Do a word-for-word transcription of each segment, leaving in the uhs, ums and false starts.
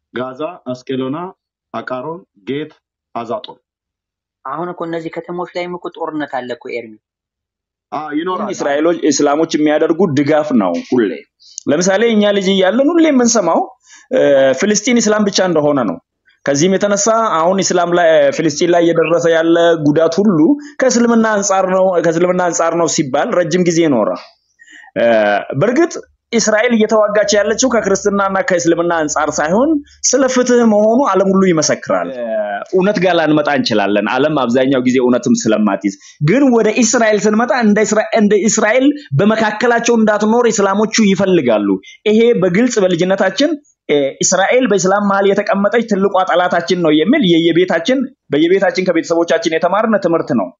ጋዛ፣ አስቀሎና፣ አቃሮን፣ ጌት፣ አዛጦን። አሁን እኮ እነዚህ ከተሞች ላይም እኮ ጦርነት አለ እኮ ኤርሚ። አዎ ይኖራል። እስራኤሎች እስላሞች የሚያደርጉ ድጋፍ ነው ሁሌ። ለምሳሌ እኛ ልጅ እያለን ሁሌ የምንሰማው ፍልስጤን እስላም ብቻ እንደሆነ ነው። ከዚህም የተነሳ አሁን እስላም ላይ ፍልስጤን ላይ እየደረሰ ያለ ጉዳት ሁሉ ከእስልምና አንፃር ነው ከእስልምና አንፃር ነው ሲባል ረጅም ጊዜ ኖረ። በርግጥ እስራኤል እየተዋጋች ያለችው ከክርስትናና ከእስልምና አንፃር ሳይሆን ስለ ፍትህ መሆኑ ዓለም ሁሉ ይመሰክራል። እውነት ጋር ላንመጣ እንችላለን። ዓለም አብዛኛው ጊዜ እውነትም ስለማትይዝ ግን ወደ እስራኤል ስንመጣ እንደ እስራኤል እንደ እስራኤል በመካከላቸው እንዳትኖር እስላሞቹ ይፈልጋሉ። ይሄ በግልጽ በልጅነታችን እስራኤል በእስላም መሃል የተቀመጠች ትልቋ ጠላታችን ነው የሚል የየቤታችን በየቤታችን ከቤተሰቦቻችን የተማርነ ትምህርት ነው።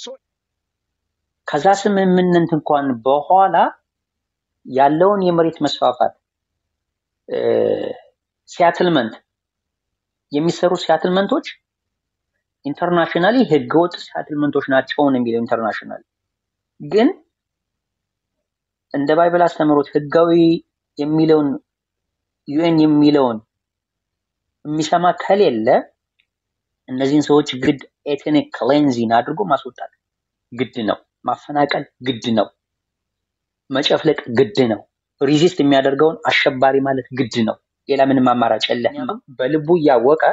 ከዛ ስምምነት እንኳን በኋላ ያለውን የመሬት መስፋፋት ሲያትልመንት የሚሰሩ ሲያትልመንቶች ኢንተርናሽናሊ ህገወጥ ሲያትልመንቶች ናቸው ነው የሚለው ኢንተርናሽናል። ግን እንደ ባይብል አስተምሮት ህጋዊ የሚለውን ዩኤን የሚለውን የሚሰማ ከሌለ እነዚህን ሰዎች ግድ ኤትኒክ ክሌንዚንግ አድርጎ ማስወጣት ግድ ነው። ማፈናቀል ግድ ነው። መጨፍለቅ ግድ ነው። ሪዚስት የሚያደርገውን አሸባሪ ማለት ግድ ነው። ሌላ ምንም አማራጭ የለም። በልቡ ያወቀ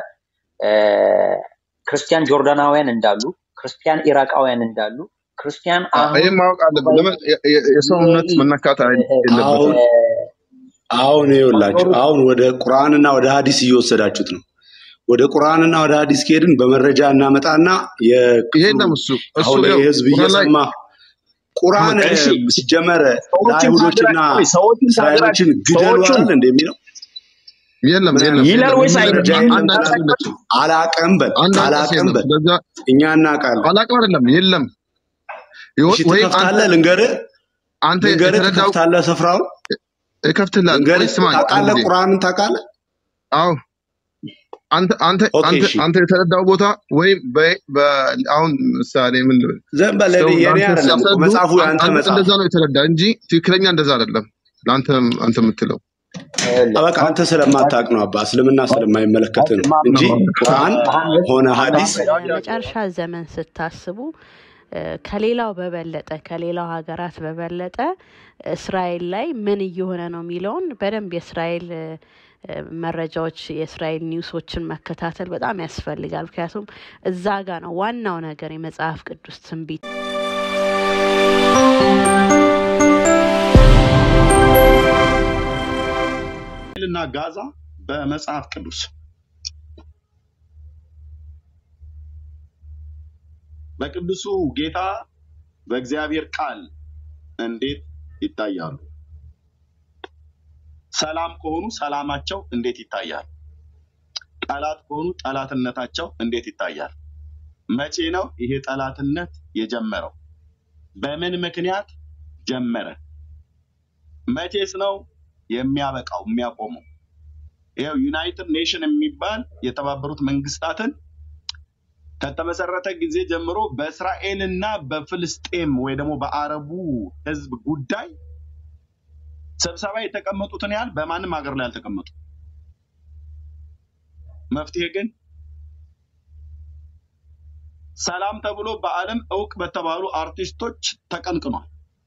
ክርስቲያን ጆርዳናውያን እንዳሉ፣ ክርስቲያን ኢራቃውያን እንዳሉ፣ ክርስቲያን አሁን ማወቅ አለበት። የሰው እምነት መነካት የለበትም። አሁን ይኸውላችሁ አሁን ወደ ቁርአንና ወደ ሐዲስ እየወሰዳችሁት ነው። ወደ ቁርአንና ወደ ሐዲስ ከሄድን በመረጃ እናመጣና ይሄንም እሱ እሱ ህዝብ እየሰማ ቁርአን ሲጀመር ለአይሁዶችና እስራኤሎችን ግደሉዋል እንደሚለው የለም ይላል ወይስ አይደለም? አላቀም በል አላቀም በል እኛ እናውቃለን። አላቀም አይደለም የለም ወይ አንተ ልንገርህ አንተ የተረዳው ታለ ሰፍራው እከፍትልሃል። ስማኝ ታውቃለህ፣ ቁርአንን ታውቃለህ? አዎ አንተ አንተ አንተ አንተ የተረዳው ቦታ ወይ በአሁን ምሳሌ ምን ልበል ዘንበለ የኔ አይደለም መጽሐፉ አንተ መጽሐፍ እንደዛ ነው የተረዳ እንጂ ትክክለኛ እንደዛ አይደለም። ላንተ አንተ የምትለው አበቃ አንተ ስለማታውቅ ነው አባ እስልምና ስለማይመለከት ነው እንጂ ቁርአን ሆነ ሐዲስ መጨረሻ ዘመን ስታስቡ ከሌላው በበለጠ ከሌላው ሀገራት በበለጠ እስራኤል ላይ ምን እየሆነ ነው የሚለውን በደንብ የእስራኤል መረጃዎች የእስራኤል ኒውሶችን መከታተል በጣም ያስፈልጋል። ምክንያቱም እዛ ጋር ነው ዋናው ነገር የመጽሐፍ ቅዱስ ትንቢት። እስራኤልና ጋዛ በመጽሐፍ ቅዱስ በቅዱሱ ጌታ በእግዚአብሔር ቃል እንዴት ይታያሉ? ሰላም ከሆኑ ሰላማቸው እንዴት ይታያል? ጠላት ከሆኑ ጠላትነታቸው እንዴት ይታያል? መቼ ነው ይሄ ጠላትነት የጀመረው? በምን ምክንያት ጀመረ? መቼስ ነው የሚያበቃው የሚያቆመው? ይሄው ዩናይትድ ኔሽን የሚባል የተባበሩት መንግስታትን ከተመሰረተ ጊዜ ጀምሮ በእስራኤልና በፍልስጤም ወይ ደግሞ በአረቡ ህዝብ ጉዳይ ስብሰባ የተቀመጡትን ያህል በማንም ሀገር ላይ አልተቀመጡ። መፍትሄ ግን ሰላም ተብሎ በአለም እውቅ በተባሉ አርቲስቶች ተቀንቅኗል።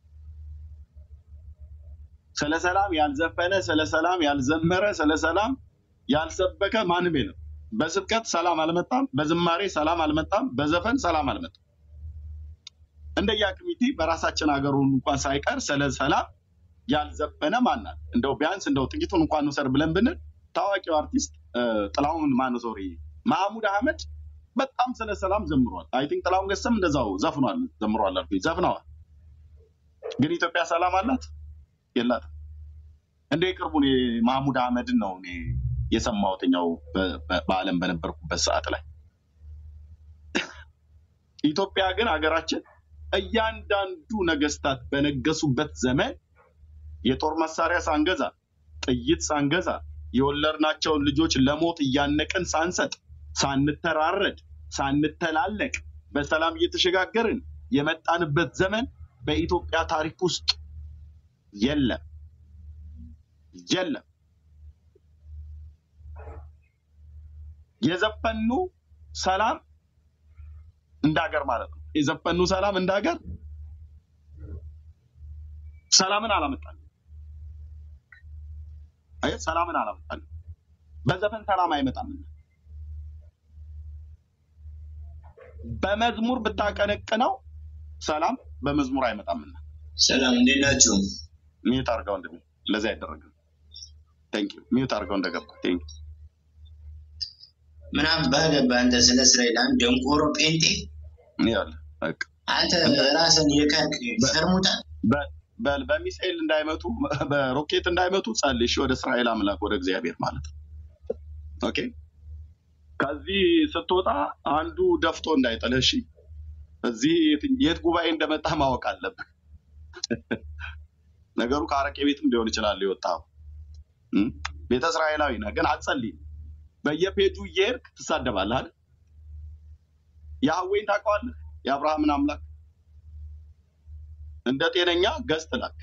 ስለ ሰላም ያልዘፈነ፣ ስለ ሰላም ያልዘመረ፣ ስለ ሰላም ያልሰበከ ማንም የለም። በስብከት ሰላም አልመጣም፣ በዝማሬ ሰላም አልመጣም፣ በዘፈን ሰላም አልመጣም። እንደያ ኮሚቴ በራሳችን ሀገር እንኳን ሳይቀር ስለ ሰላም ያልዘፈነ ማናት? እንደው ቢያንስ እንደው ጥቂቱን እንኳን ወሰር ብለን ብንል ታዋቂው አርቲስት ጥላሁን ማንዞሪ ማህሙድ አህመድ በጣም ስለ ሰላም ዘምሯል። አይ ቲንክ ጥላሁን ገሰም እንደዛው ዘፍኗል ዘምሯል አልኩኝ ዘፍነዋል። ግን ኢትዮጵያ ሰላም አላት የላትም። እንደ ይቅርቡን ማህሙድ አህመድን ነው እኔ የሰማሁትኛው በአለም በነበርኩበት ሰዓት ላይ። ኢትዮጵያ ግን ሀገራችን እያንዳንዱ ነገስታት በነገሱበት ዘመን የጦር መሳሪያ ሳንገዛ፣ ጥይት ሳንገዛ፣ የወለድናቸውን ልጆች ለሞት እያነቅን ሳንሰጥ፣ ሳንተራረድ፣ ሳንተላለቅ በሰላም እየተሸጋገርን የመጣንበት ዘመን በኢትዮጵያ ታሪክ ውስጥ የለም የለም። የዘፈኑ ሰላም እንዳገር ማለት ነው። የዘፈኑ ሰላም እንዳገር ሰላምን አላመጣም። አይ ሰላምን አላመጣም። በዘፈን ሰላም አይመጣም። በመዝሙር ብታቀነቅነው ሰላም በመዝሙር አይመጣምና። ሰላም እንዴት ናችሁ? ሚዩት አድርገው እንደምን ለዛ አይደረግም። ቴንክ ዩ ሚዩት አድርገው እንደገባ ቴንክ ዩ ምናምን ባገባ አንተ ስለ እስራኤል አንድ ደንቆሮ ጴንጤ ያለ በቃ አንተ ራስን የካድክ ሸርሙጣ በል በሚሳኤል እንዳይመቱ በሮኬት እንዳይመቱ ጸልሽ ወደ እስራኤል አምላክ ወደ እግዚአብሔር ማለት ነው። ኦኬ ከዚህ ስትወጣ አንዱ ደፍቶ እንዳይጠለሽ እዚህ የት ጉባኤ እንደመጣ ማወቅ አለብህ። ነገሩ ከአረቄ ቤትም ሊሆን ይችላል የወጣው ቤተ እስራኤላዊ ነህ ግን አትጸልይ። በየፔጁ እየሄድክ ትሳደባለህ አይደል? ያህዌን ታውቀዋለህ? የአብርሃምን አምላክ እንደ ጤነኛ ገዝት ላክ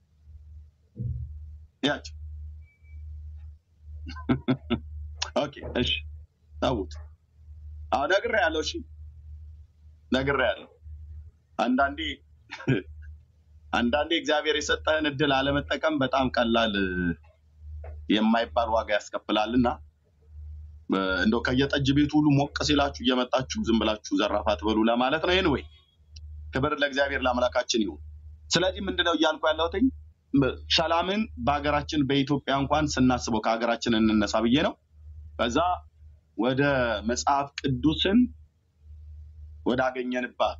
ያች ኦኬ እሺ ታውት አነግሬ ያለው እሺ ነግሬ ያለው አንዳንዴ አንዳንዴ እግዚአብሔር የሰጠህን እድል አለመጠቀም በጣም ቀላል የማይባል ዋጋ ያስከፍላልና እንደው ከየጠጅ ቤቱ ሁሉ ሞቅ ሲላችሁ እየመጣችሁ ዝም ብላችሁ ዘራፋት በሉ ለማለት ነው። ኤኒዌይ ክብር ለእግዚአብሔር ለአምላካችን ይሁን። ስለዚህ ምንድነው እያልኩ ያለሁትኝ ሰላምን በአገራችን በኢትዮጵያ እንኳን ስናስበው ከሀገራችን እንነሳ ብዬ ነው። በዛ ወደ መጽሐፍ ቅዱስን ወደ አገኘንባት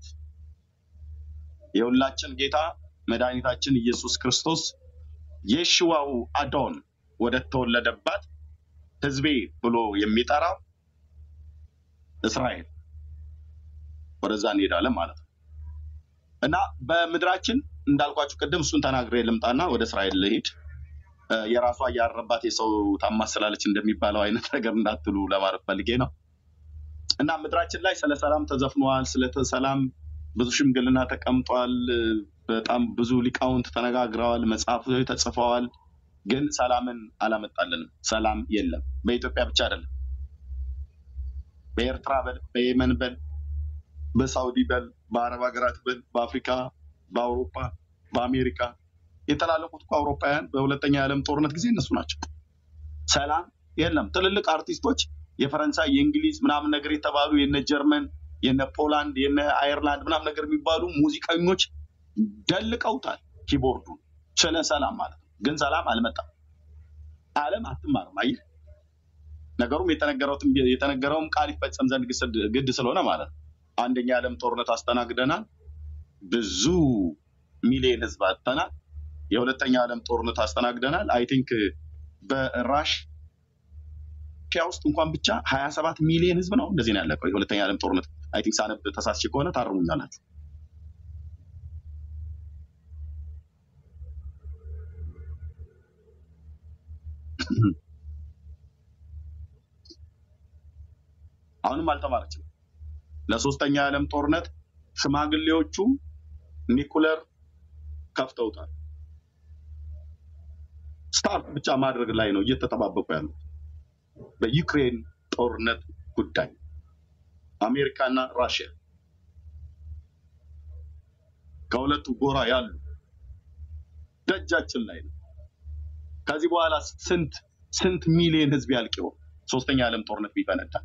የሁላችን ጌታ መድኃኒታችን ኢየሱስ ክርስቶስ የሽዋው አዶን ወደ ተወለደባት ህዝቤ ብሎ የሚጠራው እስራኤል ወደዛ እንሄዳለን ማለት ነው። እና በምድራችን እንዳልኳችሁ ቅድም እሱን ተናግሬ ልምጣና ወደ እስራኤል ልሄድ። የራሷ ያረባት የሰው ታማስላለች እንደሚባለው አይነት ነገር እንዳትሉ ለማለት ፈልጌ ነው። እና ምድራችን ላይ ስለ ሰላም ተዘፍኗል። ስለ ሰላም ብዙ ሽምግልና ተቀምጧል። በጣም ብዙ ሊቃውንት ተነጋግረዋል። መጽሐፎች ተጽፈዋል። ግን ሰላምን አላመጣልንም። ሰላም የለም። በኢትዮጵያ ብቻ አይደለም። በኤርትራ በል፣ በየመን በል፣ በሳውዲ በል፣ በአረብ ሀገራት በል፣ በአፍሪካ፣ በአውሮፓ፣ በአሜሪካ የተላለቁት እኮ አውሮፓውያን በሁለተኛ የዓለም ጦርነት ጊዜ እነሱ ናቸው። ሰላም የለም። ትልልቅ አርቲስቶች የፈረንሳይ የእንግሊዝ ምናምን ነገር የተባሉ የነ ጀርመን የነ ፖላንድ የነ አየርላንድ ምናምን ነገር የሚባሉ ሙዚቀኞች ደልቀውታል ኪቦርዱ ስለ ሰላም ማለት ነው። ግን ሰላም አልመጣም። ዓለም አትማርም። አየህ ነገሩም የተነገረውም የተነገረውም ቃል ይፈጸም ዘንድ ግድ ስለሆነ ማለት ነው። አንደኛ የዓለም ጦርነት አስተናግደናል። ብዙ ሚሊዮን ህዝብ አጥተናል። የሁለተኛ ዓለም ጦርነት አስተናግደናል። አይ ቲንክ በራሽያ ውስጥ እንኳን ብቻ ሀያ ሰባት ሚሊዮን ህዝብ ነው እንደዚህ ነው ያለቀው የሁለተኛ ዓለም ጦርነት። አይ ቲንክ ሳነብ ተሳስቼ ከሆነ ታርሙኛላችሁ። አሁንም አልተማረችም። ለሶስተኛ ዓለም ጦርነት ሽማግሌዎቹ ኒኩለር ከፍተውታል። ስታርት ብቻ ማድረግ ላይ ነው እየተጠባበቁ ያሉት። በዩክሬን ጦርነት ጉዳይ አሜሪካና ራሽያ ከሁለቱ ጎራ ያሉ ደጃችን ላይ ነው። ከዚህ በኋላ ስንት ስንት ሚሊዮን ህዝብ ያልቀው ሶስተኛ ዓለም ጦርነት ቢፈነዳ።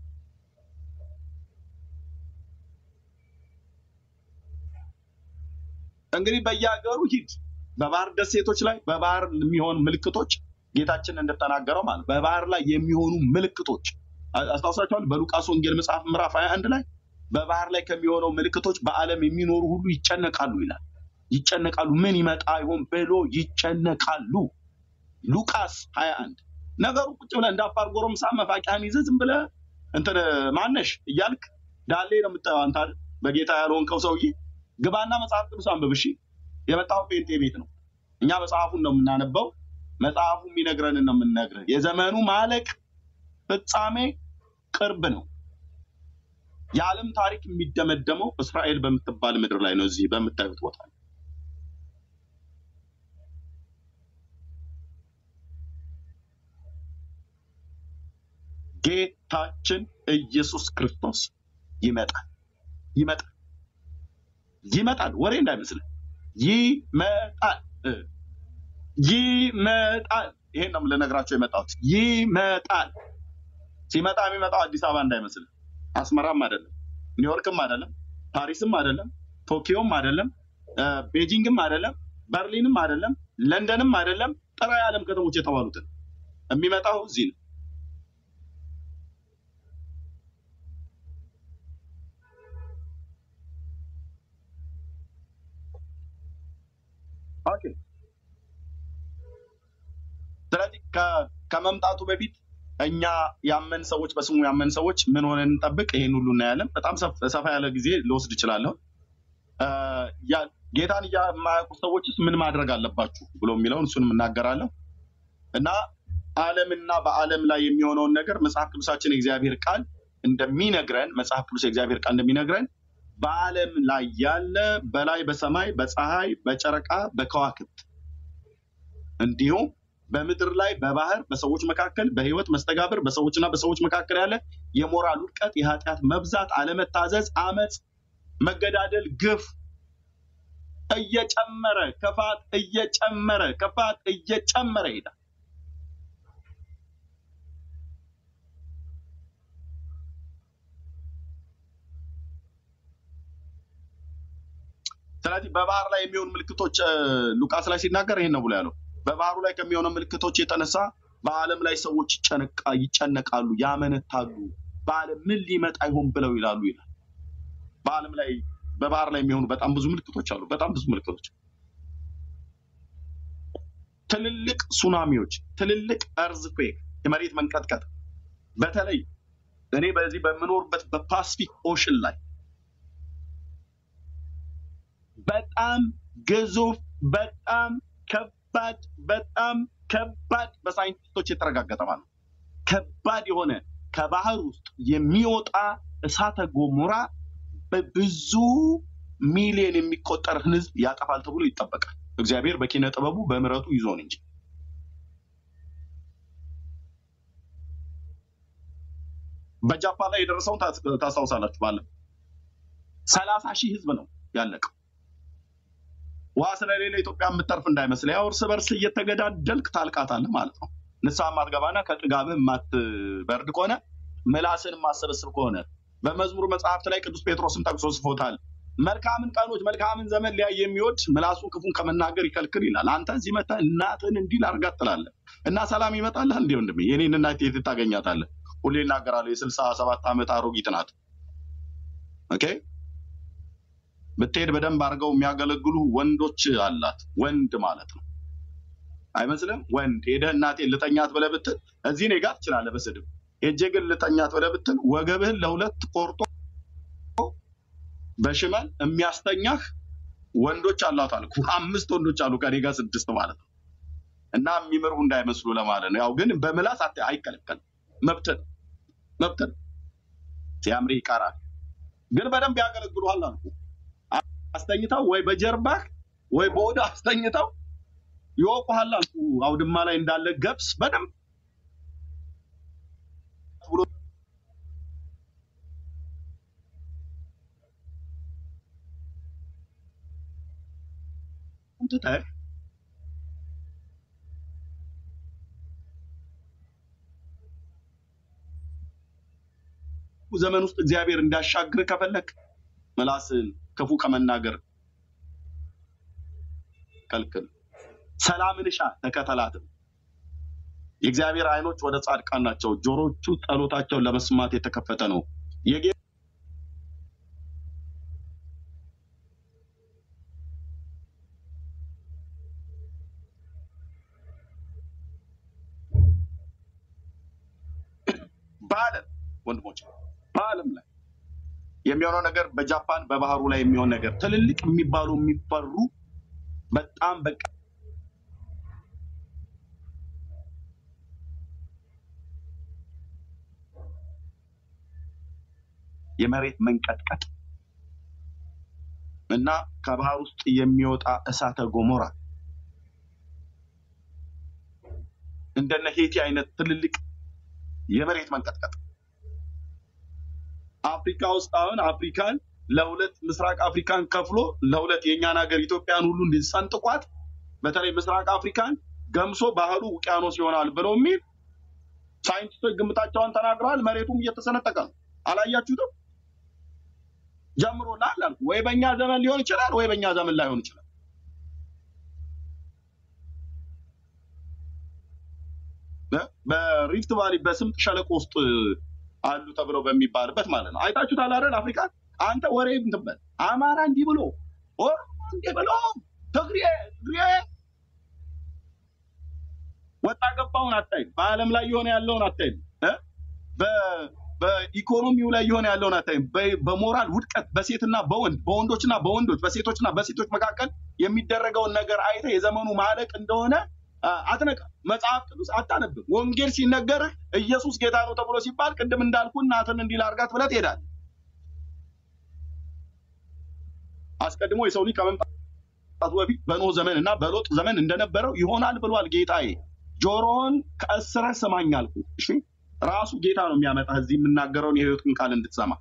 እንግዲህ በየሀገሩ ሂድ በባህር ደሴቶች ላይ በባህር የሚሆኑ ምልክቶች ጌታችን እንደተናገረው ማለት በባህር ላይ የሚሆኑ ምልክቶች አስታውሳችኋል። በሉቃስ ወንጌል መጽሐፍ ምዕራፍ ሃያ አንድ ላይ በባህር ላይ ከሚሆነው ምልክቶች በዓለም የሚኖሩ ሁሉ ይጨነቃሉ ይላል። ይጨነቃሉ ምን ይመጣ ይሆን ብሎ ይጨነቃሉ። ሉቃስ ሃያ አንድ ነገሩ ቁጭ ብለህ እንዳፋር ጎረምሳ መፋቂያን ይዘህ ዝም ብለህ እንትን ማነሽ እያልክ ዳሌ ነው የምታየው አንተ በጌታ ያልሆንከው ሰውዬ። ግባና መጽሐፍ ቅዱስ አንብብ እሺ። የመጣው ጴንጤ ቤት ነው። እኛ መጽሐፉን ነው የምናነበው። መጽሐፉ የሚነግረንን ነው የምንነግርህ። የዘመኑ ማለቅ ፍጻሜ ቅርብ ነው። የዓለም ታሪክ የሚደመደመው እስራኤል በምትባል ምድር ላይ ነው። እዚህ በምታዩት ቦታ ነው። ጌታችን ኢየሱስ ክርስቶስ ይመጣል ይመጣል ይመጣል ወሬ እንዳይመስልህ ይመጣል እ፣ ይመጣል ይሄን ነው ልነግራቸው የመጣሁት ይመጣል ሲመጣ የሚመጣው አዲስ አበባ እንዳይመስልህ አስመራም አይደለም ኒውዮርክም አይደለም ፓሪስም አይደለም ቶኪዮም አይደለም እ፣ ቤጂንግም አይደለም በርሊንም አይደለም ለንደንም አይደለም ጥራ የዓለም ከተሞች የተባሉትን የሚመጣው እዚህ ነው ኦኬ ስለዚህ ከ- ከመምጣቱ በፊት እኛ ያመን ሰዎች በስሙ ያመን ሰዎች ምን ሆነን እንጠብቅ ይሄን ሁሉ እናያለን በጣም ሰፍ- ሰፋ ያለ ጊዜ ልወስድ እችላለሁ እ፣ ያ- ጌታን የማያውቁ ሰዎችስ ምን ማድረግ አለባችሁ ብሎ የሚለውን እሱንም እናገራለሁ እና ዓለምና በዓለም ላይ የሚሆነውን ነገር መጽሐፍ ቅዱሳችን የእግዚአብሔር ቃል እንደሚነግረን መጽሐፍ ቅዱስ የእግዚአብሔር ቃል እንደሚነግረን በዓለም ላይ ያለ በላይ በሰማይ በፀሐይ በጨረቃ በከዋክብት እንዲሁም በምድር ላይ በባህር በሰዎች መካከል በህይወት መስተጋብር በሰዎችና በሰዎች መካከል ያለ የሞራል ውድቀት የኃጢአት መብዛት አለመታዘዝ አመፅ መገዳደል ግፍ እየጨመረ ክፋት እየጨመረ ክፋት እየጨመረ ይሄዳል ስለዚህ በባህር ላይ የሚሆኑ ምልክቶች እ፣ ሉቃስ ላይ ሲናገር ይሄን ነው ብሎ ያለው በባህሩ ላይ ከሚሆኑ ምልክቶች የተነሳ በዓለም ላይ ሰዎች ይጨነቃ ይጨነቃሉ ያመነታሉ በዓለም ምን ሊመጣ ይሆን ብለው ይላሉ ይላል በዓለም ላይ በባህር ላይ የሚሆኑ በጣም ብዙ ምልክቶች አሉ በጣም ብዙ ምልክቶች ትልልቅ ሱናሚዎች ትልልቅ እርዝኩዌክ የመሬት መንቀጥቀጥ በተለይ እኔ በዚህ በምኖርበት በፓሲፊክ ኦሽን ላይ በጣም ግዙፍ በጣም ከባድ በጣም ከባድ በሳይንቲስቶች የተረጋገጠ ማለት ነው ከባድ የሆነ ከባህር ውስጥ የሚወጣ እሳተ ገሞራ በብዙ ሚሊዮን የሚቆጠር ህዝብ ያጠፋል ተብሎ ይጠበቃል እግዚአብሔር በኪነ ጥበቡ በምሕረቱ ይዞን እንጂ በጃፓን ላይ የደረሰውን ታስ- ታስታውሳላችሁ ባለ ሰላሳ ሺህ ህዝብ ነው ያለቀው ውሃ ስለሌለ ኢትዮጵያ የምትተርፍ እንዳይመስል ያው እርስ በርስ እየተገዳደልክ ታልቃታለህ ማለት ነው ንስሐ ማትገባና ከጥጋብህ ማትበርድ ከሆነ ምላስን ማሰበስብ ከሆነ በመዝሙር መጽሐፍት ላይ ቅዱስ ጴጥሮስም ጠቅሶ ጽፎታል መልካምን ቀኖች መልካምን ዘመን ሊያይ የሚወድ ምላሱ ክፉን ከመናገር ይከልክል ይላል አንተ እዚህ መተህ እናትህን እንዲህ ላድርጋት ትላለህ እና ሰላም ይመጣልህ እንዴ ወንድሜ የኔን እናት የት ታገኛታለህ ሁሌ እናገራለሁ የስልሳ ሰባት ዓመት አሮጊት ናት ኦኬ ብትሄድ በደንብ አድርገው የሚያገለግሉ ወንዶች አላት ወንድ ማለት ነው አይመስልም ወንድ ሄደህ እናቴን ልተኛት ብለህ ብትል እዚህ እኔ ጋር ትችላለህ በስድብ ሄጄ ግን ልተኛት ብለህ ብትል ወገብህን ለሁለት ቆርጦ በሽመል የሚያስተኛህ ወንዶች አላት አልኩ አምስት ወንዶች አሉ ከኔ ጋር ስድስት ማለት ነው እና የሚምሩ እንዳይመስሉ ለማለት ነው ያው ግን በምላስ አት- አይከለከልም መብት ነው መብት ነው ሲያምር ይቀራል ግን በደንብ ያገለግሉሃል አልኩ አስተኝተው ወይ በጀርባህ ወይ በወደ አስተኝተው ይወቁሃል አልኩ አውድማ ላይ እንዳለ ገብስ በደንብ ብሎ ትተህ ዘመን ውስጥ እግዚአብሔር እንዳሻግር ከፈለክ ምላስን ክፉ ከመናገር ከልክል ሰላምን እሻ ተከተላትም የእግዚአብሔር አይኖች ወደ ጻድቃን ናቸው ጆሮቹ ጸሎታቸውን ለመስማት የተከፈተ ነው የጌ- በዓለም ወንድሞች በዓለም ላይ የሚሆነው ነገር በጃፓን በባህሩ ላይ የሚሆን ነገር ትልልቅ የሚባሉ የሚፈሩ በጣም በቃ የመሬት መንቀጥቀጥ እና ከባህር ውስጥ የሚወጣ እሳተ ገሞራ እንደነ ሄቲ አይነት ትልልቅ የመሬት መንቀጥቀጥ አፍሪካ ውስጥ አሁን አፍሪካን ለሁለት ምስራቅ አፍሪካን ከፍሎ ለሁለት የኛን ሀገር ኢትዮጵያን ሁሉ እንዲሰንጥቋት በተለይ ምስራቅ አፍሪካን ገምሶ ባህሩ ውቅያኖስ ይሆናል ብለው የሚል ሳይንቲስቶች ግምታቸውን ተናግረዋል። መሬቱም እየተሰነጠቀ ነው። አላያችሁትም? ጀምሮላል አልኩ። ወይ በእኛ ዘመን ሊሆን ይችላል ወይ በእኛ ዘመን ላይሆን ይችላል። በሪፍት ቫሊ በስምጥ ሸለቆ ውስጥ አሉ ተብለው በሚባልበት ማለት ነው። አይታችሁታል አይደል? አፍሪካ አንተ ወሬ እንትን በል አማራ እንዲህ ብሎ ኦሮሞ እንዲህ ብሎ ትግሬ ትግሬ ወጣ ገባውን አታይም። በአለም ላይ የሆነ ያለውን አታይም። በ በኢኮኖሚው ላይ የሆነ ያለውን አታይም። በሞራል ውድቀት በሴትና በወንድ በወንዶችና በወንዶች በሴቶችና በሴቶች መካከል የሚደረገውን ነገር አይተ የዘመኑ ማለቅ እንደሆነ አትነቃ። መጽሐፍ ቅዱስ አታነብም። ወንጌል ሲነገርህ ኢየሱስ ጌታ ነው ተብሎ ሲባል ቅድም እንዳልኩ እናትን እንዲል አርጋት ብለህ ትሄዳለህ። አስቀድሞ የሰው ልጅ ከመምጣቱ በፊት በኖህ ዘመን እና በሎጥ ዘመን እንደነበረው ይሆናል ብሏል ጌታዬ። ጆሮን ከእስረህ ስማኝ አልኩህ። እሺ ራሱ ጌታ ነው የሚያመጣህ እዚህ የምናገረውን የህይወትን ቃል እንድትሰማ።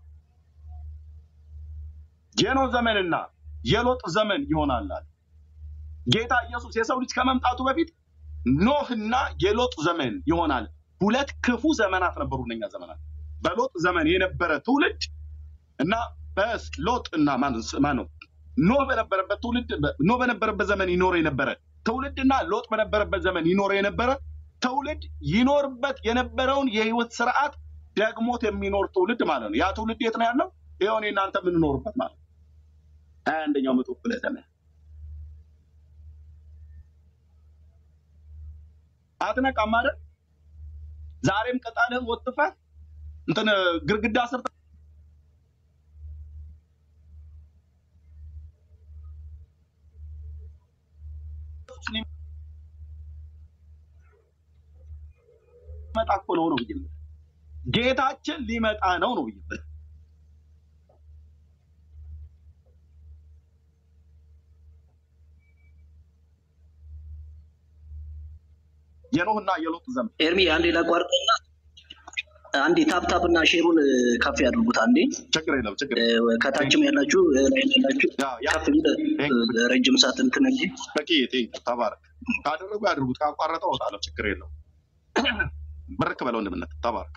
የኖህ ዘመንና የሎጥ ዘመን ይሆናል አለ ጌታ ኢየሱስ። የሰው ልጅ ከመምጣቱ በፊት ኖህና የሎጥ ዘመን ይሆናል። ሁለት ክፉ ዘመናት ነበሩ እነኛ ዘመናት። በሎጥ ዘመን የነበረ ትውልድ እና በሎጥ እና ማን ነው ኖህ በነበረበት ትውልድ ኖህ በነበረበት ዘመን ይኖር የነበረ ትውልድና ሎጥ በነበረበት ዘመን ይኖር የነበረ ትውልድ ይኖርበት የነበረውን የህይወት ስርዓት ደግሞት የሚኖር ትውልድ ማለት ነው። ያ ትውልድ የት ነው ያለው? ይሄው እኔ እናንተ የምንኖርበት ማለት ነው። አንደኛው መቶ ክፍለ ዘመን አትነቃም አይደል? ዛሬም ቅጠልህን ወጥፈህ እንትን ግርግዳ ስር ሊመጣ እኮ ነው ነው ብዬ ጌታችን ሊመጣ ነው ነው ብዬ የኖህና የሎጥ ዘመን ኤርሚ አንዴ ላቋርጥና አንዴ ታፕታፕ እና ሼሩን ከፍ ያድርጉት። አንዴ ችግር የለም ችግር ከታችም ያላችሁ ላይ ያላችሁ ከፍ ረጅም ሰዓት እንትን እንጂ በቂ ቴንክ ተባረክ። ካደረጉ ያድርጉት፣ ካቋረጠው ወጣለሁ። ችግር የለም በረከ በለው እንደምነት ተባረክ።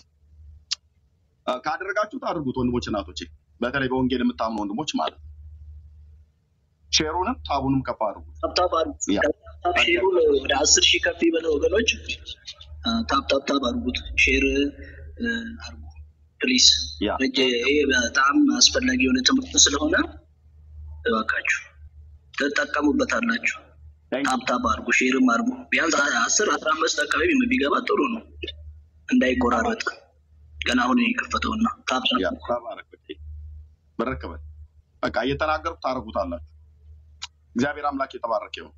ካደረጋችሁ ታድርጉት ወንድሞች እናቶቼ፣ በተለይ በወንጌል የምታምኑ ወንድሞች ማለት ነው። ሼሩንም ታቡንም ከፍ አድርጉት። ታፕታፕ ታፕ ሼሩን ወደ አስር ሺህ ከፍ ይበለው ወገኖች። ታፕ ታፕ ታፕ አድርጉት፣ ሼር አድርጉ ፕሊዝ። ይሄ በጣም አስፈላጊ የሆነ ትምህርት ስለሆነ እባካችሁ ተጠቀሙበታላችሁ። ታፕ ታፕ አድርጉ፣ ሼርም አድርጉ። ቢያንስ አስር አስራ አምስት አካባቢ ቢገባ ጥሩ ነው እንዳይቆራረጥ። ገና አሁን የከፈተውና ታፕ ታፕ ተባረክ። በረከበ በቃ እየተናገርኩ ታረጉታላችሁ። እግዚአብሔር አምላክ የተባረከ ይሁን።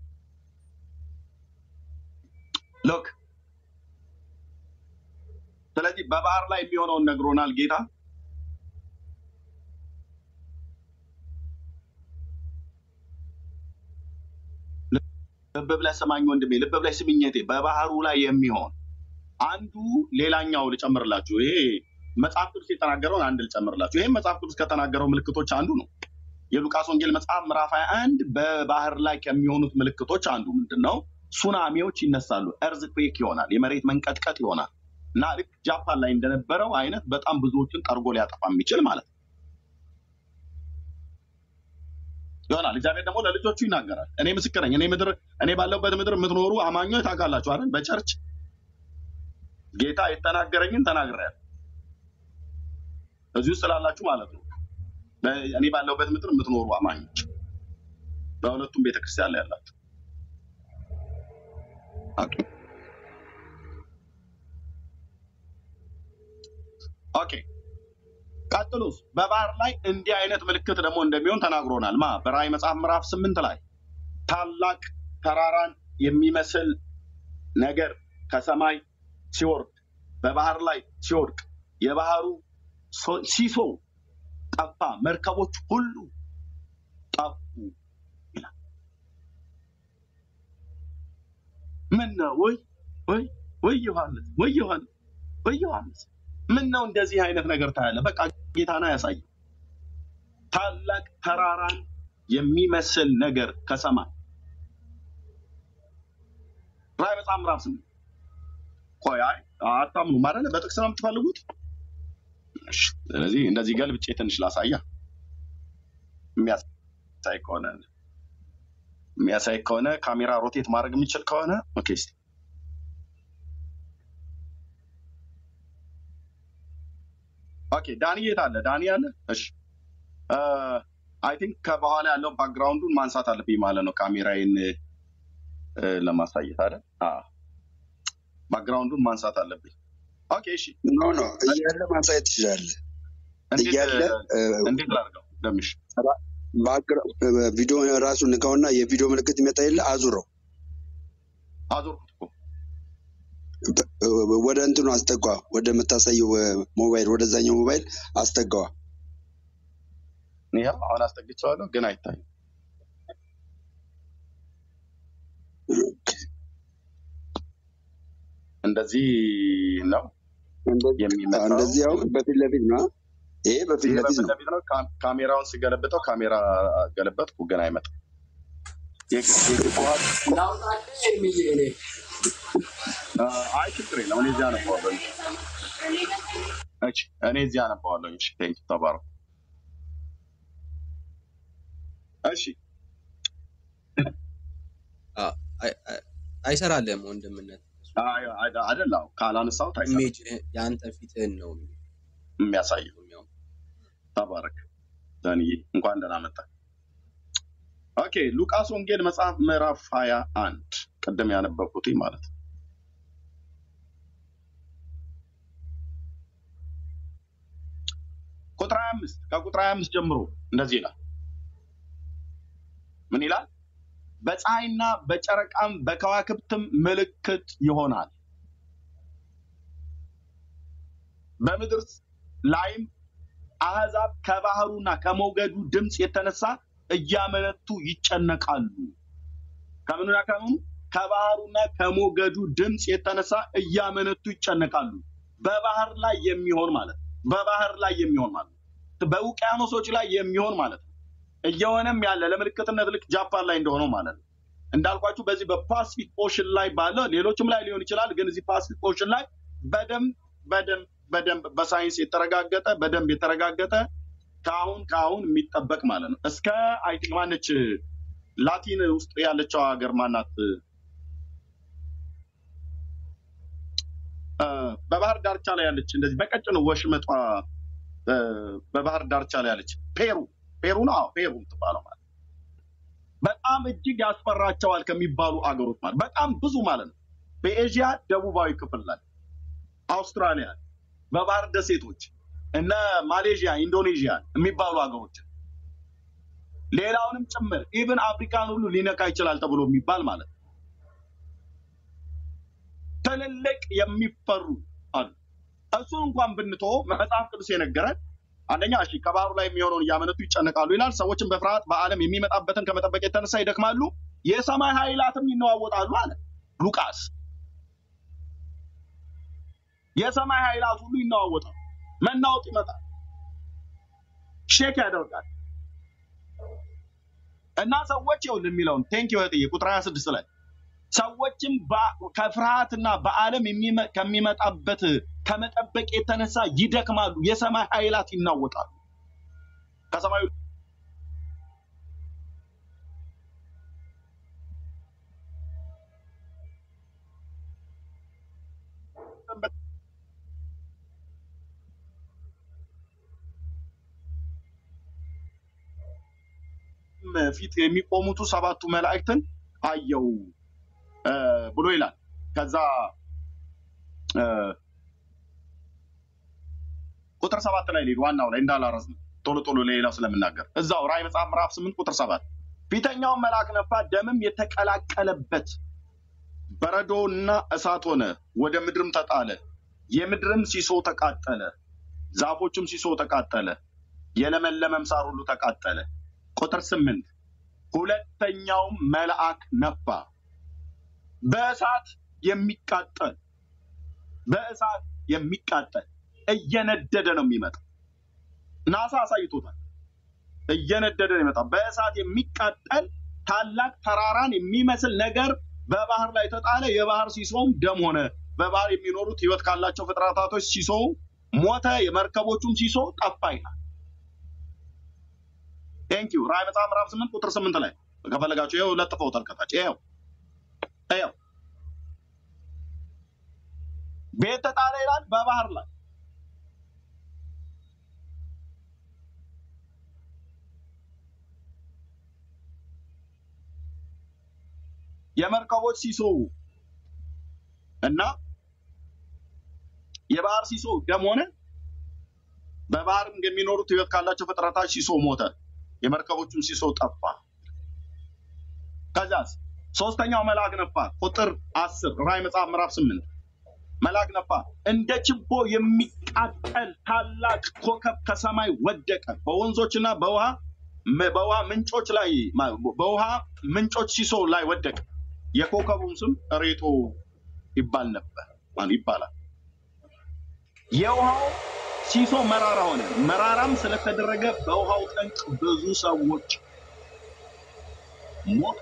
ሎክ ስለዚህ በባህር ላይ የሚሆነውን ነግሮናል ጌታ። ልብ ብለህ ስማኝ ወንድሜ፣ ልብ ብለህ ስሚኝ እህቴ። በባህሩ ላይ የሚሆን አንዱ ሌላኛው ልጨምርላችሁ። ይሄ መጽሐፍ ቅዱስ የተናገረውን አንድ ልጨምርላችሁ። ይሄ መጽሐፍ ቅዱስ ከተናገረው ምልክቶች አንዱ ነው። የሉቃስ ወንጌል መጽሐፍ ምዕራፍ ሃያ አንድ በባህር ላይ ከሚሆኑት ምልክቶች አንዱ ምንድነው? ሱናሚዎች ይነሳሉ፣ እርዝኩዌክ ይሆናል፣ የመሬት መንቀጥቀጥ ይሆናል እና ልክ ጃፓን ላይ እንደነበረው አይነት በጣም ብዙዎችን ጠርጎ ሊያጠፋ የሚችል ማለት ነው ይሆናል። እግዚአብሔር ደግሞ ለልጆቹ ይናገራል። እኔ ምስክር ነኝ። እኔ ምድር እኔ ባለሁበት ምድር የምትኖሩ አማኞች ታውቃላችሁ አይደል? በቸርች ጌታ የተናገረኝን ተናግሬያለሁ። እዚህ ውስጥ ስላላችሁ ማለት ነው። እኔ ባለሁበት ምድር የምትኖሩ አማኞች በሁለቱም ቤተክርስቲያን ላይ ያላችሁ ኦኬ ኦኬ። ቀጥሎስ በባህር ላይ እንዲህ አይነት ምልክት ደግሞ እንደሚሆን ተናግሮናል። ማ በራእይ መጽሐፍ ምዕራፍ ስምንት ላይ ታላቅ ተራራን የሚመስል ነገር ከሰማይ ሲወርድ በባህር ላይ ሲወድቅ የባህሩ ሲሶ ጠፋ፣ መርከቦች ሁሉ ጠፉ ይላል። ምን ነው ወይ ወይ ወይ ዮሐንስ ወይ ዮሐንስ በዮሐንስ ምን ነው እንደዚህ አይነት ነገር ታያለ? በቃ ጌታና ያሳይ ታላቅ ተራራን የሚመስል ነገር ከሰማይ ራእይ መጽሐፍ ምዕራፍ ስምንት ቆይ አይ አታምኑ ማለት ነው በጥቅስ ነው የምትፈልጉት እሺ ስለዚህ እንደዚህ ገልብጬ ትንሽ ላሳያ የሚያሳይ ከሆነ የሚያሳይ ከሆነ ካሜራ ሮቴት ማድረግ የሚችል ከሆነ ኦኬ እስቲ ኦኬ ዳኒ የት አለ ዳኒ አለ እሺ አይ ቲንክ ከበኋላ ያለው ባክግራውንዱን ማንሳት አለብኝ ማለት ነው ካሜራዬን ለማሳየት አይደል አዎ ባክግራውንዱን ማንሳት አለብኝ ኦኬ እሺ ኖ ኖ እያለ ማንሳት ይችላል እያለ እንዴት ላድርገው ደምሽ ቪዲዮ ራሱ ንካውና የቪዲዮ ምልክት ይመጣ ይል አዙረው አዙርኩት እኮ ወደ እንትኑ አስጠጋ ወደ መታሳየው ሞባይል ወደዛኛው ሞባይል አስጠጋዋ ነው አሁን አስጠግቼዋለሁ ግን አይታይም እንደዚህ ነው የሚመጣው እንደዚህ ያው በፊት ለፊት ነው ይሄ በፊት ለፊት ነው ካሜራውን ሲገለብጠው ካሜራ ገለበጥኩ ግን አይመጣም አይ ችግር የለም እኔ እዚያ አነባዋለሁ እሺ እኔ እዚያ አነባዋለሁ እሺ ቴንክ ተባረክ እሺ አይሰራልም ወንድምነት አይ አይደለም ካላነሳው ታይሰራ ኢሜጅ ያንተ ፊትህን ነው የሚያሳየው ተባረክ ዳንዬ እንኳን ደህና መጣ ኦኬ ሉቃስ ወንጌል መጽሐፍ ምዕራፍ ሃያ አንድ ቀደም ያነበብኩት ማለት ቁጥር ሃያ አምስት ከቁጥር ሃያ አምስት ጀምሮ እንደዚህ ይላል ምን ይላል በፀሐይና በጨረቃም በከዋክብትም ምልክት ይሆናል በምድር ላይም አሕዛብ ከባህሩና ከሞገዱ ድምጽ የተነሳ እያመነቱ ይጨነቃሉ ከምንና ከምን ከባህሩና ከሞገዱ ድምጽ የተነሳ እያመነቱ ይጨነቃሉ በባህር ላይ የሚሆን ማለት በባህር ላይ የሚሆን ማለት በውቅያኖሶች ላይ የሚሆን ማለት እየሆነም ያለ ለምልክትነት ልክ ጃፓን ላይ እንደሆነው ማለት ነው እንዳልኳችሁ በዚህ በፓሲፊክ ኦሽን ላይ ባለ ሌሎችም ላይ ሊሆን ይችላል ግን እዚህ ፓሲፊክ ኦሽን ላይ በደም በደም በደም በሳይንስ የተረጋገጠ በደም የተረጋገጠ ካሁን ካሁን የሚጠበቅ ማለት ነው እስከ አይ ቲንክ ማነች ላቲን ውስጥ ያለችው ሀገር ማናት በባህር ዳርቻ ላይ ያለች እንደዚህ በቀጭኑ ወሽመጧ በባህር ዳርቻ ላይ ያለች ፔሩ ፔሩ ነው ፔሩ ትባለው ማለት በጣም እጅግ ያስፈራቸዋል ከሚባሉ አገሮች ማለት በጣም ብዙ ማለት ነው በኤዥያ ደቡባዊ ክፍል ላይ አውስትራሊያ በባህር ደሴቶች እና ማሌዥያ ኢንዶኔዥያ የሚባሉ አገሮች ሌላውንም ጭምር ኢቭን አፍሪካን ሁሉ ሊነካ ይችላል ተብሎ የሚባል ማለት ትልልቅ የሚፈሩ አሉ እሱን እንኳን ብንቶ መጽሐፍ ቅዱስ የነገረን አንደኛ እሺ ከባህሩ ላይ የሚሆነውን ያመነቱ ይጨነቃሉ ይላል ሰዎችን በፍርሃት በአለም የሚመጣበትን ከመጠበቅ የተነሳ ይደክማሉ የሰማይ ኃይላትም ይነዋወጣሉ አለ ሉቃስ የሰማይ ኃይላት ሁሉ ይነዋወጣሉ መናወጥ ይመጣል ሼክ ያደርጋል እና ሰዎች ይኸውል የሚለውን ቴንክ ዩ እህትዬ ቁጥር ሃያ ስድስት ላይ ሰዎችም ከፍርሃትና በአለም ከሚመጣበት ከመጠበቅ የተነሳ ይደክማሉ የሰማይ ኃይላት ይናወጣሉ ከሰማዩ ፊት የሚቆሙት ሰባቱ መላእክትን አየው ብሎ ይላል ከዛ ቁጥር ሰባት ላይ ሊድ ዋናው ላይ እንዳላረዝም ቶሎ ቶሎ ሌላው ስለምናገር እዛው ራእይ መጽሐፍ ምዕራፍ ስምንት ቁጥር ሰባት ፊተኛው መልአክ ነፋ ደምም የተቀላቀለበት በረዶና እሳት ሆነ ወደ ምድርም ተጣለ የምድርም ሲሶ ተቃጠለ ዛፎችም ሲሶ ተቃጠለ የለመለመም ሳር ሁሉ ተቃጠለ ቁጥር ስምንት ሁለተኛው መልአክ ነፋ በእሳት የሚቃጠል በእሳት የሚቃጠል እየነደደ ነው የሚመጣው። ናሳ አሳይቶታል። እየነደደ ነው የሚመጣው። በእሳት የሚቃጠል ታላቅ ተራራን የሚመስል ነገር በባህር ላይ ተጣለ። የባህር ሲሶም ደም ሆነ። በባህር የሚኖሩት ህይወት ካላቸው ፍጥረታቶች ሲሶ ሞተ፣ የመርከቦቹም ሲሶ ጠፋ ይላል። ቴንክ ዩ። ራዕይ መጽሐፍ ምዕራፍ ስምንት ቁጥር ስምንት ላይ ከፈለጋችሁ ይኸው ለጥፈውታል ከታች። ይኸው ይኸው ቤት ተጣለ ይላል በባህር ላይ። የመርከቦች ሲሶ እና የባህር ሲሶ ደም ሆነ። በባህርም የሚኖሩት ህይወት ካላቸው ፍጥረታት ሲሶ ሞተ፣ የመርከቦቹም ሲሶ ጠፋ። ከዛስ ሶስተኛው መልአክ ነፋ። ቁጥር አስር ራዕይ መጽሐፍ ምዕራፍ ስምንት መልአክ ነፋ፣ እንደ ችቦ የሚቃጠል ታላቅ ኮከብ ከሰማይ ወደቀ፣ በወንዞችና በውሃ በውሃ ምንጮች ላይ በውሃ ምንጮች ሲሶ ላይ ወደቀ። የኮከቡም ስም ሬቶ ይባል ነበር ማለት ይባላል። የውሃው ሲሶ መራራ ሆነ፣ መራራም ስለተደረገ በውሃው ጠንቅ ብዙ ሰዎች ሞቱ።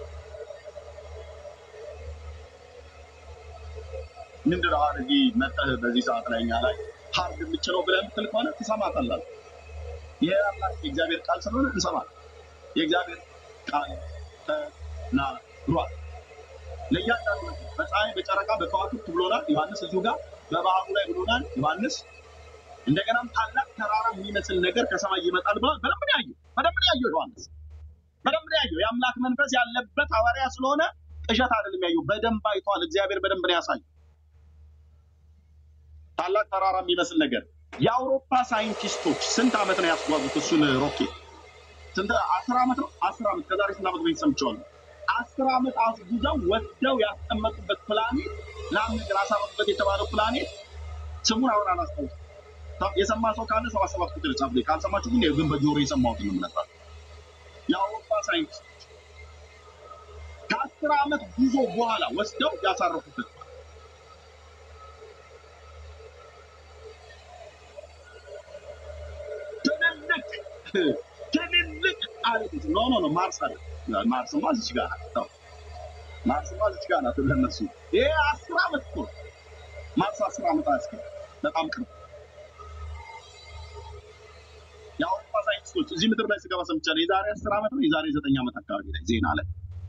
ምንድን ነው አድርጊ መጣህ በዚህ ሰዓት ላይ እኛ ላይ ሀርድ የምችለው ብለህ የምትል ከሆነ ትሰማታለህ። የአምላክ የእግዚአብሔር ቃል ስለሆነ እንሰማለን። የእግዚአብሔር ቃል ተናግሯል። ለእያንዳንዱ በፀሐይ በጨረቃ በከዋክብት ብሎናል ዮሐንስ። እዚሁ ጋር በባህሩ ላይ ብሎናል ዮሐንስ። እንደገናም ታላቅ ተራራ የሚመስል ነገር ከሰማይ ይመጣል ብሏል። በደንብ ነው ያየው፣ በደንብ ነው ያየው ዮሐንስ፣ በደንብ ነው ያየው። የአምላክ መንፈስ ያለበት ሐዋርያ ስለሆነ ቅዠት አይደለም ያየው፣ በደንብ አይቷል። እግዚአብሔር በደንብ ነው ያሳየው። ታላቅ ተራራ የሚመስል ነገር። የአውሮፓ ሳይንቲስቶች ስንት ዓመት ነው ያስጓዙት እሱን ሮኬት? ስንት? አስር ዓመት ነው። አስር ዓመት ከዛሬ ስንት ዓመት በፊት ሰምቼዋለሁ። አስር ዓመት አስጉዘው ወደው ያስቀመጡበት ፕላኔት ለአምድ አሳረፉበት የተባለው ፕላኔት ስሙን አሁን አላስታውስም። የሰማ ሰው ካለ ሰባ ሰባት ቁጥር ጻፍ። ካልሰማችሁ ግን ግን በጆሮ የሰማሁት ነው የምነግራችሁ። የአውሮፓ ሳይንቲስቶች ከአስር ዓመት ጉዞ በኋላ ወስደው ያሳረፉበት ትልልቅ አለት ነው። ኖ ኖ ማርስ አለ። ማርስማ እዚህ ጋር ነው። ማርስማ እዚህ ጋር ነው ለነሱ። ይሄ አስር ዓመት እኮ ማርስ አስር ዓመት አስከ በጣም ቅርብ። የአውሮፓ ሳይንቲስቶች እዚህ ምድር ላይ ስገባ ሰምቻለሁ። የዛሬ አስር ዓመት ነው የዛሬ ዘጠኝ ዓመት አካባቢ ላይ ዜና አለ።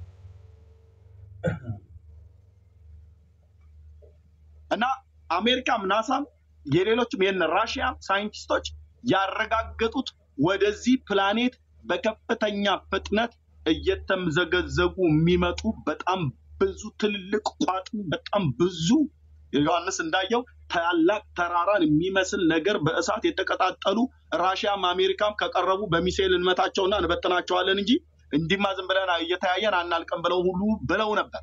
እና አሜሪካም ናሳም የሌሎችም የነ ራሽያ ሳይንቲስቶች ያረጋገጡት ወደዚህ ፕላኔት በከፍተኛ ፍጥነት እየተምዘገዘጉ የሚመጡ በጣም ብዙ ትልልቅ ቋጥኝ በጣም ብዙ ዮሐንስ እንዳየው ታላቅ ተራራን የሚመስል ነገር በእሳት የተቀጣጠሉ ራሽያም አሜሪካም ከቀረቡ በሚሳኤል እንመታቸውና እንበትናቸዋለን እንጂ እንዲማ ዝም ብለን እየተያየን አናልቀም ብለው ሁሉ ብለው ነበር።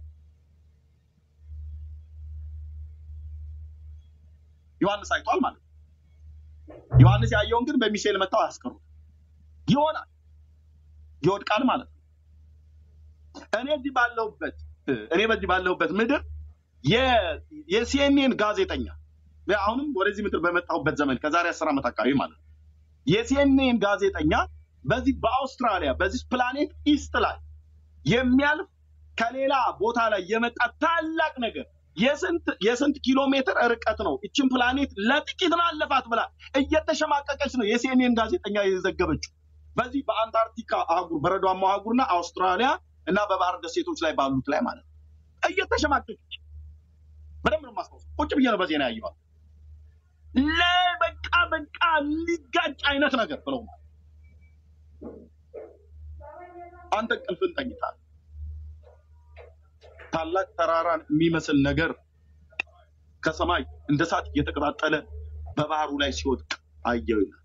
ዮሐንስ አይቷል ማለት ነው። ዮሐንስ ያየውን ግን በሚሳኤል መታው አያስቀሩ ይሆናል፣ ይወድቃል ማለት ነው። እኔ እዚህ ባለሁበት እኔ በዚህ ባለሁበት ምድር የሲኤንኤን ጋዜጠኛ አሁንም ወደዚህ ምድር በመጣሁበት ዘመን ከዛሬ አስር ዓመት አካባቢ ማለት ነው የሲኤንኤን ጋዜጠኛ በዚህ በአውስትራሊያ በዚህ ፕላኔት ኢስት ላይ የሚያልፍ ከሌላ ቦታ ላይ የመጣ ታላቅ ነገር የስንት የስንት ኪሎ ሜትር ርቀት ነው እቺን ፕላኔት ለጥቂት ማለፋት ብላ እየተሸማቀቀች ነው የሲኤንኤን ጋዜጠኛ የዘገበችው። በዚህ በአንታርክቲካ አህጉር በረዷማ አህጉርና አውስትራሊያ እና በባህር ደሴቶች ላይ ባሉት ላይ ማለት ነው እየተሸማቀቀች በደንብ ነው የማስታውሰው። ቁጭ ብዬ ነው በዜና ያየኋት። ለበቃ በቃ ሊጋጭ አይነት ነገር ብለው አንተ ቅልፍን ተኝታል። ታላቅ ተራራን የሚመስል ነገር ከሰማይ እንደ እሳት እየተቀጣጠለ በባህሩ ላይ ሲወድቅ አየሁ ይላል።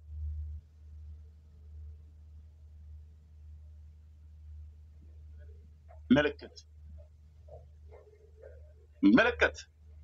ምልክት ምልክት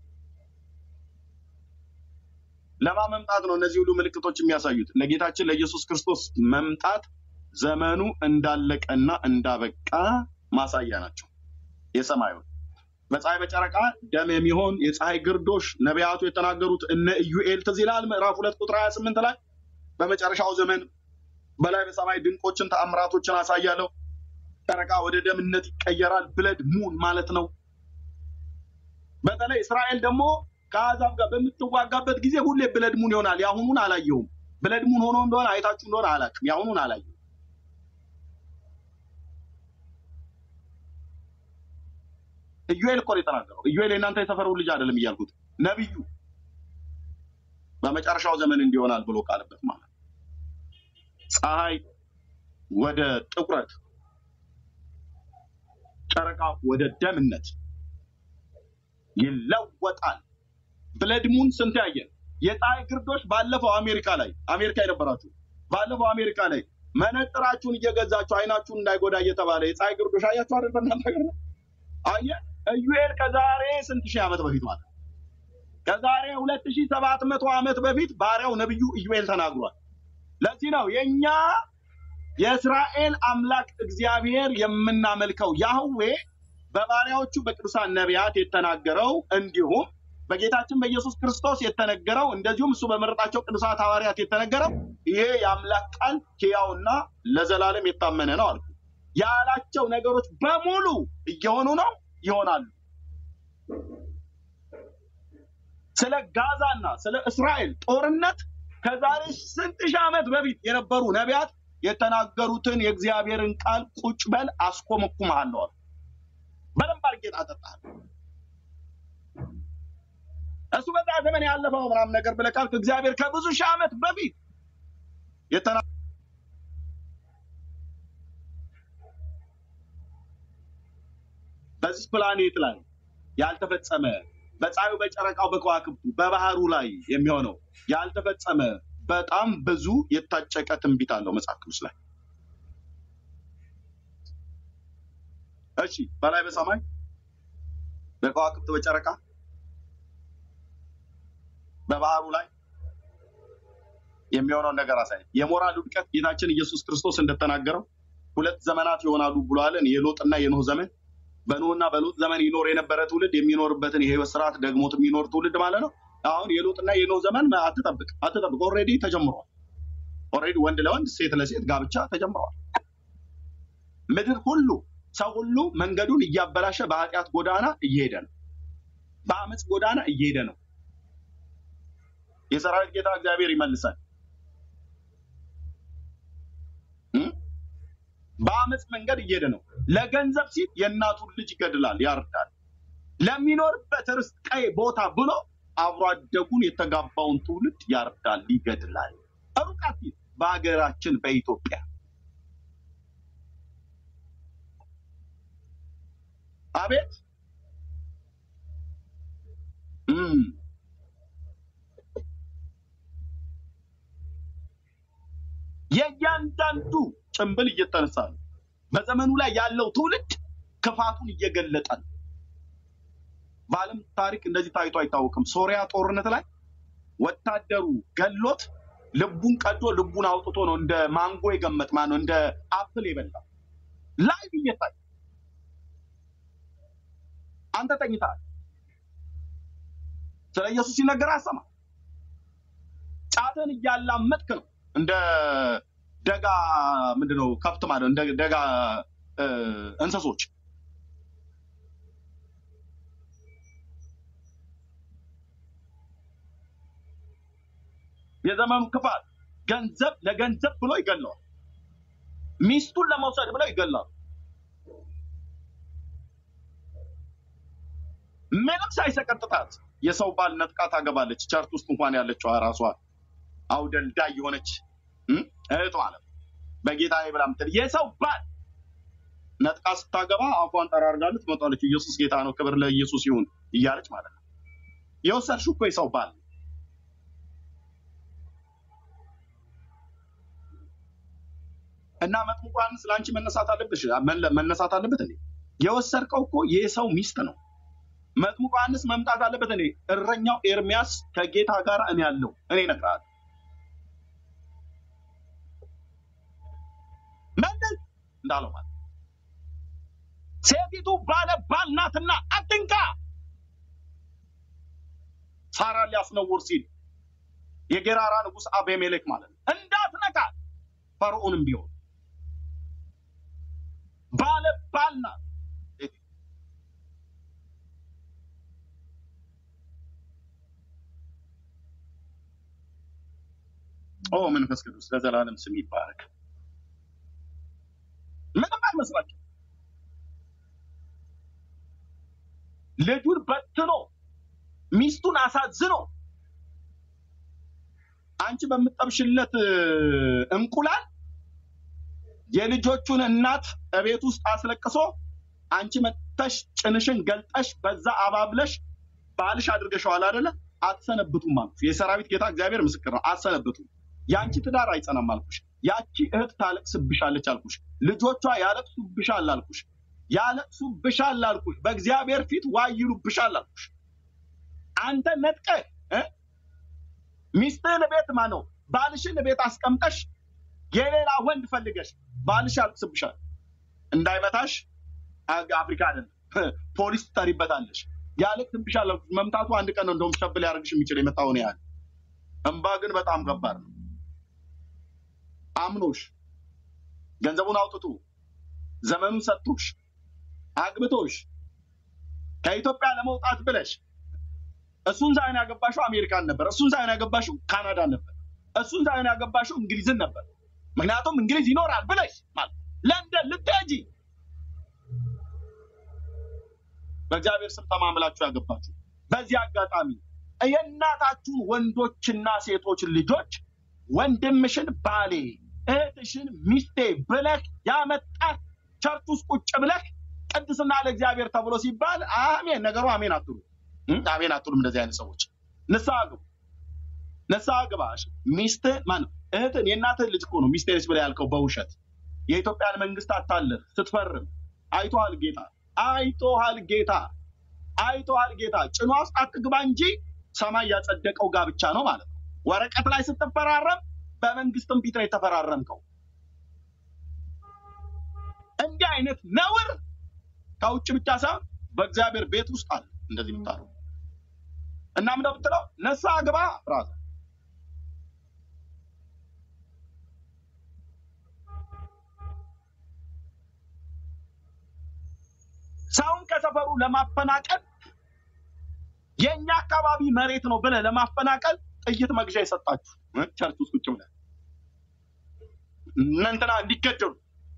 ለማን መምጣት ነው እነዚህ ሁሉ ምልክቶች የሚያሳዩት? ለጌታችን ለኢየሱስ ክርስቶስ መምጣት ዘመኑ እንዳለቀና እንዳበቃ ማሳያ ናቸው። የሰማዩ በፀሐይ በጨረቃ ደም የሚሆን የፀሐይ ግርዶሽ ነቢያቱ የተናገሩት እነ ኢዩኤል ትዝ ይላል ምዕራፍ ሁለት ቁጥር ሀያ ስምንት ላይ በመጨረሻው ዘመን በላይ በሰማይ ድንቆችን ተአምራቶችን አሳያለሁ፣ ጨረቃ ወደ ደምነት ይቀየራል። ብለድ ሙን ማለት ነው። በተለይ እስራኤል ደግሞ ከአሕዛብ ጋር በምትዋጋበት ጊዜ ሁሌ ብለድ ሙን ይሆናል። ያሁኑን አላየውም። ብለድ ሙን ሆኖ እንደሆነ አይታችሁ እንደሆነ አላውቅም። ያሁኑን አላየውም። ኢዩኤል እኮ ነው የተናገረው። ኢዩኤል የእናንተ የሰፈሩ ልጅ አይደለም እያልኩት ነብዩ በመጨረሻው ዘመን እንዲሆናል ብሎ ቃልበት ማለት ፀሐይ ወደ ጥቁረት፣ ጨረቃ ወደ ደምነት ይለወጣል። ብለድ ሙን ስንት ያየን? የፀሐይ ግርዶሽ ባለፈው አሜሪካ ላይ አሜሪካ የነበራችሁ ባለፈው አሜሪካ ላይ መነጥራችሁን እየገዛችሁ አይናችሁን እንዳይጎዳ እየተባለ የፀሐይ ግርዶሽ አያችሁ አይደል? በእናንተ ሀገር አየ ኢዩኤል ከዛሬ ስንት ሺህ ዓመት በፊት ማለት ከዛሬ ሁለት ሺህ ሰባት መቶ ዓመት በፊት ባሪያው ነብዩ ኢዩኤል ተናግሯል። ለዚህ ነው የኛ የእስራኤል አምላክ እግዚአብሔር የምናመልከው ያህዌ በባሪያዎቹ በቅዱሳን ነቢያት የተናገረው እንዲሁም በጌታችን በኢየሱስ ክርስቶስ የተነገረው እንደዚሁም እሱ በመረጣቸው ቅዱሳት ሐዋርያት የተነገረው ይሄ የአምላክ ቃል ሕያውና ለዘላለም የታመነ ነው አልኩ። ያላቸው ነገሮች በሙሉ እየሆኑ ነው ይሆናሉ። ስለ ጋዛና ስለ እስራኤል ጦርነት ከዛሬ ስንት ሺህ ዓመት በፊት የነበሩ ነቢያት የተናገሩትን የእግዚአብሔርን ቃል ቁጭ በል አስኮመኩምሃለሁ አሉ። በደንብ አድርጌ አጠጣለሁ። እሱ በዛ ዘመን ያለፈው ምናምን ነገር ብለህ ካልክ እግዚአብሔር ከብዙ ሺህ ዓመት በፊት የተና በዚህ ፕላኔት ላይ ያልተፈጸመ በፀሐዩ በጨረቃው በከዋክብቱ በባህሩ ላይ የሚሆነው ያልተፈጸመ በጣም ብዙ የታጨቀ ትንቢት አለው መጽሐፍ ቅዱስ ላይ። እሺ በላይ በሰማይ በከዋክብቱ በጨረቃ በባህሩ ላይ የሚሆነው ነገር አሳይ። የሞራል ውድቀት ጌታችን ኢየሱስ ክርስቶስ እንደተናገረው ሁለት ዘመናት ይሆናሉ ብሏልን። የሎጥና የኖህ ዘመን። በኖህና በሎጥ ዘመን ይኖር የነበረ ትውልድ የሚኖርበትን የህይወት ስርዓት ደግሞት የሚኖር ትውልድ ማለት ነው። አሁን የሎጥና የኖህ ዘመን አትጠብቅ አትጠብቅ። ኦልሬዲ ተጀምሯል። ኦልሬዲ ወንድ ለወንድ ሴት ለሴት ጋብቻ ተጀምሯል። ምድር ሁሉ ሰው ሁሉ መንገዱን እያበላሸ በኃጢአት ጎዳና እየሄደ ነው። በአመፅ ጎዳና እየሄደ ነው። የሰራዊት ጌታ እግዚአብሔር ይመልሳል። በአመፅ መንገድ እየሄደ ነው። ለገንዘብ ሲል የእናቱን ልጅ ይገድላል፣ ያርዳል። ለሚኖርበት ርስት ቀይ ቦታ ብሎ አብሮ አደጉን የተጋባውን ትውልድ ያርዳል፣ ይገድላል። ሩቃት በሀገራችን በኢትዮጵያ አቤት እም የእያንዳንዱ ጭንብል እየተነሳ ነው። በዘመኑ ላይ ያለው ትውልድ ክፋቱን እየገለጠ ነው። በዓለም ታሪክ እንደዚህ ታይቶ አይታወቅም። ሶሪያ ጦርነት ላይ ወታደሩ ገሎት ልቡን ቀዶ ልቡን አውጥቶ ነው እንደ ማንጎ የገመጥ ማን ነው እንደ አፕል የበላ ላይ እየታይ አንተ ተኝተሃል። ስለ ኢየሱስ ሲነገር አሰማ። ጫትን እያላመጥክ ነው እንደ ደጋ ምንድነው ከብት ማለት እንደ ደጋ እንስሶች። የዘመኑ ክፋት ገንዘብ ለገንዘብ ብሎ ይገላል። ሚስቱን ለመውሰድ ብሎ ይገላል። ምንም ሳይሰቀጥጣት የሰው ባል ነጥቃ ታገባለች። ቸርች ውስጥ እንኳን ያለችው ራሷ አውደልዳይ የሆነች እህት ማለት በጌታዬ ብላ ምትል የሰው ባል ነጥቃ ስታገባ አፏን ጠራርጋለች ትመጣለች። ኢየሱስ ጌታ ነው፣ ክብር ለኢየሱስ ይሁን እያለች ማለት ነው። የወሰድሽው እኮ የሰው ባል እና መጥምቁ ዮሐንስ ለአንቺ መነሳት አለብሽ መነሳት አለበት እንዴ? የወሰድከው እኮ የሰው ሚስት ነው። መጥምቁ ዮሐንስ መምጣት አለበት እንዴ? እረኛው ኤርሚያስ ከጌታ ጋር እኔ ያለው እኔ እነግርሃለሁ መንደል እንዳለው ማለት ሴቲቱ ባለ ባል ናትና አትንካ። ሳራ ሊያስነውር ሲል የጌራራ ንጉስ አቤሜሌክ ማለት ነው እንዳትነካ። ፈርዖንም ቢሆን ባለ ባል ናት። ኦ መንፈስ ቅዱስ ለዘላለም ስም ይባረክ። ምንም አይመስላችሁ ልጁን በትኖ ሚስቱን አሳዝኖ አንቺ በምትጠብሽለት እንቁላል የልጆቹን እናት እቤት ውስጥ አስለቅሶ አንቺ መተሽ ጭንሽን ገልጠሽ በዛ አባብለሽ ባልሽ አድርገሽዋል አይደለ? አትሰነብቱም አልኩሽ። የሰራዊት ጌታ እግዚአብሔር ምስክር ነው። አትሰነብቱም። ያንቺ ትዳር አይጸናም አልኩሽ። ያቺ እህት ታለቅስብሻለች አልኩሽ። ልጆቿ ያለቅሱብሻል አልኩሽ። ያለቅሱብሻል አልኩሽ። በእግዚአብሔር ፊት ዋይሉብሻል አልኩሽ። አንተ ነጥቀህ እ ሚስትህን ቤት ማነው ባልሽን ቤት አስቀምጠሽ የሌላ ወንድ ፈልገሽ ባልሽ ያለቅስብሻል። እንዳይመታሽ አፍሪካ አይደለም ፖሊስ ትጠሪበታለሽ። ያለቅስብሻል አልኩሽ። መምታቱ አንድ ቀን ነው እንደውም ሸብል ያደርግሽ የሚችል የመጣው ነው ያለ። እንባ ግን በጣም ከባድ ነው። አምኖሽ ገንዘቡን አውጥቶ ዘመኑን ሰጥቶሽ አግብቶሽ ከኢትዮጵያ ለመውጣት ብለሽ እሱን ሳይሆን ያገባሽው አሜሪካን ነበር። እሱን ሳይሆን ያገባሽው ካናዳ ነበር። እሱን ሳይሆን ያገባሽው እንግሊዝን ነበር። ምክንያቱም እንግሊዝ ይኖራል ብለሽ ማለት ለንደን ልትሄጂ በእግዚአብሔር ስም ተማምላችሁ ያገባችሁ። በዚህ አጋጣሚ የእናታችሁን ወንዶችና ሴቶች ልጆች ወንድምሽን ባሌ እህትሽን ሚስቴ ብለህ ያመጣት ቸርች ውስጥ ቁጭ ብለህ ቅድስና ለእግዚአብሔር ተብሎ ሲባል አሜን ነገሩ አሜን አትሉ አሜን አትሉም። እንደዚህ አይነት ሰዎች ንስሐ ግቡ። ንስሐ ግባሽ። ሚስት ማን እህትን የእናትህ ልጅ እኮ ነው ሚስቴ ነች ብለህ ያልከው በውሸት የኢትዮጵያን መንግስት አታለህ ስትፈርም አይቶሃል ጌታ አይቶሃል ጌታ አይቶሃል ጌታ። ጭኗ ውስጥ አትግባ እንጂ ሰማይ ያጸደቀው ጋብቻ ነው ማለት ነው። ወረቀት ላይ ስትፈራረም በመንግስትም ፊት ላይ ተፈራረምከው። እንዲህ አይነት ነውር ከውጭ ብቻ ሳይሆን በእግዚአብሔር ቤት ውስጥ አለ። እንደዚህ ምታረው እና ምን ብትለው ንስሐ ግባ ብራዘር። ሰውን ከሰፈሩ ለማፈናቀል የኛ አካባቢ መሬት ነው ብለህ ለማፈናቀል ጥይት መግዣ የሰጣችሁ ቸርች ውስጥ ቁጭ ብለህ እናንተና እንዲገደሉ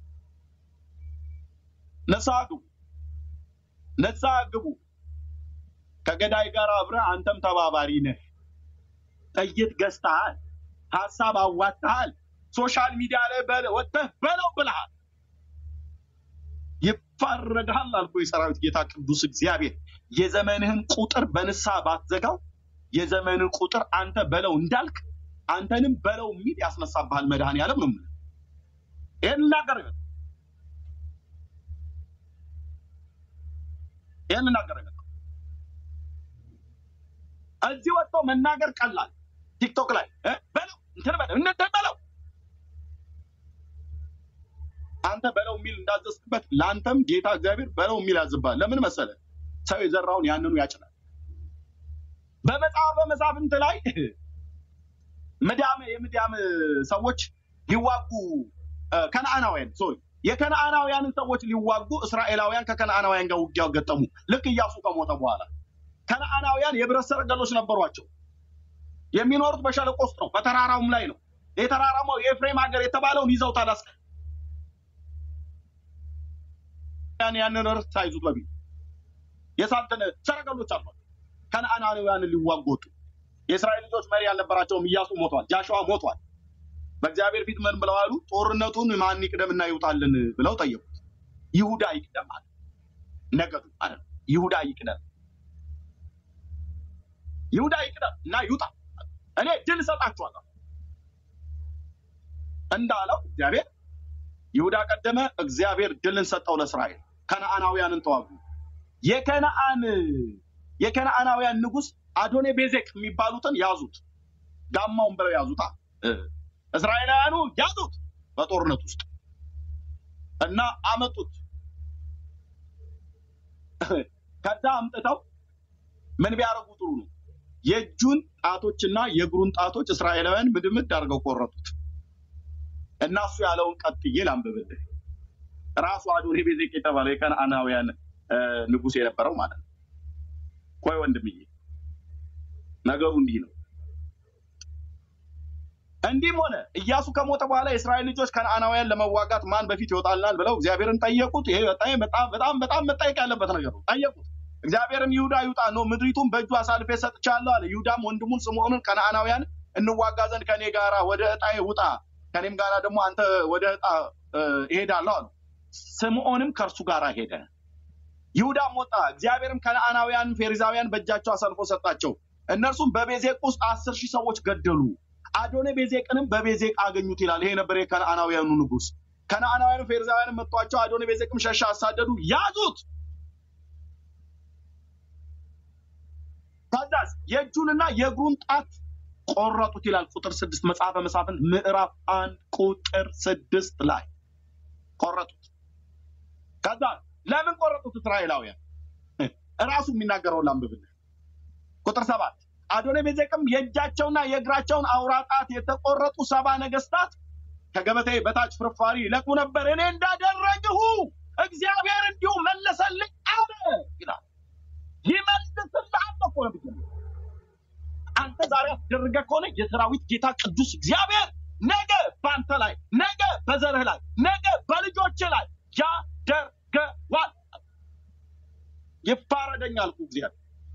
ንስሐ ግቡ። ንስሐ ግቡ። ከገዳይ ጋር አብረህ አንተም ተባባሪ ነህ። ጥይት ገዝተሃል፣ ሐሳብ አዋጥተሃል፣ ሶሻል ሚዲያ ላይ ወጥተህ በለው ብለሃል። ይፋረድሃል አልኩ። የሰራዊት ጌታ ቅዱስ እግዚአብሔር የዘመንህን ቁጥር በንስሐ ባትዘጋው የዘመንህ ቁጥር አንተ በለው እንዳልክ አንተንም በለው የሚል ያስነሳብሃል መድኃኒዓለም ነው። ይሄን እናገር ይሄን እናገር እዚህ ወጥቶ መናገር ቀላል። ቲክቶክ ላይ እ በለው እንትን በለው እንትን በለው አንተ በለው የሚል እንዳዘዝክበት ላንተም ጌታ እግዚአብሔር በለው የሚል ያዝባል። ለምን መሰለ? ሰው የዘራውን ያንኑ ያጭዳል። በመጽሐፈ መሳፍንት ላይ ምድያም የምድያም ሰዎች ሊዋጉ ከነዓናውያን ሶሪ የከነዓናውያንን ሰዎች ሊዋጉ እስራኤላውያን ከከነዓናውያን ጋር ውጊያው ገጠሙ። ልክ ኢያሱ ከሞተ በኋላ ከነዓናውያን የብረት ሰረገሎች ነበሯቸው። የሚኖሩት በሸለቆ ውስጥ ነው፣ በተራራውም ላይ ነው። የተራራማው የኤፍሬም ሀገር የተባለውን ይዘውታል። አስከ ያን ያንን እርስ ሳይዙት በፊት የሳንተነ ሰረገሎች አሉ። ከነዓናውያን ሊዋጉ ወጡ። የእስራኤል ልጆች መሪ ያልነበራቸውም ኢያሱ ሞቷል፣ ጃሽዋ ሞቷል። በእግዚአብሔር ፊት ምን ብለው አሉ? ጦርነቱን ማን ይቅደምና ይውጣልን ብለው ጠየቁት። ይሁዳ ይቅደም አለ። ነገዱ አለ ይሁዳ ይቅደም ይሁዳ ይቅደም እና ይውጣ፣ እኔ ድል ሰጣችኋለሁ እንዳለው እግዚአብሔር ይሁዳ ቀደመ። እግዚአብሔር ድልን ሰጠው ለእስራኤል። ከነዓናውያንን ተዋጉ። የከነዓን የከነዓናውያን ንጉስ አዶኔ ቤዜቅ የሚባሉትን ያዙት። ጋማውን ብለው ያዙታ። እስራኤላውያኑ ያዙት በጦርነት ውስጥ እና አመጡት። ከዛ አምጥተው ምን ቢያረጉ ጥሩ ነው? የእጁን ጣቶችና የእግሩን ጣቶች እስራኤላውያን ምድምድ አድርገው ቆረጡት። እና እሱ ያለውን ቀጥዬ ላንብብልህ። ራሱ አዶኒ ቤዜቅ የተባለው የከነዓናውያን ንጉስ የነበረው ማለት ነው። ቆይ ወንድምዬ ነገሩ እንዲህ ነው። እንዲህም ሆነ ኢያሱ ከሞተ በኋላ የእስራኤል ልጆች ከነዓናውያን ለመዋጋት ማን በፊት ይወጣልናል ብለው እግዚአብሔርን ጠየቁት። ይሄ በጣም በጣም በጣም በጣም መጠየቅ ያለበት ነገር ነው። ጠየቁት። እግዚአብሔርም ይሁዳ ይውጣ ነው ምድሪቱን በእጁ አሳልፌ ሰጥቻለሁ አለ። ይሁዳም ወንድሙን ስምዖንን ከነዓናውያን እንዋጋ ዘንድ ከኔ ጋራ ወደ ዕጣዬ ውጣ፣ ከኔም ጋራ ደግሞ አንተ ወደ ዕጣ እሄዳለሁ አሉ። ስምዖንም ከእርሱ ጋር ሄደ። ይሁዳም ወጣ። እግዚአብሔርም ከነዓናውያን ፌሪዛውያን በእጃቸው አሳልፎ ሰጣቸው። እነርሱም በቤዜቅ ውስጥ አስር ሺህ ሰዎች ገደሉ። አዶኒ ቤዜቅንም በቤዜቅ አገኙት ይላል። ይሄ ነበር የከነዓናውያኑ ንጉስ። ከነዓናውያኑ ፌሪዛውያን መጥቷቸው አዶኒ ቤዜቅም ሸሻ፣ አሳደዱ፣ ያዙት። ከዛስ የእጁንና የእግሩን ጣት ቆረጡት ይላል። ቁጥር ስድስት መጽሐፈ መሳፍንት ምዕራፍ አንድ ቁጥር ስድስት ላይ ቆረጡት። ከዛ ለምን ቆረጡት? እስራኤላውያን እራሱ የሚናገረው ላንብብልህ። ቁጥር ሰባት አዶኒ ቤዜቅም የእጃቸውና የእግራቸውን አውራ ጣት የተቆረጡ ሰባ ነገስታት ከገበታዬ በታች ፍርፋሪ ይለቅሙ ነበር፣ እኔ እንዳደረግሁ እግዚአብሔር እንዲሁ መለሰልኝ አለ ይላል። ይመልስልሃል እኮ ነው። አንተ ዛሬ አስደርገህ ከሆነ የሰራዊት ጌታ ቅዱስ እግዚአብሔር ነገ በአንተ ላይ፣ ነገ በዘርህ ላይ፣ ነገ በልጆችህ ላይ ያደርገዋል። ይፋረደኛል እኮ እግዚአብሔር።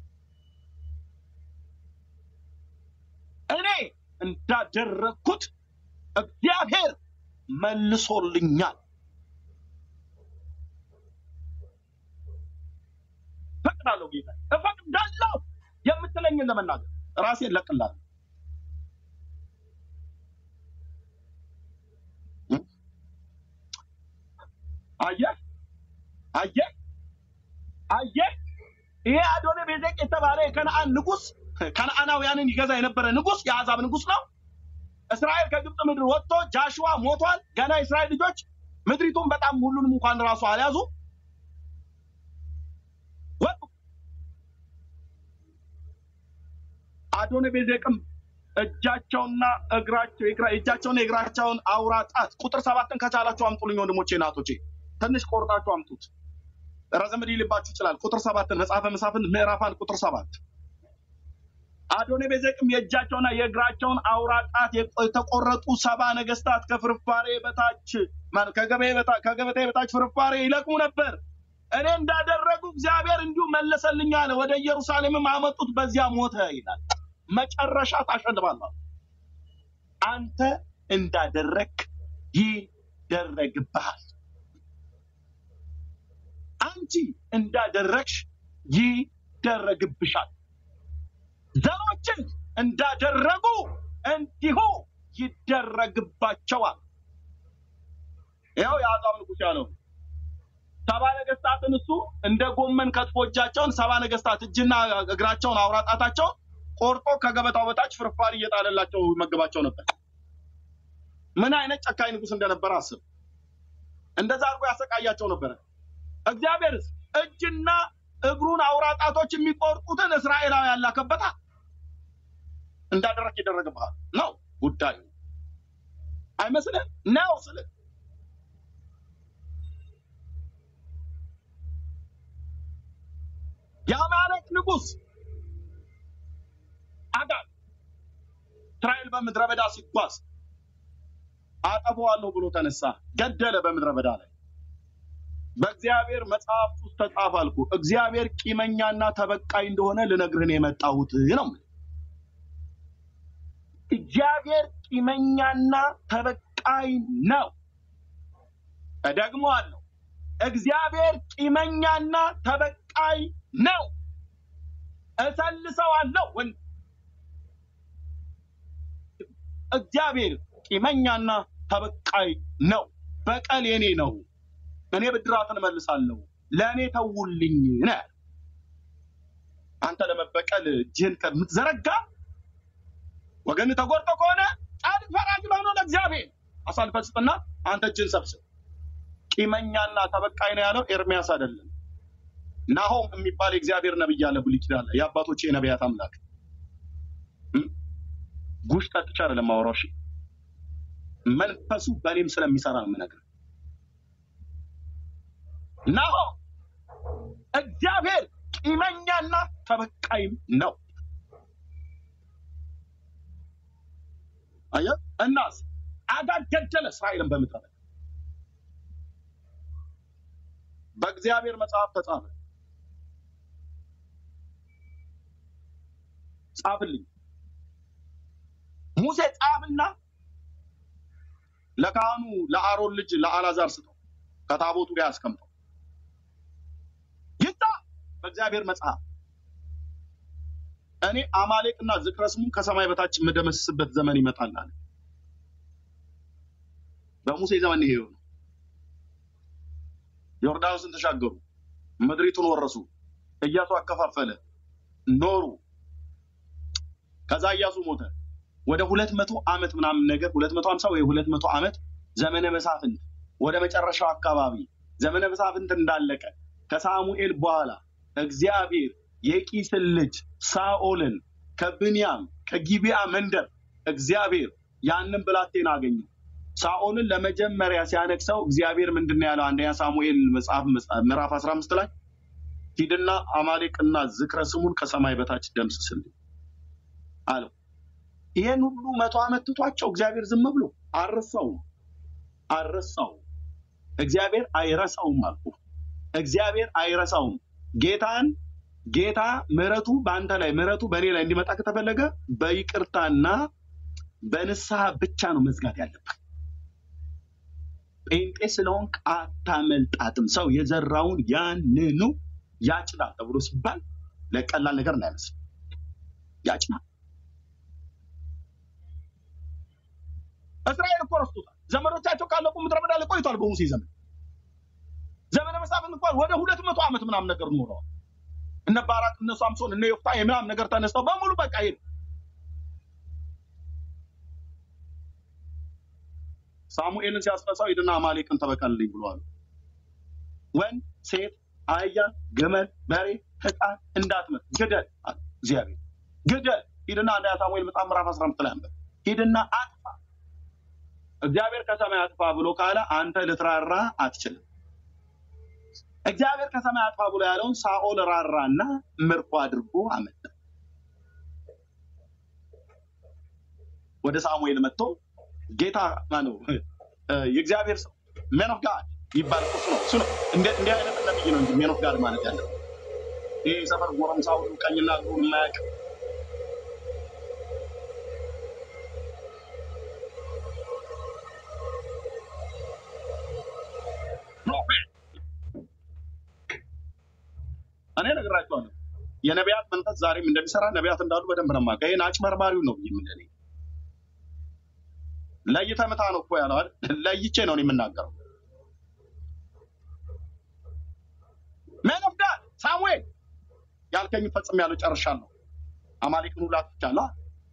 እኔ እንዳደረግኩት እግዚአብሔር መልሶልኛል። ፈቅዳለሁ ጌታ እፈቅዳለሁ የምትለኝን ለመናገር ራሴን ለቅላለሁ። አየህ አየህ አየህ ይሄ አዶኒ ቤዜቅ የተባለ የከነዓን ንጉስ፣ ከነዓናውያንን ይገዛ የነበረ ንጉስ፣ የአሕዛብ ንጉስ ነው። እስራኤል ከግብጽ ምድር ወጥቶ ጃሽዋ ሞቷል። ገና የእስራኤል ልጆች ምድሪቱን በጣም ሁሉንም እንኳን ራሱ አልያዙ ወጡ። አዶኒ ቤዜቅም እጃቸውና እግራቸው እጃቸውና እግራቸውን አውራ ጣት ቁጥር ሰባትን ከቻላችሁ አምጡልኝ ወንድሞቼ እናቶቼ፣ ትንሽ ቆርጣችሁ አምጡት። ረዘም ሊልባችሁ ይችላል። ቁጥር ሰባትን መጽሐፈ መሳፍንት ምዕራፍ አንድ ቁጥር ሰባት አዶኒ ቤዜቅም የእጃቸውና የእግራቸውን አውራ ጣት የተቆረጡ ሰባ ነገስታት ከፍርፋሬ በታች ማለት ከገበታዬ በታች ፍርፋሬ ይለቅሙ ነበር፣ እኔ እንዳደረጉ እግዚአብሔር እንዲሁ መለሰልኝ አለ። ወደ ኢየሩሳሌምም አመጡት፣ በዚያ ሞተ ይላል። መጨረሻ ታሸንፋለህ። አንተ እንዳደረክ ይደረግብሃል። አንቺ እንዳደረግሽ ይደረግብሻል። ዘሮችን እንዳደረጉ እንዲሁ ይደረግባቸዋል። ያው የአሕዛብ ንጉስ ያለው ሰባ ነገስታትን እሱ እንደ ጎመን ከትፎ እጃቸውን ሰባ ነገስታት እጅና እግራቸውን አውራ ጣታቸውን ቆርጦ ከገበታው በታች ፍርፋሪ እየጣለላቸው መገባቸው ነበር። ምን አይነት ጨካኝ ንጉስ እንደነበረ አስብ። እንደዛ አድርጎ ያሰቃያቸው ነበር። እግዚአብሔርስ እጅና እግሩን አውራ ጣቶች የሚቆርጡትን እስራኤላውያን ላከበታ። እንዳደረክ ይደረግብሃል ነው ጉዳዩ። አይመስልም ነው ስለ የአማሌቅ ንጉስ አጋግ እስራኤል በምድረ በዳ ሲጓዝ አጠፋዋለሁ ብሎ ተነሳ፣ ገደለ በምድረ በዳ ላይ። በእግዚአብሔር መጽሐፍ ውስጥ ተጻፈ አልኩ። እግዚአብሔር ቂመኛና ተበቃይ እንደሆነ ልነግርህ ነው የመጣሁት ነው። እግዚአብሔር ቂመኛና ተበቃይ ነው። እደግመዋለሁ፣ እግዚአብሔር ቂመኛና ተበቃይ ነው። እሰልሰዋለሁ። እግዚአብሔር ቂመኛና ተበቃይ ነው። በቀል የኔ ነው፣ እኔ ብድራትን እመልሳለሁ፣ ለእኔ ተውልኝ ነው። አንተ ለመበቀል እጅህን ከምትዘረጋ ወገን ተጎድቶ ከሆነ ጻድቅ ፈራጅ ለሆነ ለእግዚአብሔር አሳልፈህ ስጥና አንተ እጅህን ሰብስብ። ቂመኛና ተበቃይ ነው ያለው ኤርሚያስ አይደለም። ናሆም የሚባል የእግዚአብሔር ነብይ አለ ብሉይ ኪዳን ላይ የአባቶቼ የነቢያት አምላክ ጉሽ ጠጥቼ አይደለም ማወራው። እሺ መንፈሱ በእኔም ስለሚሰራ ነው የምነግርህ። ናሆም እግዚአብሔር ቂመኛና ተበቃይም ነው። አየህ እናስ አጋር ገደለ እስራኤልን በምድረ በዳ በእግዚአብሔር መጽሐፍ ተጻፈ። ጻፍልኝ ሙሴ ጻፍና ለካህኑ ለአሮን ልጅ ለአልዓዛር ስጠው፣ ከታቦቱ ጋር አስቀምጠው። ይታ በእግዚአብሔር መጽሐፍ እኔ አማሌቅና ዝክረ ስሙን ከሰማይ በታች የምደመስስበት ዘመን ይመጣል አለ። በሙሴ ዘመን ይሄ ነው። ዮርዳኖስን ተሻገሩ፣ ምድሪቱን ወረሱ፣ ኢያሱ አከፋፈለ፣ ኖሩ። ከዛ ኢያሱ ሞተ። ወደ ሁለት መቶ ዓመት ምናምን ነገር ሁለት መቶ ሃምሳ ወይ ሁለት መቶ ዓመት ዘመነ መሳፍንት ወደ መጨረሻው አካባቢ ዘመነ መሳፍንት እንዳለቀ ከሳሙኤል በኋላ እግዚአብሔር የቂስን ልጅ ሳኦልን ከብንያም ከጊብዓ መንደር እግዚአብሔር ያንን ብላቴና አገኘው። ሳኦልን ለመጀመሪያ ሲያነግሰው እግዚአብሔር ምንድነው ያለው? አንደኛ ሳሙኤል መጽሐፍ ምዕራፍ አስራ አምስት ላይ ሂድና አማሌቅና ዝክረ ስሙን ከሰማይ በታች ደምስስልኝ አለው። ይሄን ሁሉ መቶ ዓመት ትቷቸው እግዚአብሔር ዝም ብሎ አረሳው አረሳው። እግዚአብሔር አይረሳውም አልኩ። እግዚአብሔር አይረሳውም። ጌታን ጌታ ምሕረቱ በአንተ ላይ ምሕረቱ በእኔ ላይ እንዲመጣ ከተፈለገ በይቅርታና በንስሐ ብቻ ነው መዝጋት ያለበት። ጴንጤ ስለሆንክ አታመልጣትም። ሰው የዘራውን ያንኑ ያጭዳል ተብሎ ሲባል ለቀላል ነገር እንዳይመስል ያጭዳል። እስራኤል እኮ ረስቶታል። ዘመዶቻቸው ካለቁ ምድረ በዳ ላይ ቆይቷል። በሙሴ ዘመን ዘመነ መሳፍንት እንኳን ወደ ሁለት መቶ ዓመት ምናምን ነገር ኖረዋል። እነ ባራቅ እነ ሳምሶን እነ ዮፍታሔ ምናምን ነገር ተነስተው በሙሉ በቃ ሄዱ። ሳሙኤልን ሲያስነሳው ሂድና አማሌቅን ተበቀልልኝ ብሏል። ወንድ፣ ሴት፣ አህያ፣ ግመል፣ በሬ፣ ሕፃን እንዳትመት ግደል አለ እግዚአብሔር። ግደል ሂድና አንደኛ ሳሙኤል መጽሐፍ ምዕራፍ አስራ አምስት ላይ አንበብ። ሂድና አጥፋ። እግዚአብሔር ከሰማይ አጥፋ ብሎ ካለ አንተ ልትራራ አትችልም። እግዚአብሔር ከሰማይ አጥፋ ብሎ ያለውን ሳኦል ራራና ምርኮ አድርጎ አመጣ። ወደ ሳሙኤል መጥቶ ጌታ ማነው የእግዚአብሔር ሰው man of God ይባል እሱ ነው እሱ ነው እንደ እንደ አይነት ነብይ ነው እንጂ man of God ማለት ያለው ይሄ ሰፈር ጎረምሳው ቀኝና ግሩን ማያቅ እኔ ነግራቸዋለሁ። የነቢያት መንፈስ ዛሬም እንደሚሰራ ነቢያት እንዳሉ በደንብ ነው የማውቀው። ይሄን አጭበርባሪው ነው የምንለኝ። ለይተህ ምታ ነው እኮ ያለው አይደል? ለይቼ ነው የምናገረው። man of God ሳሙኤል ያልከኝ ፈጽም ያለው ጨርሻለሁ። አማሌቅን ሁሉ አጥፍቻለሁ።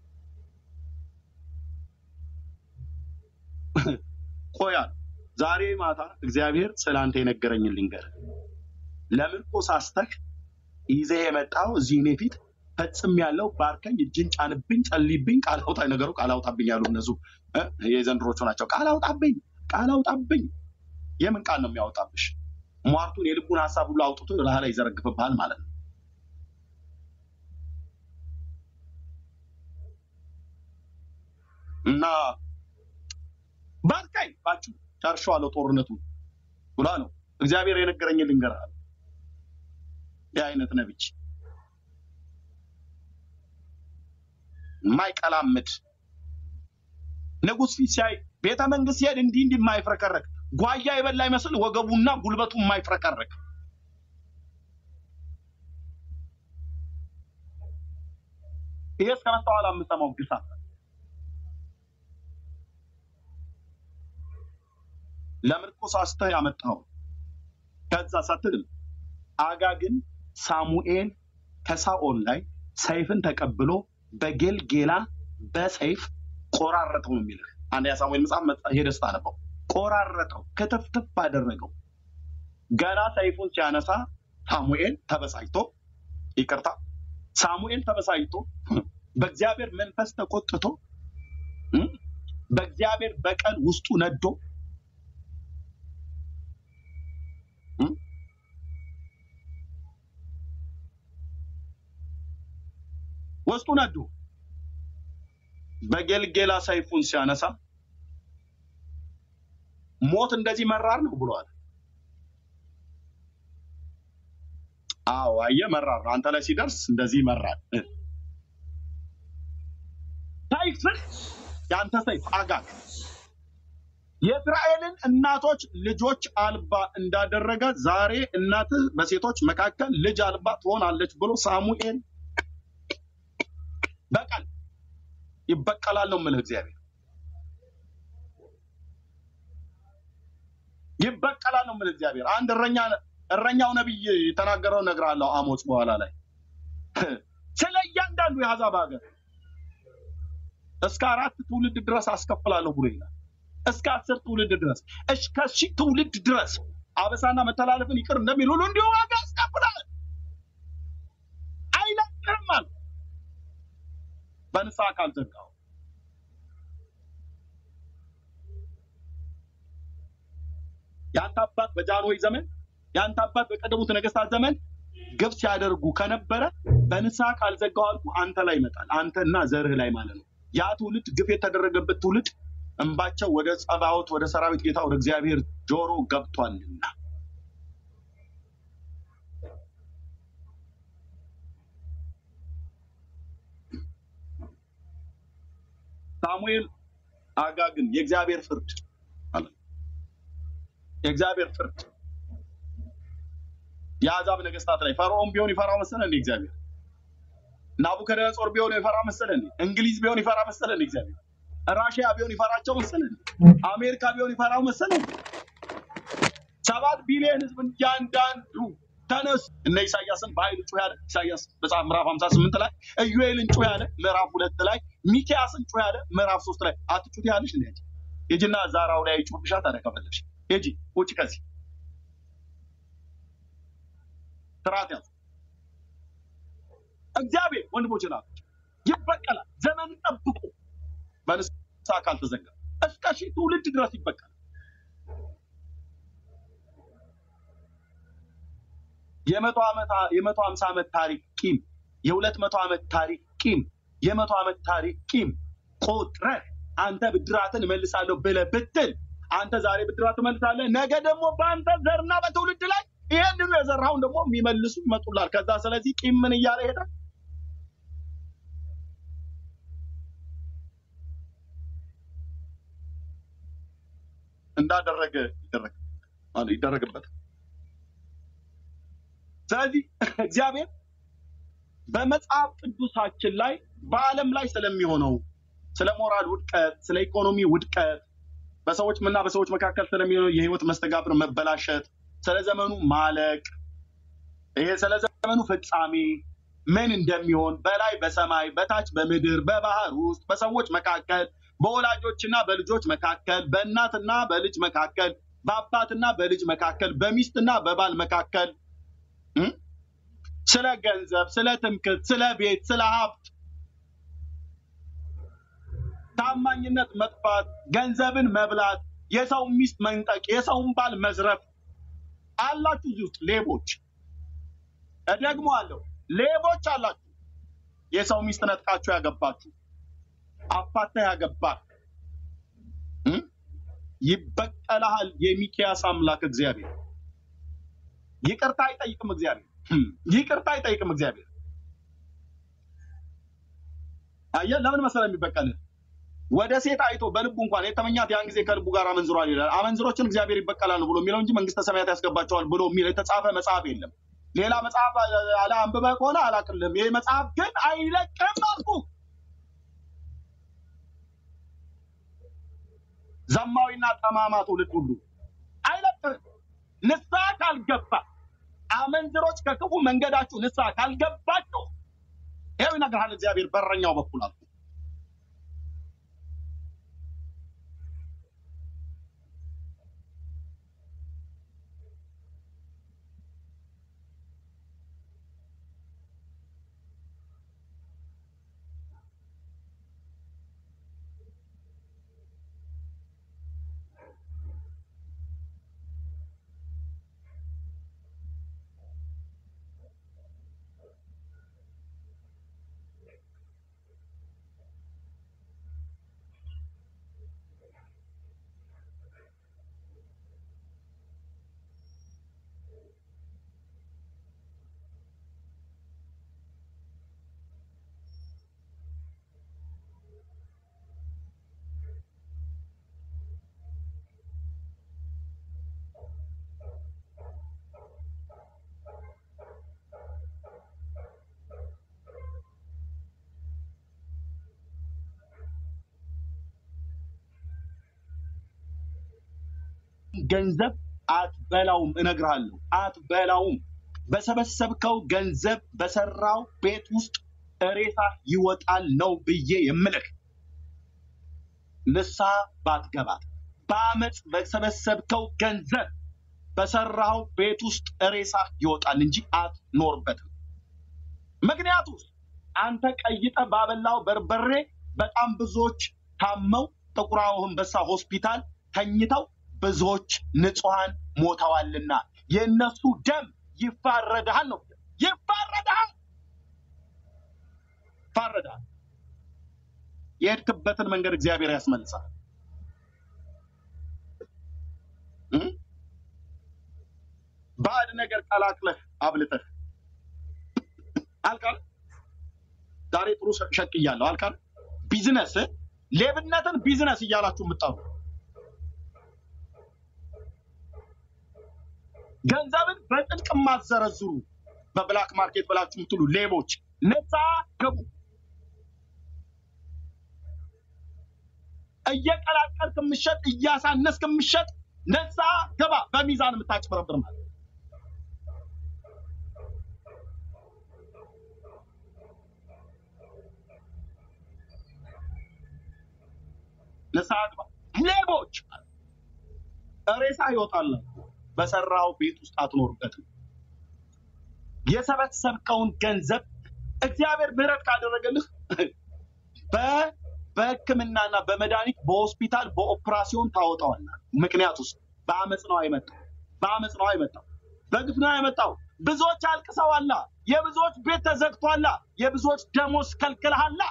ቆያል ዛሬ ማታ እግዚአብሔር ስላንተ የነገረኝን ልንገር። ለምን ቆሳስተህ ይዘህ የመጣው እዚህ እኔ ፊት ፈጽም ያለው ባርከኝ፣ እጅን ጫንብኝ፣ ጸልይብኝ፣ ቃል አውጣ ነገሩ ቃል አውጣብኝ ያሉ እነሱ የዘንድሮቹ ናቸው። ቃል አውጣብኝ ቃል አውጣብኝ። የምን ቃል ነው የሚያወጣብሽ? ሟርቱን የልቡን ሐሳብ ሁሉ አውጥቶ ለሃ ላይ ይዘረግፍብሃል ማለት ነው። እና ባርከኝ ባችሁ ጨርሻለሁ ጦርነቱ ብላ ነው እግዚአብሔር የነገረኝን ልንገርህ። የአይነት ነብይ ማይቀላምድ ንጉስ ፊት ሲያይ ቤተ መንግስት ሲሄድ እንዲህ እንዲህ ማይፍረከረክ ጓያ የበላ ይመስል ወገቡና ጉልበቱ ማይፍረከረክ ይሄስ ከመጣዋላ የምሰማው ግሳት ለምርኮስ አስተህ ያመጣው ከዛ ሳትልም አጋግን ሳሙኤል ከሳኦል ላይ ሰይፍን ተቀብሎ በጌልጌላ በሰይፍ ቆራረጠው ነው የሚልህ። አንደኛ ሳሙኤል መጽሐፍ ሄደህ ስታነበው ቆራረጠው፣ ከተፍተፍ አደረገው። ገና ሰይፉን ሲያነሳ ሳሙኤል ተበሳጭቶ ይቅርታ ሳሙኤል ተበሳጭቶ በእግዚአብሔር መንፈስ ተቆጥቶ በእግዚአብሔር በቀል ውስጡ ነዶ ውስጡ ነዶ በገልጌላ ሰይፉን ሲያነሳ ሞት እንደዚህ መራር ነው ብሏል። አዎ አየ መራር አንተ ላይ ሲደርስ እንደዚህ መራር ሰይፍ ያንተ ሰይፍ አጋግ የእስራኤልን እናቶች ልጆች አልባ እንዳደረገ ዛሬ እናትህ በሴቶች መካከል ልጅ አልባ ትሆናለች ብሎ ሳሙኤል በቀል ይበቀላል ነው የምልህ። እግዚአብሔር ይበቀላል ነው የምልህ። እግዚአብሔር አንድ እረኛ እረኛው ነብይ የተናገረው ነገር አለው አሞጽ በኋላ ላይ ስለ እያንዳንዱ የአሕዛብ ሀገር እስከ አራት ትውልድ ድረስ አስከፍላለሁ ብሎ ይላል። እስከ አስር ትውልድ ድረስ እስከ ሺህ ትውልድ ድረስ አበሳና መተላለፍን ይቅር እንደሚል ሁሉ እንዲሁ ዋጋ ያስከፍላል አይለቅም አለ። በንስሐ ካልዘጋው ያንተ አባት በጃንሆይ ዘመን ያንተ አባት በቀደሙት ነገስታት ዘመን ግፍ ሲያደርጉ ከነበረ በንስሐ ካልዘጋው አልኩ አንተ ላይ ይመጣል። አንተና ዘርህ ላይ ማለት ነው። ያ ትውልድ ግፍ የተደረገበት ትውልድ እንባቸው ወደ ጸባዖት ወደ ሰራዊት ጌታ ወደ እግዚአብሔር ጆሮ ገብቷልና ሳሙኤል አጋግን የእግዚአብሔር ፍርድ አለ። የእግዚአብሔር ፍርድ የአሕዛብ ነገስታት ላይ ፈርዖን ቢሆን ይፈራው መሰለ እንዴ? እግዚአብሔር ናቡከደነጾር ቢሆን ይፈራ መሰለ እንዴ? እንግሊዝ ቢሆን ይፈራ መሰለ እንዴ? እግዚአብሔር ራሽያ ቢሆን ይፈራቸው መሰለ እንዴ? አሜሪካ ቢሆን ይፈራው መሰለ እንዴ? ሰባት ቢሊዮን ህዝብ እያንዳንዱ ተነስ እነ ኢሳያስን በኃይል ጩህ ያለ ኢሳያስ መጽሐፍ ምዕራፍ ሃምሳ ስምንት ላይ ኢዩኤልን ጩህ ያለ ምዕራፍ ሁለት ላይ ሚክያስን ጩህ ያለ ምዕራፍ ሶስት ላይ አትጩህ ያለሽ እንዴ? ሂጂና ዛራው ላይ ጩህብሻ ታደከፈለሽ ሂጂ ውጪ ከዚህ ስርዓት ያዙ። እግዚአብሔር ወንድሞች ናቸው ይበቀላል። ዘመን ጠብቆ በንስሐ ካልተዘጋ እስከ ሺህ ትውልድ ድረስ ይበቀላል። የመቶ ዓመት የመቶ ሃምሳ ዓመት ታሪክ ቂም፣ የሁለት መቶ ዓመት ታሪክ ቂም፣ የመቶ ዓመት ታሪክ ቂም ቆጥረህ አንተ ብድራትን እመልሳለሁ ብለህ ብትል አንተ ዛሬ ብድራት ትመልሳለህ፣ ነገ ደግሞ በአንተ ዘርና በትውልድ ላይ ይሄንኑ የዘራውን ደግሞ የሚመልሱ ይመጡላል። ከዛ ስለዚህ ቂም ምን እያለ ይሄዳል? እንዳደረገ ይደረግ ማለት ይደረግበት። ስለዚህ እግዚአብሔር በመጽሐፍ ቅዱሳችን ላይ በዓለም ላይ ስለሚሆነው ስለ ሞራል ውድቀት፣ ስለ ኢኮኖሚ ውድቀት፣ በሰዎች እና በሰዎች መካከል ስለሚሆነው የህይወት መስተጋብር መበላሸት፣ ስለ ዘመኑ ማለቅ፣ ይሄ ስለ ዘመኑ ፍጻሜ ምን እንደሚሆን በላይ በሰማይ በታች በምድር በባህር ውስጥ በሰዎች መካከል በወላጆችና በልጆች መካከል በእናትና በልጅ መካከል በአባትና በልጅ መካከል በሚስትና በባል መካከል ስለ ገንዘብ፣ ስለ ትምክህት፣ ስለ ቤት፣ ስለ ሀብት ታማኝነት መጥፋት፣ ገንዘብን መብላት፣ የሰው ሚስት መንጠቅ፣ የሰውን ባል መዝረፍ አላችሁ። እዚህ ውስጥ ሌቦች ደግሞ አለው ሌቦች አላችሁ። የሰው ሚስት ነጥቃችሁ ያገባችሁ፣ አፋታ ያገባህ ይበቀልሃል። የሚኪያስ አምላክ እግዚአብሔር ይቅርታ አይጠይቅም። እግዚአብሔር ይቅርታ አይጠይቅም። እግዚአብሔር አየህ፣ ለምን መሰለህ የሚበቀልህ? ወደ ሴት አይቶ በልቡ እንኳን የተመኛት ያን ጊዜ ከልቡ ጋር አመንዝሯል ይላል። አመንዝሮችን እግዚአብሔር ይበቀላል ብሎ የሚለው እንጂ መንግስተ ሰማያት ያስገባቸዋል ብሎ የሚል የተጻፈ መጽሐፍ የለም። ሌላ መጽሐፍ አለ አንብበህ ከሆነ አላቅልም። ይሄ መጽሐፍ ግን አይለቅም አልኩ። ዘማዊና ጠማማ ትውልድ ሁሉ አይለቅም። ንስሐ ካልገባ አመንዝሮች ከክፉ መንገዳችሁ ንስሐ ካልገባችሁ ይሄው ይነግርሃል እግዚአብሔር በረኛው በኩል አልኩ። ገንዘብ አትበላውም እነግርሃለሁ አትበላውም በሰበሰብከው ገንዘብ በሰራው ቤት ውስጥ ሬሳ ይወጣል ነው ብዬ የምልህ ንስሐ ባትገባት በአመፅ በሰበሰብከው ገንዘብ በሰራው ቤት ውስጥ ሬሳ ይወጣል እንጂ አትኖርበትም ምክንያቱም አንተ ቀይጠ ባበላው በርበሬ በጣም ብዙዎች ታመው ጥቁር አንበሳ ሆስፒታል ተኝተው ብዙዎች ንጹሃን ሞተዋልና የነሱ ደም ይፋረዳል ነው ይፋረዳል ይፋረዳል የሄድክበትን መንገድ እግዚአብሔር ያስመልሳል ባድ ነገር ቀላቅለህ አብልተህ አልካል ዛሬ ጥሩ ሸቅያለሁ አልካል ቢዝነስ ሌብነትን ቢዝነስ እያላችሁ የምትጠሩ ገንዘብን በጥልቅ ማዘረዝሩ በብላክ ማርኬት ብላችሁ የምትሉ ሌቦች ነፃ ገቡ እየቀላቀልክ ምሸጥ እያሳነስክ ምሸጥ ነፃ ገባ በሚዛን የምታጭበረብር ማለት ነፃ ገባ ሌቦች ሬሳ ይወጣል በሰራው ቤት ውስጥ አትኖርበትም የሰበሰብከውን ገንዘብ እግዚአብሔር ምህረት ካደረገልህ በ በህክምናና በመድኃኒት በሆስፒታል በኦፕራሲዮን ታወጣዋልና ምክንያቱም በአመጽ ነው አይመጣው በአመጽ ነው አይመጣው በግፍ ነው አይመጣው ብዙዎች አልቅሰዋላ የብዙዎች ቤት ተዘግቷላ የብዙዎች ደሞዝ ከልክለሃላ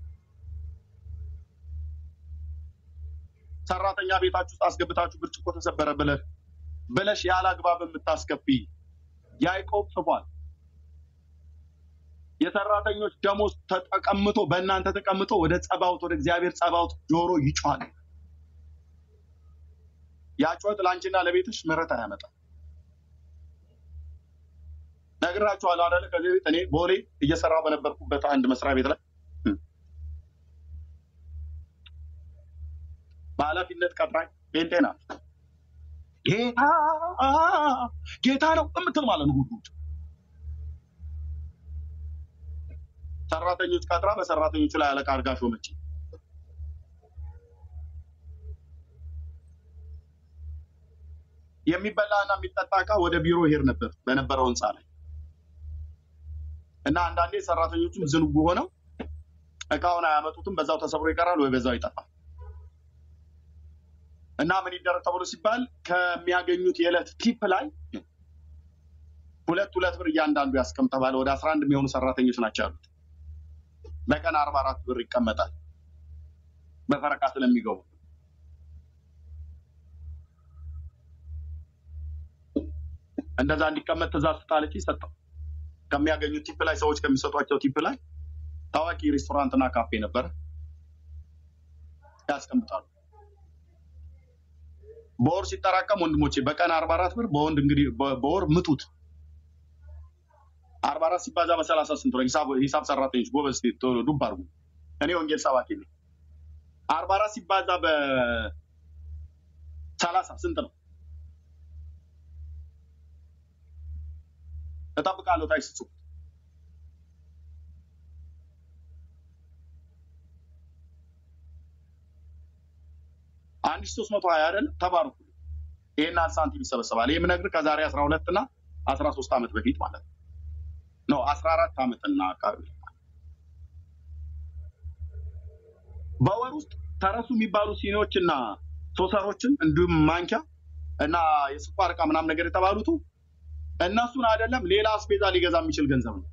ሰራተኛ ቤታችሁ አስገብታችሁ ብርጭቆ ተሰበረ ብለህ ብለሽ ያለ አግባብ የምታስከፊ ያዕቆብ ጽፏል የሰራተኞች ደሞዝ ተቀምጦ በእናንተ ተቀምጦ ወደ ጸባውት ወደ እግዚአብሔር ጸባውት ጆሮ ይጮሃል ያጮት ላንቺና ለቤትሽ ምህረት አያመጣም ነግራችኋለሁ አይደል ከዚህ ቤት እኔ ቦሌ እየሰራው በነበርኩበት አንድ መስሪያ ቤት ላይ ባለፊነት ቀጥራኝ ቤንቴና ጌታ ጌታ ነው እምትል ማለት ነው ሁሉ ሰራተኞች ቀጥራ በሰራተኞች ላይ አለቃ አርጋ ሾመች የሚበላና የሚጠጣ ዕቃ ወደ ቢሮ ሄር ነበር በነበረው ህንጻ ላይ እና አንዳንዴ ሰራተኞቹም ዝንጉ ሆነው ዕቃውን አያመጡትም በዛው ተሰብሮ ይቀራል ወይ በዛው ይጠፋል እና ምን ይደረግ ተብሎ ሲባል ከሚያገኙት የዕለት ቲፕ ላይ ሁለት ሁለት ብር እያንዳንዱ ያስቀምጥ ተባለ ወደ አስራ አንድ የሚሆኑ ሰራተኞች ናቸው ያሉት በቀን አርባ አራት ብር ይቀመጣል በፈረቃ ስለሚገቡ እንደዛ እንዲቀመጥ ትእዛዝ ተጣለች ሰጠው ከሚያገኙት ቲፕ ላይ ሰዎች ከሚሰጧቸው ቲፕ ላይ ታዋቂ ሬስቶራንትና ካፌ ነበር ያስቀምጣሉ በወር ሲጠራቀም ወንድሞቼ በቀን አርባ አራት ብር በወንድ እንግዲህ በወር ምቱት አርባ አራት ሲባዛ በሰላሳ ስንት ነው ሂሳብ ሂሳብ ሰራተኞች ጎበዝ ቶሎ ዱብ አድርጉ እኔ ወንጌል ሰባኪ ነኝ አርባ አራት ሲባዛ በሰላሳ ስንት ነው ተጣብቃለሁ ታይስጹ አንድ ሺህ ሦስት መቶ ሀያ አይደል ተባረኩ ይሄን ሳንቲም ይሰበሰባል ይሄ ምነግር ከዛሬ አስራ ሁለት እና አስራ ሶስት አመት በፊት ማለት ነው ነው አስራ አራት አመትና አካባቢ በወር ውስጥ ተረሱ የሚባሉ ሲኒዎችና ሶሰሮችን እንዲሁም ማንኪያ እና የስኳር ዕቃ ምናምን ነገር የተባሉት እነሱን አይደለም ሌላ አስቤዛ ሊገዛ የሚችል ገንዘብ ነው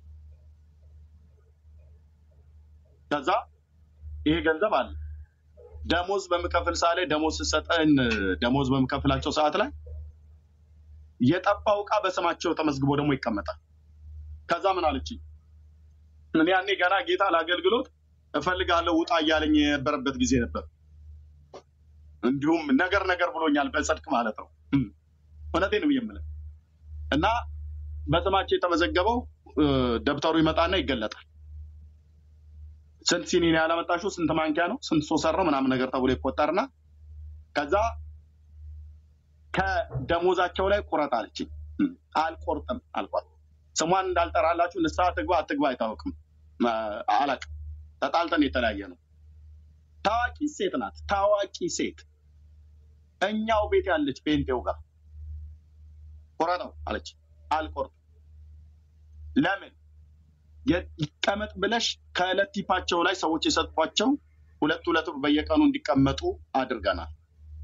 ከዛ ይሄ ገንዘብ አለ ደሞዝ በመከፈል ሳለ ደሞዝ ሰጠን ደሞዝ በመከፈላቸው ሰዓት ላይ የጠፋው ዕቃ በስማቸው ተመዝግቦ ደግሞ ይቀመጣል ከዛ ምን አለች እኔ ያኔ ገና ጌታ ለአገልግሎት እፈልጋለሁ ውጣ እያለኝ የነበረበት ጊዜ ነበር እንዲሁም ነገር ነገር ብሎኛል በጽድቅ ማለት ነው እውነቴን ነው የምልህ እና በስማቸው የተመዘገበው ደብተሩ ይመጣና ይገለጣል ስንት ሲኒ ነው ያላመጣሽው ስንት ማንኪያ ነው ስንት ሶሰር ነው ምናምን ነገር ተብሎ ይቆጠርና ከዛ ከደሞዛቸው ላይ ቁረጥ አለችኝ። አልቆርጥም አልኳት። ስሟን እንዳልጠራላችሁ ንስሐ ትግባ አትግባ አይታወቅም አላውቅም። ተጣልተን የተለያየ ነው። ታዋቂ ሴት ናት። ታዋቂ ሴት እኛው ቤት ያለች ጴንጤው ጋር ቁረጠው አለች። አልቆርጥም። ለምን ይቀመጥ ብለሽ ከዕለት ቲፓቸው ላይ ሰዎች የሰጧቸው ሁለት ሁለት ብር በየቀኑ እንዲቀመጡ አድርገናል።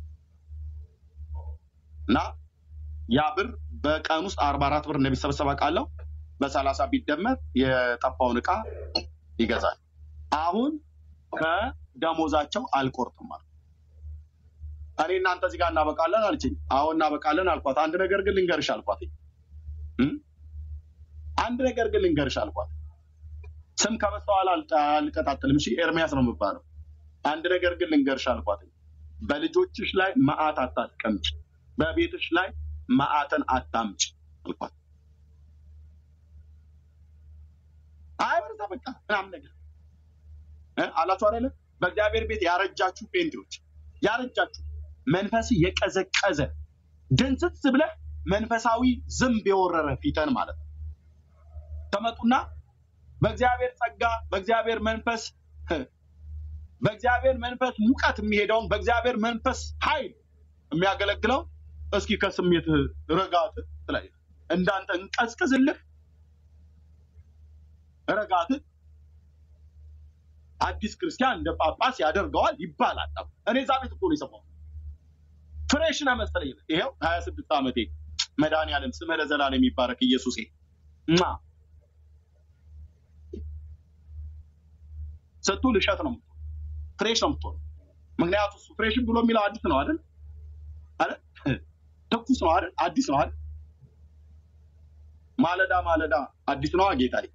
እና ያ ብር በቀን ውስጥ አርባ አራት ብር እንደሚሰበሰብ አውቃለሁ። በሰላሳ ቢደመር የጠፋውን ዕቃ ይገዛል። አሁን ከደሞዛቸው አልቆርጥም አልኩ። እኔ እናንተ እዚህ ጋር እናበቃለን አለችኝ። አሁን እናበቃለን አልኳት። አንድ ነገር ግን ልንገርሽ አልኳት። አንድ ነገር ግን ልንገርሽ አልኳት። ስም ከበስተኋላ አልቀጣጥልም። እሺ ኤርሚያስ ነው የምባለው። አንድ ነገር ግን ልንገርሽ አልኳት። በልጆችሽ ላይ መዓት አታስቀምጪ፣ በቤትሽ ላይ መዓትን አታምጪ አልኳት። አይ በርታ በቃ ምናምን ነገር አላችሁ አይደለ? በእግዚአብሔር ቤት ያረጃችሁ ጴንጤዎች፣ ያረጃችሁ መንፈስ የቀዘቀዘ ድንስስ ብለህ መንፈሳዊ ዝንብ የወረረ ፊተን ማለት ነው። ተመጡና በእግዚአብሔር ጸጋ በእግዚአብሔር መንፈስ በእግዚአብሔር መንፈስ ሙቀት የሚሄደውን በእግዚአብሔር መንፈስ ኃይል የሚያገለግለው እስኪ ከስሜት ረጋት ላይ እንዳንተ እንቀዝቅዝልህ ረጋት አዲስ ክርስቲያን እንደ ጳጳስ ያደርገዋል ይባላል። እኔ ዛ ቤት እኮ ነው የሰማሁት። ፍሬሽ ነው መሰለኝ። ይሄው ሀያ ስድስት ዓመቴ መድኃኒዓለም ስመ ለዘላለም ይባረክ ኢየሱሴ ማ ስትሉ ልሸት ነው ፍሬሽ ነው የምትሆነው። ምክንያቱም እሱ ፍሬሽ ብሎ የሚለው አዲስ ነው አይደል? አይደል? ትኩስ ነው አይደል? አዲስ ነው አይደል? ማለዳ ማለዳ አዲስ ነው ጌታዬ።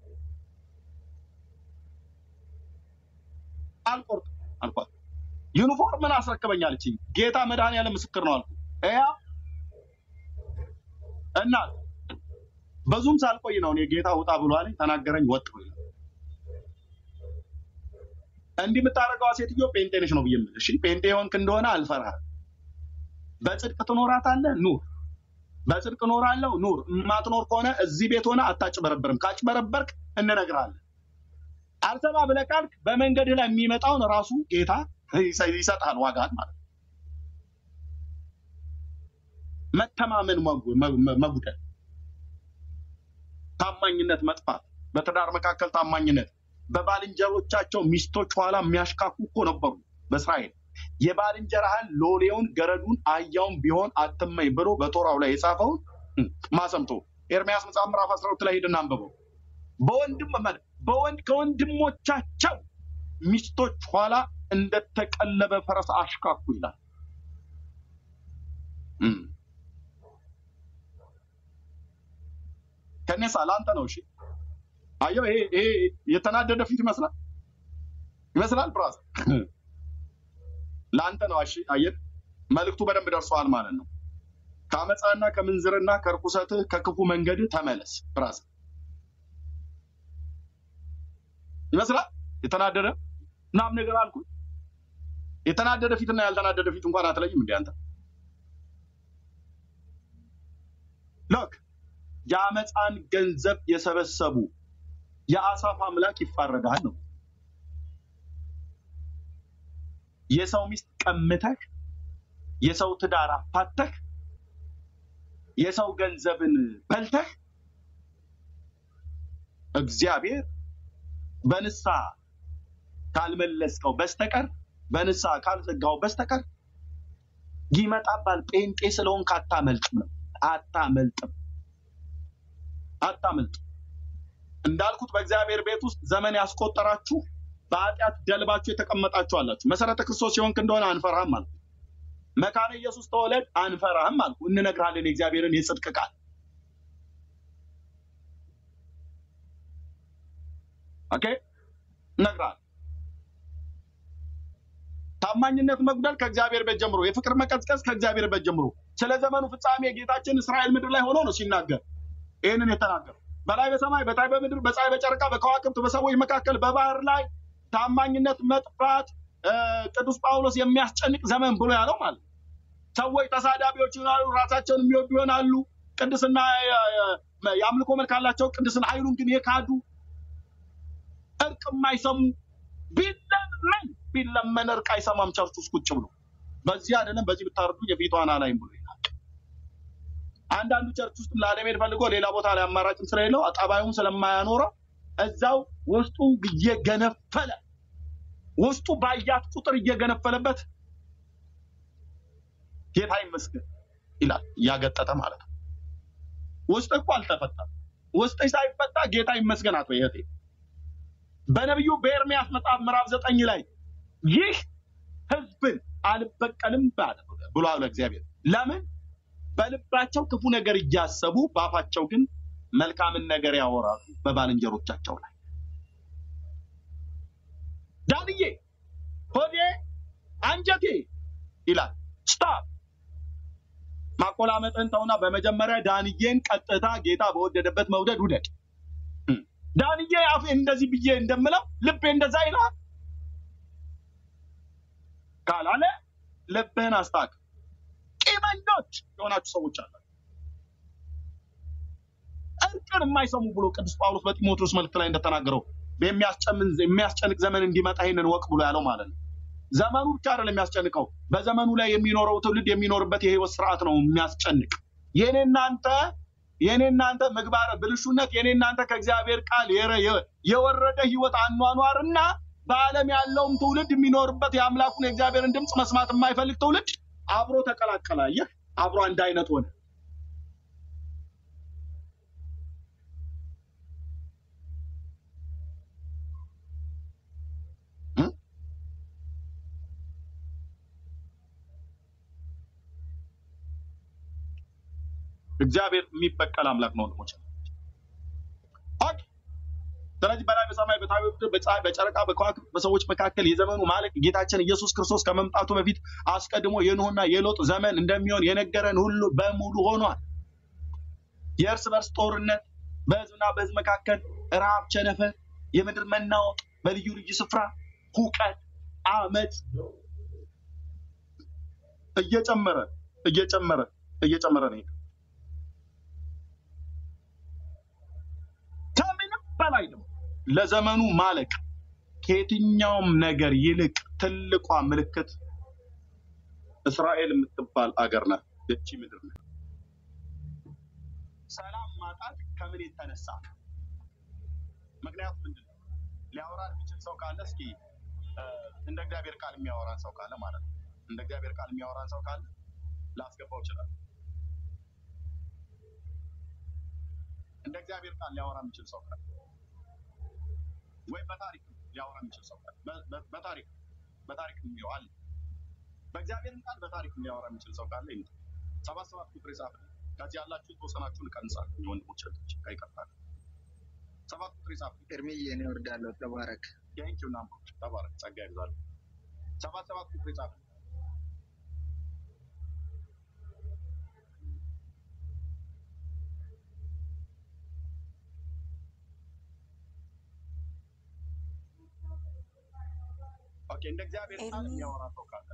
አልቆርጥም አልኳት። ዩኒፎርም ምን አስረከበኛለችኝ። ጌታ መድኃኒዓለም ምስክር ነው አልኩ። እያ እና በዙም ሳልቆይ ነው እኔ ጌታ ውጣ ብሏል ተናገረኝ ወጥቶ ይላል። እንዲህ የምታረጋው ሴትዮ ጴንጤ ነሽ ነው ብዬ እሺ ጴንጤ ሆንክ እንደሆነ አልፈራህም። በጽድቅ ትኖራታለህ ኑር። በጽድቅ ኖራለሁ ኑር። ማትኖር ከሆነ እዚህ ቤት ሆነ አታጭበረብርም። ካጭበረበርክ እንነግራለን። አልሰማ ብለህ ካልክ በመንገድህ ላይ የሚመጣውን ራሱ ጌታ ይሰጣል ዋጋን ማለት ነው። መተማመን መጉደል፣ ታማኝነት መጥፋት፣ በትዳር መካከል ታማኝነት፣ በባልንጀሮቻቸው ሚስቶች ኋላ የሚያሽካኩ እኮ ነበሩ በእስራኤል። የባልንጀራህን ሎሌውን ገረዱን አህያውን ቢሆን አትመኝ ብሎ በቶራው ላይ የጻፈውን ማሰምቶ ኤርሚያስ መጽሐፍ ምዕራፍ አስራ ሁለት ላይ ሄድና አንብበው። በወንድም በወንድ ከወንድሞቻቸው ሚስቶች ኋላ እንደተቀለበ ፈረስ አሽካኩ ይላል። ከነሳ ላንተ ነው እሺ። አየው ይሄ ይሄ የተናደደ ፊት ይመስላል ይመስላል ብራስ ላንተ ነው እሺ። አየህ መልእክቱ በደንብ ደርሷል ማለት ነው። ከአመፃና ከምንዝርና ከርኩሰት ከክፉ መንገድ ተመለስ ብራስ ይመስላል የተናደደ ናም ነገር አልኩ። የተናደደ ፊትና ያልተናደደ ፊት እንኳን አትለይም እንዴ አንተ? ሎክ የአመፃን ገንዘብ የሰበሰቡ የአሳፍ አምላክ ይፋረዳል ነው። የሰው ሚስት ቀምተህ የሰው ትዳር አፋተህ የሰው ገንዘብን በልተህ እግዚአብሔር በንሳ ካልመለስከው በስተቀር በንሳ ካልዘጋው በስተቀር ይመጣባል። ጴንጤ ስለሆንክ አታመልጥም አታመልጥም አታመልጥ። እንዳልኩት በእግዚአብሔር ቤት ውስጥ ዘመን ያስቆጠራችሁ በኃጢአት ደልባችሁ የተቀመጣችሁ አላችሁ። መሰረተ ክርስቶስ ሲሆንክ እንደሆነ አንፈራህም አልኩ። መካነ ኢየሱስ ተወለድ አንፈራህም አልኩ። እንነግራለን የእግዚአብሔርን የጽድቅ ቃል። ኦኬ ነግራል። ታማኝነት መጉደል ከእግዚአብሔር ቤት ጀምሮ፣ የፍቅር መቀዝቀዝ ከእግዚአብሔር ቤት ጀምሮ ስለ ዘመኑ ፍጻሜ ጌታችን እስራኤል ምድር ላይ ሆኖ ነው ሲናገር ይሄንን የተናገረው። በላይ በሰማይ በታይ በምድር በፀሐይ በጨረቃ በከዋክብት በሰዎች መካከል በባህር ላይ ታማኝነት መጥፋት ቅዱስ ጳውሎስ የሚያስጨንቅ ዘመን ብሎ ያለው ማለት ሰዎች ተሳዳቢዎች ይሆናሉ፣ ራሳቸውን የሚወዱ ይሆናሉ። ቅድስና የአምልኮ መልክ አላቸው፣ ቅድስና ኃይሉን ግን የካዱ እርቅ የማይሰሙ ቢለመን ቢለመን እርቅ አይሰማም ቸርች ውስጥ ቁጭ ብሎ በዚህ አይደለም በዚህ ብታርዱ የፊቷን አላይም ብሎ ይላል። አንዳንዱ ቸርች ውስጥ ላለመሄድ ፈልጎ ሌላ ቦታ ላይ አማራጭም ስለሌለው ጠባዩን ስለማያኖረው እዛው ውስጡ እየገነፈለ ውስጡ ባያት ቁጥር እየገነፈለበት ጌታ ይመስገን ይላል። ያገጠጠ ማለት ነው። ውስጥ እኮ አልተፈታም። ውስጥ ሳይፈታ ጌታ ይመስገን አትበይ እህቴ። በነብዩ በኤርምያስ መጽሐፍ ምዕራፍ ዘጠኝ ላይ ይህ ሕዝብን አልበቀልም ብሏል እግዚአብሔር። ለምን? በልባቸው ክፉ ነገር እያሰቡ በአፋቸው ግን መልካምን ነገር ያወራሉ በባልንጀሮቻቸው ላይ። ዳንዬ ሆዴ አንጀቴ ይላል። ስታፕ ማቆላመጥን ተውና በመጀመሪያ ዳንዬን ቀጥታ ጌታ በወደደበት መውደድ ውደድ። ዳንዬ አፌ እንደዚህ ብዬ እንደምለው ልቤ እንደዛ ይላል ካላለ ልብህን አስታክ። ቂመኞች የሆናችሁ ሰዎች አላችሁ እርቅን የማይሰሙ ብሎ ቅዱስ ጳውሎስ በጢሞቴዎስ መልእክት ላይ እንደተናገረው በሚያስጨምን የሚያስጨንቅ ዘመን እንዲመጣ ይሄንን ወቅ ብሎ ያለው ማለት ነው። ዘመኑ ብቻ አይደለም የሚያስጨንቀው፣ በዘመኑ ላይ የሚኖረው ትውልድ የሚኖርበት የህይወት ስርዓት ነው የሚያስጨንቅ። የኔናንተ የኔናንተ ምግባረ ብልሹነት የኔናንተ ከእግዚአብሔር ቃል የወረደ ህይወት አኗኗርና በዓለም ያለውም ትውልድ የሚኖርበት የአምላኩን የእግዚአብሔርን ድምጽ መስማት የማይፈልግ ትውልድ አብሮ ተቀላቀለ። ይህ አብሮ አንድ አይነት ሆነ። እግዚአብሔር የሚበቀል አምላክ ነው ወንድሞች። ኦኬ ስለዚህ በላይ በሰማይ በታች በፀሐይ በጨረቃ በከዋክብት በሰዎች መካከል የዘመኑ ማለቅ ጌታችን ኢየሱስ ክርስቶስ ከመምጣቱ በፊት አስቀድሞ የኖህና የሎጥ ዘመን እንደሚሆን የነገረን ሁሉ በሙሉ ሆኗል። የእርስ በርስ ጦርነት፣ በህዝብና በህዝብ መካከል ረሃብ፣ ቸነፈር፣ የምድር መናወጥ፣ በልዩ ልዩ ስፍራ ሁከት፣ አመት እየጨመረ እየጨመረ እየጨመረ ነው። ከምንም በላይ ደግሞ ለዘመኑ ማለቅ ከየትኛውም ነገር ይልቅ ትልቋ ምልክት እስራኤል የምትባል አገር ናት። እቺ ምድር ናት። ሰላም ማጣት ከምን የተነሳ? ምክንያቱም ምንድን ነው? ሊያወራ የሚችል ሰው ካለ እስኪ እንደ እግዚአብሔር ቃል የሚያወራን ሰው ካለ ማለት ነው። እንደ እግዚአብሔር ቃል የሚያወራን ሰው ካለ ላስገባው ይችላል። እንደ እግዚአብሔር ቃል ሊያወራ የሚችል ሰው ካለ ወይ በታሪክ ሊያወራ የሚችል ሰው ካለ በታሪክ በታሪክ የሚያወራ በእግዚአብሔር ቃል በታሪክ ሊያወራ የሚችል ሰው ካለ ይምጣ። ሰባት ሰባት ቁጥር ይጻፍ። ከዚህ ያላችሁ የተወሰናችሁን እቀንሳለሁ። የወንድሞች እህቶች አይቀርታል። ሰባት ቁጥር ይጻፍ። ኤርሚዬ እኔ እወርዳለሁ። ተባረክ። ቴንኪው ናምበር ተባረክ። ጸጋ ይብዛል። ሰባት ሰባት ቁጥር ይጻፍ። ኦኬ እንደ እግዚአብሔር ቃል የሚያወራ ሰው ካለ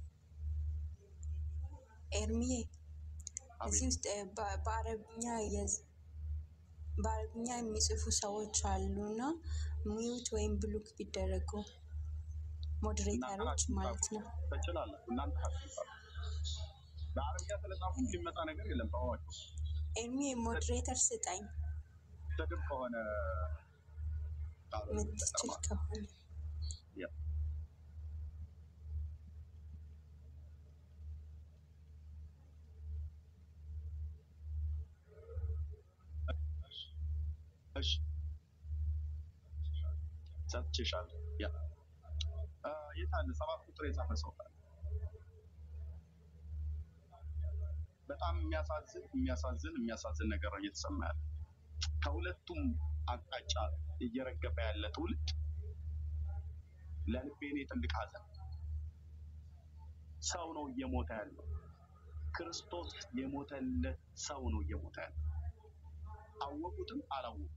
ኤርሚዬ እዚህ ውስጥ በአረብኛ በአረብኛ የሚጽፉ ሰዎች አሉና ሚዩት ወይም ብሉክ ቢደረጉ ሞዴሬተሮች ማለት ነው። ትችላለህ። እናንተ ሀሳብ በአረብኛ ስለጻፉ ሊመጣ ነገር የለም። ታዋቂ ኤርሚዬ ሞዴሬተር ስጠኝ ስድብ ከሆነ ምትችል ከሆነ ያ እሺ ሰጥቼሻለሁ። ያ የታለ ሰባት ቁጥር የጻፈ ሰው ካለ? በጣም የሚያሳዝን የሚያሳዝን የሚያሳዝን ነገር ነው እየተሰማ ያለ። ከሁለቱም አቅጣጫ እየረገፈ ያለ ትውልድ ለልቤ እኔ ትልቅ ሐዘን። ሰው ነው እየሞተ ያለው። ክርስቶስ የሞተለት ሰው ነው እየሞተ ያለው። አወቁትም አላወቁትም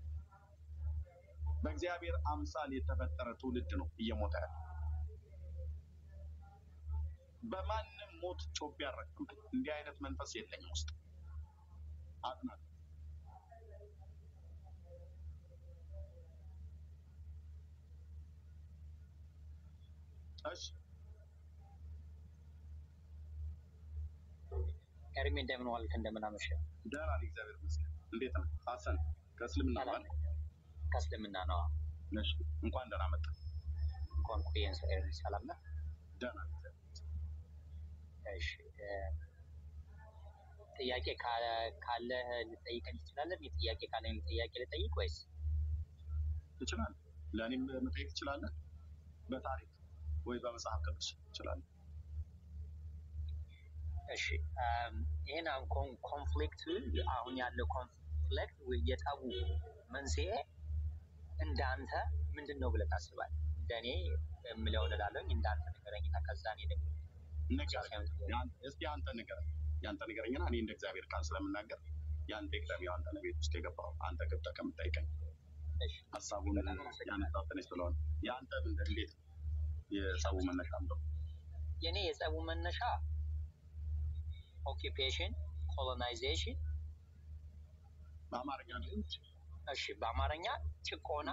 በእግዚአብሔር አምሳል የተፈጠረ ትውልድ ነው እየሞተ ያለው። በማንም ሞት ጮቤ ያረክም እንዲህ አይነት መንፈስ የለኝም ውስጥ አጥናት እሺ ኤርሚ እንደምን ዋልክ? እንደምን አመሸ? ደህና ነኝ እግዚአብሔር ይመስገን። እንዴት ነው ሐሰን? ከእስልምና ነው አይደል? ከእስልምና ነው። እሺ እንኳን ደህና መጣ። ኮንፊደንስ ኤርሚ ሰላም ነህ? ደህና ነኝ። እሺ ጥያቄ ካለ ልጠይቀኝ ትችላለህ? ጥያቄ ካለኝ ጥያቄ ልጠይቅ ወይስ? ትችላለህ። ለእኔም መጠየቅ ትችላለህ። በታሪክ ወይ በመጽሐፍ ቅዱስ ትችላለህ። እሺ ይሄን አሁን ኮንፍሊክት አሁን ያለው ኮንፍሊክት የጠቡ መንስኤ እንዳንተ ምንድን ነው ብለህ ታስባለህ? እንደኔ የምለው እላለሁ እንዳንተ ንገረኝና ከዛ እኔ ደግሞ ንገረኝ። እስኪ አንተ ንገረኝ። ያንተ ንገረኝና እኔ እንደ እግዚአብሔር ቃል ስለምናገር ያንተ ኤግዛም ያንተ ነው ቤት ውስጥ የገባው አንተ ገብተህ ከምጠይቀኝ ሀሳቡን ያነሳው ተነስ ስለሆነ ያንተ ምንድን እንዴት የጸቡ መነሻ ነው? የኔ የጸቡ መነሻ ኦኪፔሽን ኮሎናይዜሽን በአማርኛ ነው። እሺ በአማርኛ ጭቆና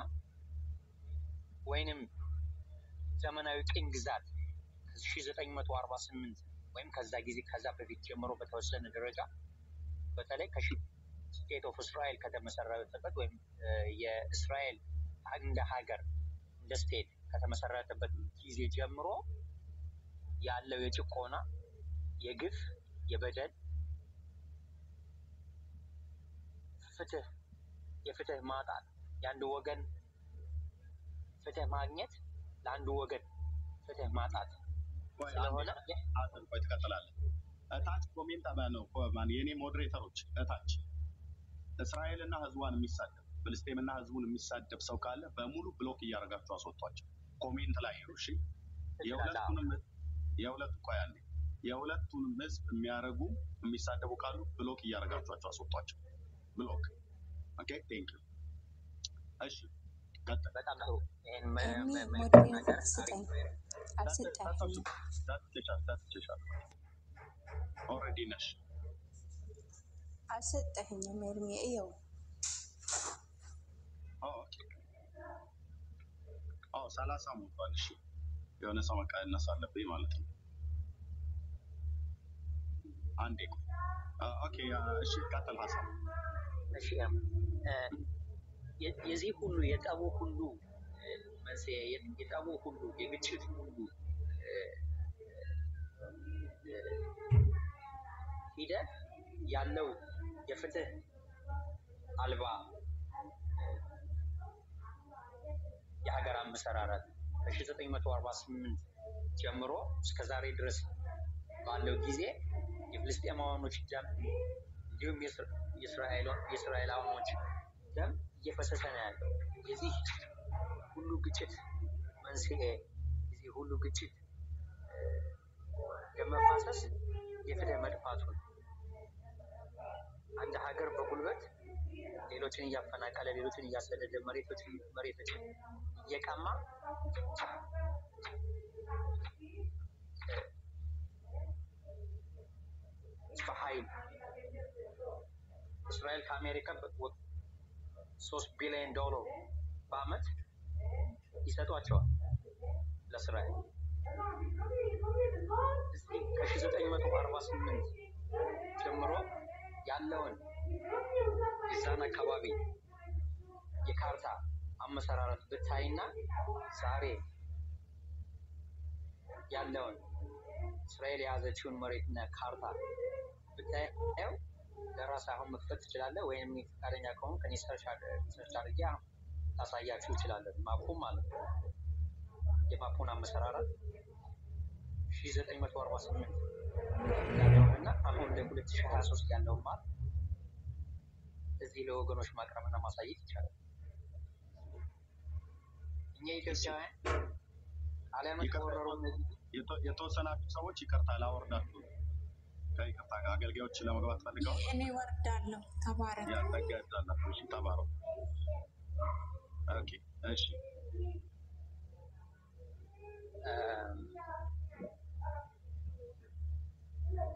ወይንም ዘመናዊ ቅኝ ግዛት ሺህ ዘጠኝ መቶ አርባ ስምንት ወይም ከዛ ጊዜ ከዛ በፊት ጀምሮ በተወሰነ ደረጃ በተለይ ከስቴት ኦፍ እስራኤል ከተመሰረተበት ወይም የእስራኤል እንደ ሀገር እንደ ስቴት ከተመሰረተበት ጊዜ ጀምሮ ያለው የጭቆና የግፍ የበደል ፍትህ የፍትህ ማጣት የአንድ ወገን ፍትህ ማግኘት ለአንዱ ወገን ፍትህ ማጣት ስለሆነ አጥን ቆይ ትቀጥላለህ። እታች ኮሜንት ነው ማን የኔ ሞዴሬተሮች እታች እስራኤልና ህዝቧን የሚሳደብ ፍልስጤምና ህዝቡን የሚሳደብ ሰው ካለ በሙሉ ብሎክ እያደረጋችሁ አስወጧቸው። ኮሜንት ላይ ይሩ። እሺ የሁለቱንም የሁለቱ ቆይ አንዴ የሁለቱንም ህዝብ የሚያረጉ የሚሳደቡ ካሉ ብሎክ እያደረጋችሁ አስወጧቸው። ብሎክ ኦኬ ቴንክ ዩ። እሺ ቀጥል። በጣም ጥሩ። ይሄን ሞዴሬተር ስጠኝ አልሰጠኝም። ታጥቻለሁ ታጥቻለሁ ኦልሬዲ ነሽ አልሰጠኝም። ኤርሚ ይኸው ኦኬ አዎ ሰላሳ ሞቷል። እሺ የሆነ ሰው መቀነስ አለብኝ ማለት ነው። አንዴ ኦኬ እሺ ቀጥል ሀሳብ። እሺ የዚህ ሁሉ የጠቡ ሁሉ መንስኤ የጠቡ ሁሉ የግጭት ሁሉ ሂደት ያለው የፍትህ አልባ የሀገር አመሰራረት ከሺህ ዘጠኝ መቶ አርባ ስምንት ጀምሮ እስከ ዛሬ ድረስ ባለው ጊዜ የፍልስጤማውያኖች ደም እንዲሁም የእስራኤላውያኖች ደም እየፈሰሰ ነው ያለው። የዚህ ሁሉ ግጭት መንስኤ የዚህ ሁሉ ግጭት ደም መፋሰስ የፍትህ መጥፋቱ ነው። አንድ ሀገር በጉልበት ሌሎችን እያፈናቀለ ሌሎችን እያሰደደ መሬቶችን መሬቶችን እየቀማ በኃይል እስራኤል ከአሜሪካ ሶስት ቢሊዮን ዶላር በአመት ይሰጧቸዋል ለእስራኤል። ከሺህ ዘጠኝ መቶ አርባ ስምንት ጀምሮ ያለውን የዛን አካባቢ የካርታ አመሰራረት ብታይና ዛሬ ያለውን እስራኤል የያዘችውን መሬትና ካርታ ብታየው ለራስህ አሁን መክፈት ትችላለህ፣ ወይም ፈቃደኛ ከሆን ከኔ ሰርች አድርጌ ታሳያችሁ እችላለሁ። ማፑን ማለት ነው። የማፑን አመሰራረት ሺህ ዘጠኝ መቶ አርባ ስምንት ያለውንና አሁን ለሁለት ሺህ ሀያ ሶስት ያለውን ማፕ እዚህ ለወገኖች ማቅረብና ማሳየት ይቻላል። እኛ ኢትዮጵያውያን ጣሊያኖች ከወረሩ የተወሰናችሁ ሰዎች ይቅርታ ላወርዳችሁ ከይቅርታ ጋር አገልጋዮች ለመግባት ፈልገው እኔ ወርዳለሁ። ተባረክ። ያ ተጋዛላችሁ። እሺ ተባረኩ። ኦኬ እሺ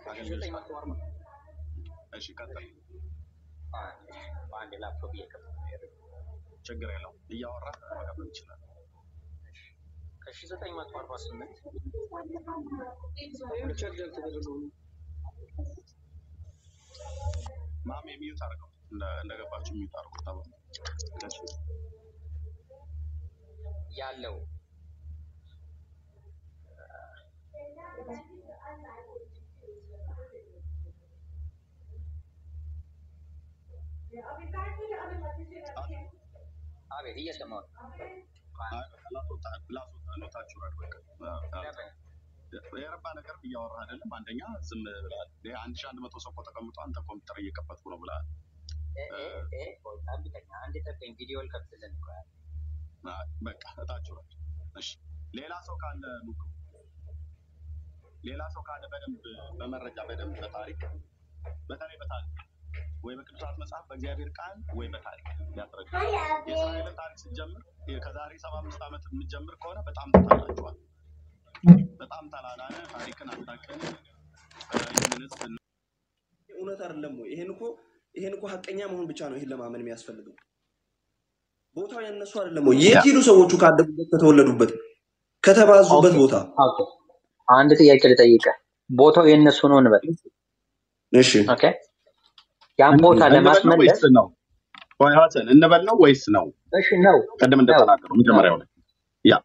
አገልግሎት እሺ ቀጥል በአንድ ላፕቶፕ እየከፈተ ነው ችግር የለውም እያወራ መቀበል ይችላል ከሺ ዘጠኝ መቶ አርባ ስምንት ማም የሚዩት አድርገው እንደገባችሁ የሚዩት አድርገው ታበሉ ያለው አቤት እየሰማሁ የረባ ነገር እያወራህ አይደለም አንደኛ ዝም ብለሃል ይሄ አንድ ሺህ አንድ መቶ ሰው ተቀምጦ አንተ ኮምፒውተር እየከፈትኩ ነው ብለሃል እ እ ታብቀኛ አንድ ተፈኝ ቪዲዮ ልከፍትልን ይቆያል በቃ እታች ወርድ እሺ ሌላ ሰው ካለ ሉክ ሌላ ሰው ካለ በደንብ በመረጃ በደንብ በታሪክ በተለይ በታሪክ ወይ በቅዱሳት መጽሐፍ በእግዚአብሔር ቃል ወይ በታሪክ ያስረዳል የእስራኤልን ታሪክ ሲጀምር ከዛሬ ሰባ አምስት ዓመት የምትጀምር ከሆነ በጣም ተጣላችኋል በጣም ተላላነ ታሪክን አጣቀን ምንስ እውነት አይደለም ወይ ይሄን እኮ ይሄን እኮ ሐቀኛ መሆን ብቻ ነው ይሄን ለማመን የሚያስፈልገው ቦታው ያነሱ አይደለም ወይ የት ሄዱ ሰዎቹ ካደጉበት ከተወለዱበት ከተባዙበት ቦታ አንድ ጥያቄ ልጠይቀ ቦታው የነሱ ነው እንበል እሺ ኦኬ ያን ቦታ ለማስመለስ ነው ወይ ሀሰን እንበል ነው ወይስ ነው እሺ ነው ቀደም እንደተናገሩ መጀመሪያው ላይ ያ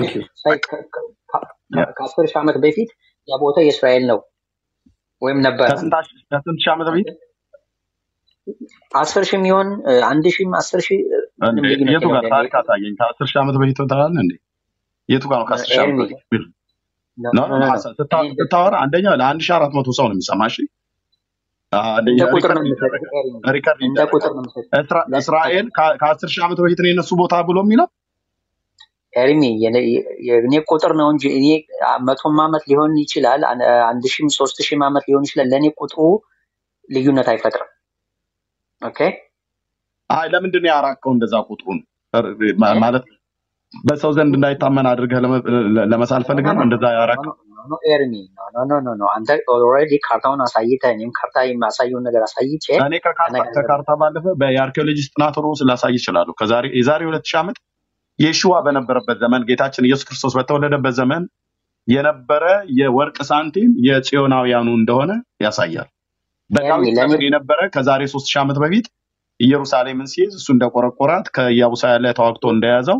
ከአስር ሺህ ዓመት በፊት ያ ቦታ የእስራኤል ነው ወይም ነበር ከስንት ሺህ ዓመት በፊት አስር ሺህ የሚሆን አንድ ሺህ አስር ሺህ የቱ ጋር ታሪክ አሳየኝ ከአስር ሺህ ዓመት በፊት ተባለ እንዴ የቱ ጋር ነው ከአስር ሺህ ዓመት በፊት ነው ስታወራ አንደኛ ለአንድ ሺህ አራት መቶ ሰው ነው የሚሰማሽ አንደኛ ቁጥር ነው ሪከርድ እንደ ቁጥር ነው እስራኤል ከአስር ሺህ ዓመት በፊት ነው የነሱ ቦታ ብሎ የሚለው ኤርሚ የኔ ቁጥር ነው እንጂ እኔ መቶም ዓመት ሊሆን ይችላል አንድ ሺህ ሶስት ሺህ ዓመት ሊሆን ይችላል ለኔ ቁጥሩ ልዩነት አይፈጥርም ኦኬ አይ ለምንድን ነው ያራቀው እንደዛ ቁጥሩን ማለት በሰው ዘንድ እንዳይታመን አድርገህ ለመሳል ፈልገህ እንደዛ ያራቀው ኖ ኤርሚ ኖ ኖ ኖ ኖ አንተ ኦልሬዲ ካርታውን አሳይተህ እኔም ካርታ የማሳየውን ነገር አሳይቼ እኔ ከካርታ ባለፈ በአርኪኦሎጂስት ጥናት ሮ ስላሳይ ይችላል ከዛሬ የዛሬ ሁለት ሺህ ዓመት የሹዋ በነበረበት ዘመን ጌታችን ኢየሱስ ክርስቶስ በተወለደበት ዘመን የነበረ የወርቅ ሳንቲም የጽዮናውያኑ እንደሆነ ያሳያል በጣም የነበረ ከዛሬ ሶስት ሺህ ዓመት በፊት ኢየሩሳሌምን ሲይዝ እሱ እንደቆረቆራት ከኢያቡሳውያን ላይ ተዋግቶ እንደያዘው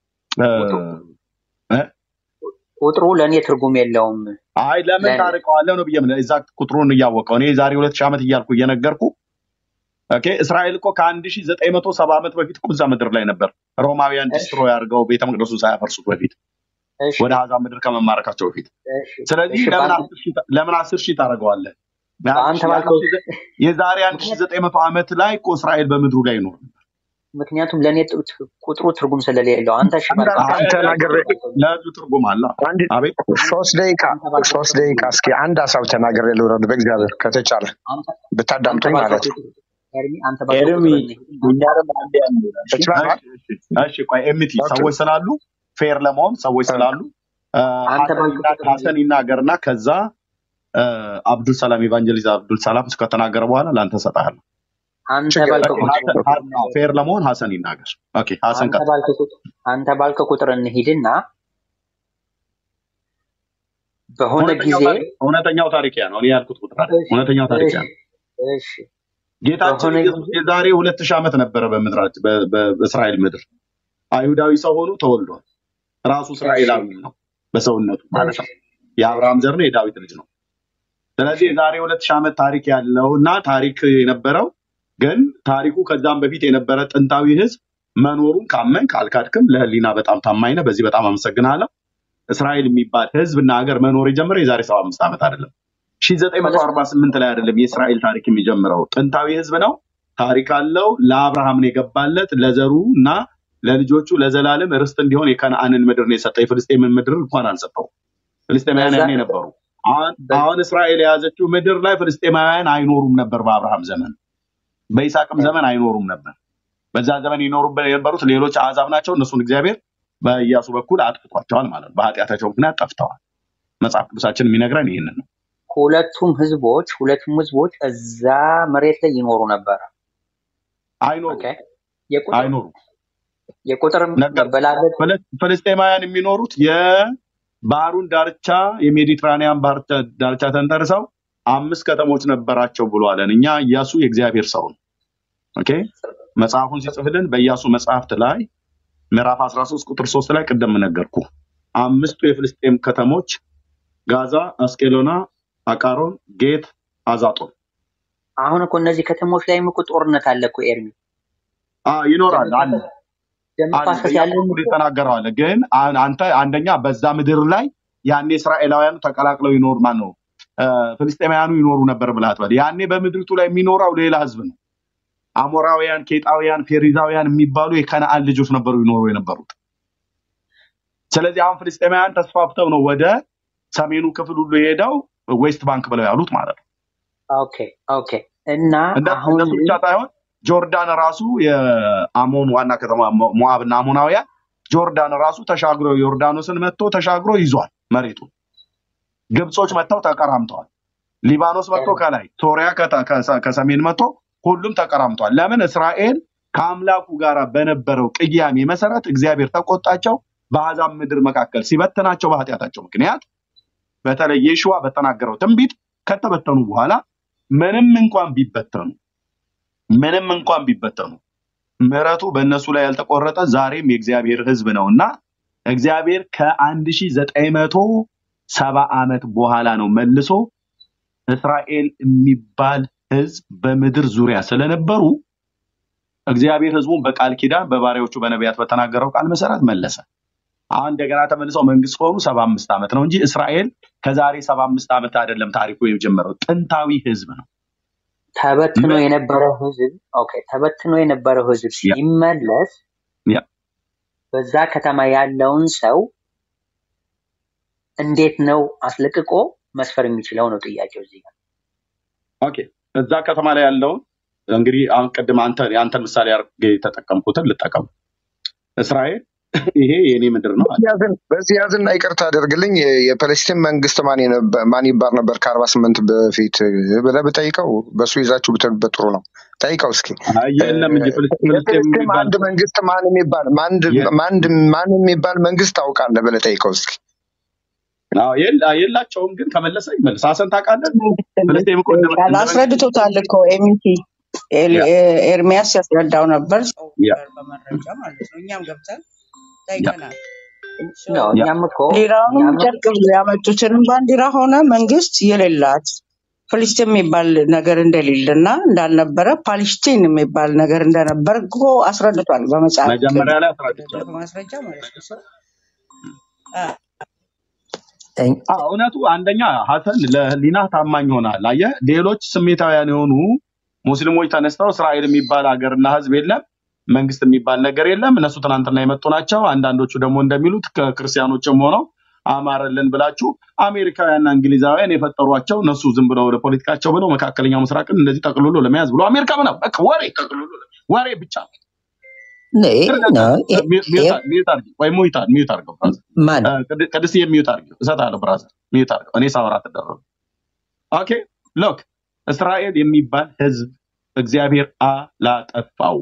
ቁጥሩ ለኔ ትርጉም የለውም አይ ለምን ታርቀዋለህ ነው ብዬ ኤግዛክት ቁጥሩን እያወቀው እኔ ዛሬ ሁለት ሺህ ዓመት እያልኩ እየነገርኩ ኦኬ እስራኤል እኮ ከአንድ ሺህ ዘጠኝ መቶ ሰባ ዓመት በፊት ቁዛ ምድር ላይ ነበር ሮማውያን ዲስትሮይ አድርገው ቤተ መቅደሱን ሳያፈርሱት በፊት ወደ አሕዛብ ምድር ከመማረካቸው በፊት ስለዚህ ለምን አስር ሺህ ለምን አስር ሺህ ታደርገዋለህ አንተ ባልከው የዛሬ አንድ ሺህ ዘጠኝ መቶ ዓመት ላይ እኮ እስራኤል በምድሩ ላይ ነው ምክንያቱም ለኔ ቁጥሩ ትርጉም ስለሌለው አንተ ሽማል አንተ ተናገር ለዙ ትርጉም አለ አቤት ሶስት ደቂቃ ሶስት ደቂቃ እስኪ አንድ ሀሳብ ተናገር ልውረድ በእግዚአብሔር ከተቻለ ብታዳምጡኝ ማለት ነው አንተ ባልከው እኛንም አንዴ ያንደራሽ እሺ ቆይ ኤምቲ ሰዎች ስላሉ ፌር ለመሆን ሰዎች ስላሉ አንተ ባልከው ሐሰን ይናገርና ከዛ አብዱል ሰላም ኢቫንጀሊስት አብዱል ሰላም ከተናገረ በኋላ ላንተ ሰጣለሁ አንተ ባልከው ፌር ለመሆን ሐሰን ይናገር ኦኬ ሐሰን አንተ ባልከው አንተ ባልከው ቁጥር እንሂድና በሆነ ጊዜ እውነተኛው ታሪክ ያ ነው እኔ ያልኩት ቁጥር እውነተኛው ታሪክ ያ እሺ ጌታችን የዛሬ ሁለት ሺህ ዓመት ነበረ በምድራችን በእስራኤል ምድር አይሁዳዊ ሰው ሆኖ ተወልዷል ራሱ እስራኤላዊ ነው በሰውነቱ ማለት ነው የአብርሃም ዘር ነው የዳዊት ልጅ ነው ስለዚህ የዛሬ ሁለት ሺህ ዓመት ታሪክ ያለውና ታሪክ የነበረው ግን ታሪኩ ከዛም በፊት የነበረ ጥንታዊ ህዝብ መኖሩን ካመን ካልካድክም ለህሊና በጣም ታማኝ ነህ በዚህ በጣም አመሰግናለሁ እስራኤል የሚባል ህዝብና ሀገር መኖር የጀመረ የዛሬ ሰባ አምስት ዓመት አይደለም ሺህ ዘጠኝ መቶ አርባ ስምንት ላይ አይደለም የእስራኤል ታሪክ የሚጀምረው ጥንታዊ ህዝብ ነው ታሪክ አለው ለአብርሃም ነው የገባለት ለዘሩና ለልጆቹ ለዘላለም ርስት እንዲሆን የከነዓንን ምድር ነው የሰጠው የፍልስጤምን ምድር እንኳን አልሰጠው ፍልስጤማውያን ያኔ ነበሩ አሁን እስራኤል የያዘችው ምድር ላይ ፍልስጤማውያን አይኖሩም ነበር በአብርሃም ዘመን በይስሐቅም ዘመን አይኖሩም ነበር በዛ ዘመን ይኖሩበት የነበሩት ሌሎች አሕዛብ ናቸው እነሱን እግዚአብሔር በኢያሱ በኩል አጥፍቷቸዋል ማለት ነው በኃጢአታቸው ምክንያት ጠፍተዋል መጽሐፍ ቅዱሳችን የሚነግረን ይሄንን ነው ሁለቱም ህዝቦች ሁለቱም ህዝቦች እዛ መሬት ላይ ይኖሩ ነበር። አይኖሩ ኦኬ የቁጥር አይኖሩ የቁጥር ነገር መበላለጥ ፍለ- ፍልስጤማውያን የሚኖሩት የባህሩን ዳርቻ የሜዲትራኒያን ባህር ዳ- ዳርቻ ተንተርሰው አምስት ከተሞች ነበራቸው ብሎ አለን። እኛ ኢያሱ የእግዚአብሔር ሰው ነው። ኦኬ መጽሐፉን ሲጽፍልን በኢያሱ መጽሐፍት ላይ ምዕራፍ አስራ ሶስት ቁጥር ሶስት ላይ ቅድም ነገርኩ። አምስቱ የፍልስጤም ከተሞች ጋዛ፣ አስቄሎና፣ አቃሮን፣ ጌት፣ አዛጦን አሁን እኮ እነዚህ ከተሞች ላይ እኮ ጦርነት አለ እኮ ኤርሚ አ ይኖራል አለ ደም አለ መፋሰስ በኢያሱ ያለው በኩል የተናገረው አለ። ግን አን- አንተ አንደኛ በዛ ምድር ላይ ያኔ እስራኤላውያኑ ተቀላቅለው ይኖር ማን ነው አ፣ ፍልስጤማውያኑ ይኖሩ ነበር ብለህ በል። ያኔ በምድርቱ ላይ የሚኖረው ሌላ ህዝብ ነው። አሞራውያን፣ ኬጣውያን፣ ፌሪዛውያን የሚባሉ የከነዓን ልጆች ነበሩ ይኖሩ የነበሩት። ስለዚህ አሁን ፍልስጤማውያን ተስፋፍተው ነው ወደ ሰሜኑ ክፍል ሁሉ ሄደው ዌስት ባንክ ብለው ያሉት ማለት ነው። ኦኬ ኦኬ እና እንደ አሁን እነሱ ብቻ ሳይሆን ጆርዳን ራሱ የአሞን ዋና ከተማ ሞ- ሞዓብና አሞናውያን ጆርዳን ራሱ ተሻግሮ ዮርዳኖስን መጥቶ ተሻግሮ ይዟል መሬቱን። ግብጾች መጥተው ተቀራምተዋል። ሊባኖስ መጥቶ ከላይ ሶሪያ ከታ- ከሰ- ከሰሜን መጥቶ ሁሉም ተቀራምተዋል። ለምን? እስራኤል ከአምላኩ ጋር በነበረው ቅያሜ መሰረት እግዚአብሔር ተቆጣቸው። በአሕዛብ ምድር መካከል ሲበትናቸው በኃጢአታቸው ምክንያት በተለይ የሽዋ በተናገረው ትንቢት ከተበተኑ በኋላ ምንም እንኳን ቢበተኑ ምንም እንኳን ቢበተኑ ምሕረቱ በእነሱ ላይ ያልተቆረጠ ዛሬም የእግዚአብሔር ሕዝብ ነውና እግዚአብሔር ከአንድ ሺህ ዘጠኝ መቶ ሰባ ዓመት በኋላ ነው መልሶ እስራኤል የሚባል ሕዝብ በምድር ዙሪያ ስለነበሩ እግዚአብሔር ሕዝቡን በቃል ኪዳን በባሪያዎቹ በነቢያት በተናገረው ቃል መሰረት መለሰ። አሁን እንደገና ተመልሰው መንግስት ከሆኑ ሰባ አምስት ዓመት ነው እንጂ እስራኤል ከዛሬ ሰባ አምስት ዓመት አይደለም ታሪኩ የጀመረው። ጥንታዊ ሕዝብ ነው። ተበትኖ ምን- የነበረው ህዝብ ኦኬ ተበትኖ የነበረው ህዝብ ያ ሲመለስ ያ በዛ ከተማ ያለውን ሰው እንዴት ነው አስለቅቆ መስፈር የሚችለው ነው ጥያቄው እዚህ ጋር። ኦኬ እዛ ከተማ ላይ ያለውን እንግዲህ አሁን ቅድም አንተ የአንተን ምሳሌ አድርጌ የተጠቀምኩትን ልጠቀም። እስራኤል ይሄ የኔ ምድር ነው አለ። በዚህ ያዝን በዚህ ያዝና ይቅርታ አድርግልኝ። የ- የpalestine መንግስት ማን የነበ- ማን ይባል ነበር ከአርባ ስምንት በፊት ብለህ ብጠይቀው በሱ ይዛችሁ ብትልበት ጥሩ ነው። ጠይቀው እስኪ አይ የለም እንጂ ፍልስ- ፍልስጤም የፍልስጤም የሚባል አንድ መንግስት ማን የሚባል ማን የ- ማን ማን የሚባል መንግስት ታውቃለህ ብለህ ጠይቀው እስኪ። አዎ፣ የለ- የላቸውም። ግን ከመለሰ ይመልስ። ሀሰን ታውቃለህ? ፍልስጤም እኮ እንደ እንደ መንግስት አስረድቶታል እኮ ኤሚቲ ኤል- ያ ኤ- ኤርሚያስ ያስረዳው ነበር ሰው ያ ነበር በመረጃ ማለት ነው። እኛም ገብተን ያ ጠይቀናል። ሶ ነው ያ እኛም እኮ ባንዲራውንም እኛም ጨርቅ ብሎ ያመጡትንም ባንዲራ ሆነ መንግስት የሌላት ፍልስጤም የሚባል ነገር እንደሌለ እና እንዳልነበረ ፓሌስቲን የሚባል ነገር እንደነበር እኮ አስረድቷል በመጽሐፍ መጀመሪያ ላይ የተደገፈ አስረድቻለሁ። ማስረጃ ማለት ነው። ሰው አዎ፣ እውነቱ አንደኛ ሀሰን ለህሊና ታማኝ ሆናል። አየህ፣ ሌሎች ስሜታውያን የሆኑ ሙስሊሞች ተነስተው እስራኤል የሚባል ሀገርና ህዝብ የለም፣ መንግስት የሚባል ነገር የለም፣ እነሱ ትናንትና የመጡ ናቸው። አንዳንዶቹ ደግሞ እንደሚሉት ከክርስቲያኖችም ሆነው አማረልን ብላችሁ አሜሪካውያንና እንግሊዛውያን የፈጠሯቸው እነሱ ዝም ብለው ወደ ፖለቲካቸው ብለው መካከለኛው ምስራቅን እንደዚህ ጠቅልሎ ለመያዝ ብሎ አሜሪካ ምናምን በቃ ወሬ ወሬ ብቻ። ሚዩት አድርጊ ወይ ሙይት ሚዩት አድርገው ብራዘር። ማን ቅድ- ቅድስዬ ሚዩት አድርጊው፣ እሰጥሃለሁ ብራዘር፣ ሚዩት አድርገው። እኔ ሳወራ ተደረገ። ኦኬ ሎክ እስራኤል የሚባል ህዝብ እግዚአብሔር አላጠፋው።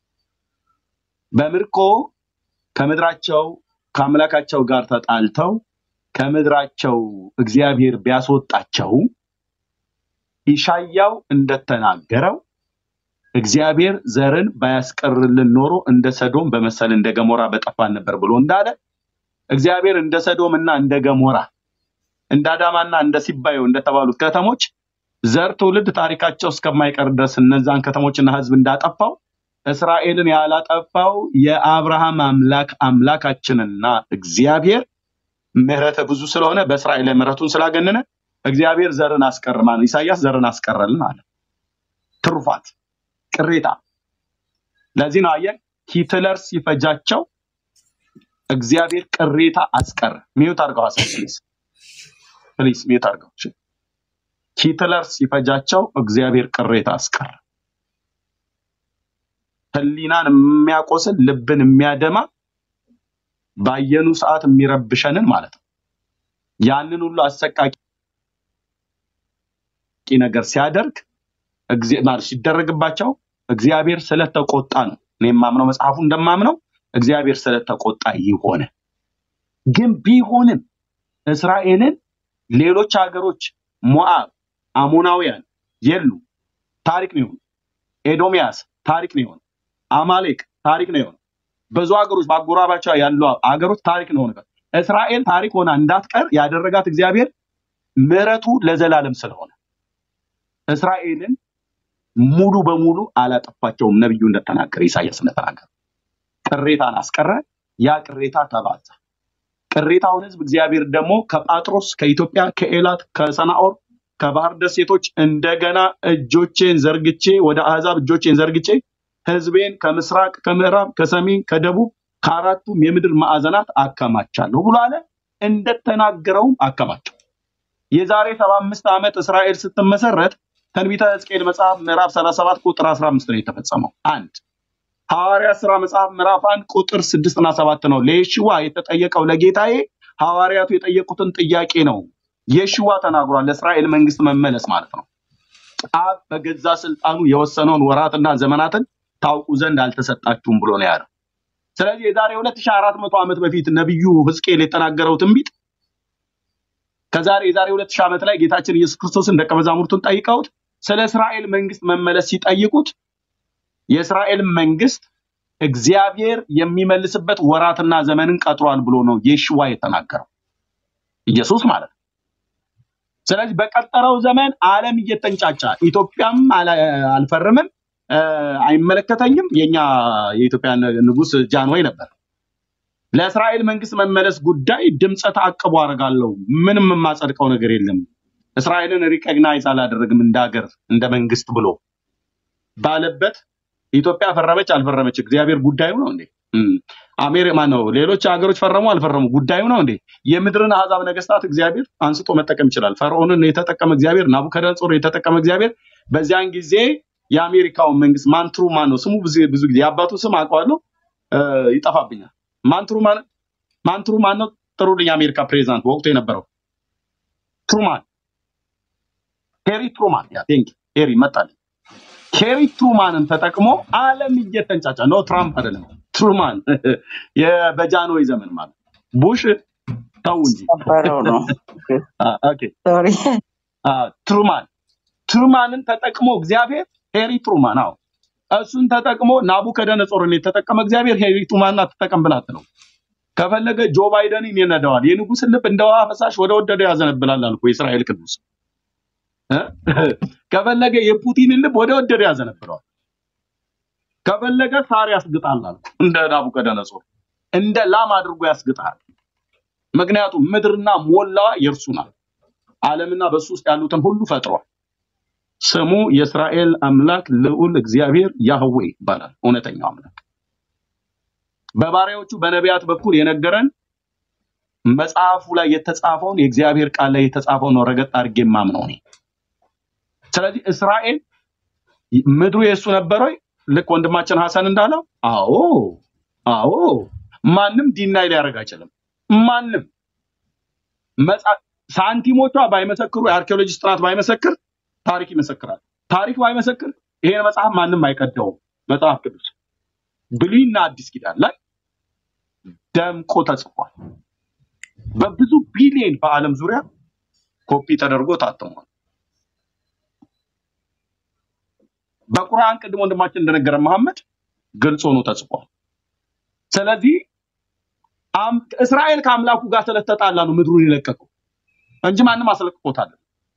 በምርኮ ከምድራቸው ከአምላካቸው ጋር ተጣልተው ከምድራቸው እግዚአብሔር ቢያስወጣቸው ኢሻያው እንደተናገረው እግዚአብሔር ዘርን ባያስቀርልን ኖሮ እንደ ሰዶም በመሰል እንደ ገሞራ በጠፋን ነበር ብሎ እንዳለ እግዚአብሔር እንደ ሰዶም እና እንደ ገሞራ እንደ አዳማና እንደ ሲባዮ እንደተባሉት ከተሞች ዘር ትውልድ ታሪካቸው እስከማይቀር ድረስ እነዛን ከተሞችና ህዝብ እንዳጠፋው እስራኤልን ያላጠፋው የአብርሃም አምላክ አምላካችንና እግዚአብሔር ምህረተ ብዙ ስለሆነ በእስራኤል ላይ ምህረቱን ስላገነነ እግዚአብሔር ዘርን አስቀርማን ኢሳይያስ ዘርን አስቀረልን አለ። ትሩፋት ቅሬታ። ለዚህ ነው አየህ ሂትለር ሲፈጃቸው እግዚአብሔር ቅሬታ አስቀረ። ሚዩት አድርገው ሀሰን ፕሊዝ ፕሊዝ ሚዩት አድርገው። እሺ። ሂትለር ሲፈጃቸው እግዚአብሔር ቅሬታ አስቀረ። ህሊናን የሚያቆስል ልብን የሚያደማ ባየኑ ሰዓት የሚረብሸንን ማለት ነው። ያንን ሁሉ አሰቃቂ ነገር ሲያደርግ እግዚአብሔር ሲደረግባቸው እግዚአብሔር ስለተቆጣ ነው። እኔም ማምነው መጽሐፉ እንደማምነው እግዚአብሔር ስለተቆጣ ይሆነ። ግን ቢሆንም እስራኤልን ሌሎች ሀገሮች ሞዓብ፣ አሞናውያን የሉ ታሪክ ነው የሆነው። ኤዶሚያስ ታሪክ ነው የሆነው። አማሌቅ ታሪክ ነው የሆነው። ብዙ ሀገሮች በአጎራባቸው ያሉ ሀገሮች ታሪክ ነው የሆነው። እስራኤል ታሪክ ሆና እንዳትቀር ያደረጋት እግዚአብሔር ምሕረቱ ለዘላለም ስለሆነ እስራኤልን ሙሉ በሙሉ አላጠፋቸውም። ነብዩ እንደተናገረ ኢሳይያስ እንደተናገረ ቅሬታን አስቀረ። ያ ቅሬታ ተባዛ። ቅሬታውን ህዝብ እግዚአብሔር ደግሞ ከጳጥሮስ፣ ከኢትዮጵያ፣ ከኤላት፣ ከሰናኦር፣ ከባህር ደሴቶች እንደገና እጆቼን ዘርግቼ ወደ አሕዛብ እጆቼን ዘርግቼ ህዝቤን ከምስራቅ፣ ከምዕራብ፣ ከሰሜን፣ ከደቡብ ከአራቱም የምድር ማዕዘናት አከማቻለሁ ብሎ አለ። እንደተናገረውም አከማቸው። የዛሬ ሰባ አምስት ዓመት እስራኤል ስትመሰረት ትንቢተ ሕዝቅኤል መጽሐፍ ምዕራፍ ሰላሳ ሰባት ቁጥር አስራ አምስት ነው የተፈጸመው። አንድ ሐዋርያት ሥራ መጽሐፍ ምዕራፍ አንድ ቁጥር ስድስት እና ሰባት ነው። ለየሽዋ የተጠየቀው ለጌታዬ ሐዋርያቱ የጠየቁትን ጥያቄ ነው የሽዋ ተናግሯል። ለእስራኤል መንግስት መመለስ ማለት ነው። አብ በገዛ ስልጣኑ የወሰነውን ወራትና ዘመናትን ታውቁ ዘንድ አልተሰጣችሁም ብሎ ነው ያለው። ስለዚህ የዛሬ ሁለት ሺህ አራት መቶ ዓመት በፊት ነብዩ ሕዝቅኤል የተናገረው ትንቢት ከዛሬ የዛሬ ሁለት ሺህ ዓመት ላይ ጌታችን ኢየሱስ ክርስቶስን ደቀ መዛሙርቱን ጠይቀውት ስለ እስራኤል መንግስት መመለስ ሲጠይቁት የእስራኤል መንግስት እግዚአብሔር የሚመልስበት ወራትና ዘመንን ቀጥሯል ብሎ ነው የሽዋ የተናገረው ኢየሱስ ማለት ነው። ስለዚህ በቀጠረው ዘመን ዓለም እየተንጫጫ ኢትዮጵያም አልፈርምም አይመለከተኝም የኛ የኢትዮጵያ ንጉስ ጃንሆይ ነበር። ለእስራኤል መንግስት መመለስ ጉዳይ ድምጸ ተአቅቦ አደርጋለሁ ምንም የማጸድቀው ነገር የለም እስራኤልን ሪኮግናይዝ አላደረግም እንዳገር እንደ መንግስት ብሎ ባለበት ኢትዮጵያ ፈረመች አልፈረመች እግዚአብሔር ጉዳዩ ነው እንዴ? አሜሪካ ማነው ሌሎች ሀገሮች ፈረሙ አልፈረሙ ጉዳዩ ነው እንዴ? የምድርን አሕዛብ ነገስታት እግዚአብሔር አንስቶ መጠቀም ይችላል። ፈርዖንን የተጠቀመ እግዚአብሔር፣ ናቡከደነጾር የተጠቀመ እግዚአብሔር በዚያን ጊዜ የአሜሪካው መንግስት ማንትሩማን ነው ስሙ። ብዙ ብዙ ጊዜ አባቱ ስም አውቀዋለሁ ይጠፋብኛል። ማንትሩማን ማንትሩማን ነው ጥሩልኝ። የአሜሪካ ፕሬዝዳንት ወቅቱ የነበረው ትሩማን ሄሪ ትሩማን ያ ቴንክ ሄሪ መጣል ሄሪ ትሩማንን ተጠቅሞ ዓለም እየተንጫጫ ነው። ትራምፕ አይደለም ትሩማን የበጃንሆይ ዘመን ማለት ቡሽ ታው እንጂ ነበረው ነው። ኦኬ ሶሪ ትሩማን ትሩማንን ተጠቅሞ እግዚአብሔር ሄሪ ትሩማን አዎ እሱን ተጠቅሞ ናቡከደነጾርን የተጠቀመ እግዚአብሔር ሄሪ ትሩማንን ተጠቀም ብላት ነው። ከፈለገ ጆ ባይደንን ይነዳዋል። የንጉስን ልብ እንደ ውሃ ፈሳሽ ወደ ወደደ ያዘነብላል አልኩ የእስራኤል ቅዱስ። ከፈለገ የፑቲንን ልብ ወደ ወደደ ያዘነብለዋል። ከፈለገ ሳር ያስግጣል አልኩ እንደ ናቡከደነጾር እንደ ላም አድርጎ ያስግጣል። ምክንያቱም ምድርና ሞላዋ የእርሱ ናት። ዓለምና በሱ ውስጥ ያሉትን ሁሉ ፈጥሯል። ስሙ የእስራኤል አምላክ ልዑል እግዚአብሔር ያህዌ ይባላል። እውነተኛው አምላክ በባሪያዎቹ በነቢያት በኩል የነገረን መጽሐፉ ላይ የተጻፈውን የእግዚአብሔር ቃል ላይ የተጻፈውን ነው ረገጥ አድርጌ ማምነው ነኝ። ስለዚህ እስራኤል ምድሩ የሱ ነበር ወይ? ልክ ወንድማችን ሐሰን እንዳለው አዎ አዎ ማንም ዲናይ ሊያደርግ አይችልም። ማንም መጽሐፍ ሳንቲሞቿ ባይመሰክሩ የአርኪኦሎጂስት ጥናት ባይመሰክር ታሪክ ይመሰክራል። ታሪክ ባይመሰክር ይሄን መጽሐፍ ማንም አይቀደውም። መጽሐፍ ቅዱስ ብሉይና አዲስ ኪዳን ላይ ደምቆ ተጽፏል። በብዙ ቢሊየን በዓለም ዙሪያ ኮፒ ተደርጎ ታትሟል። በቁርአን ቅድም ወንድማችን እንደነገረ መሐመድ ግልጽ ሆኖ ተጽፏል። ስለዚህ አም እስራኤል ከአምላኩ ጋር ስለተጣላ ነው ምድሩን የለቀቀው እንጂ ማንም አስለቅቆታል።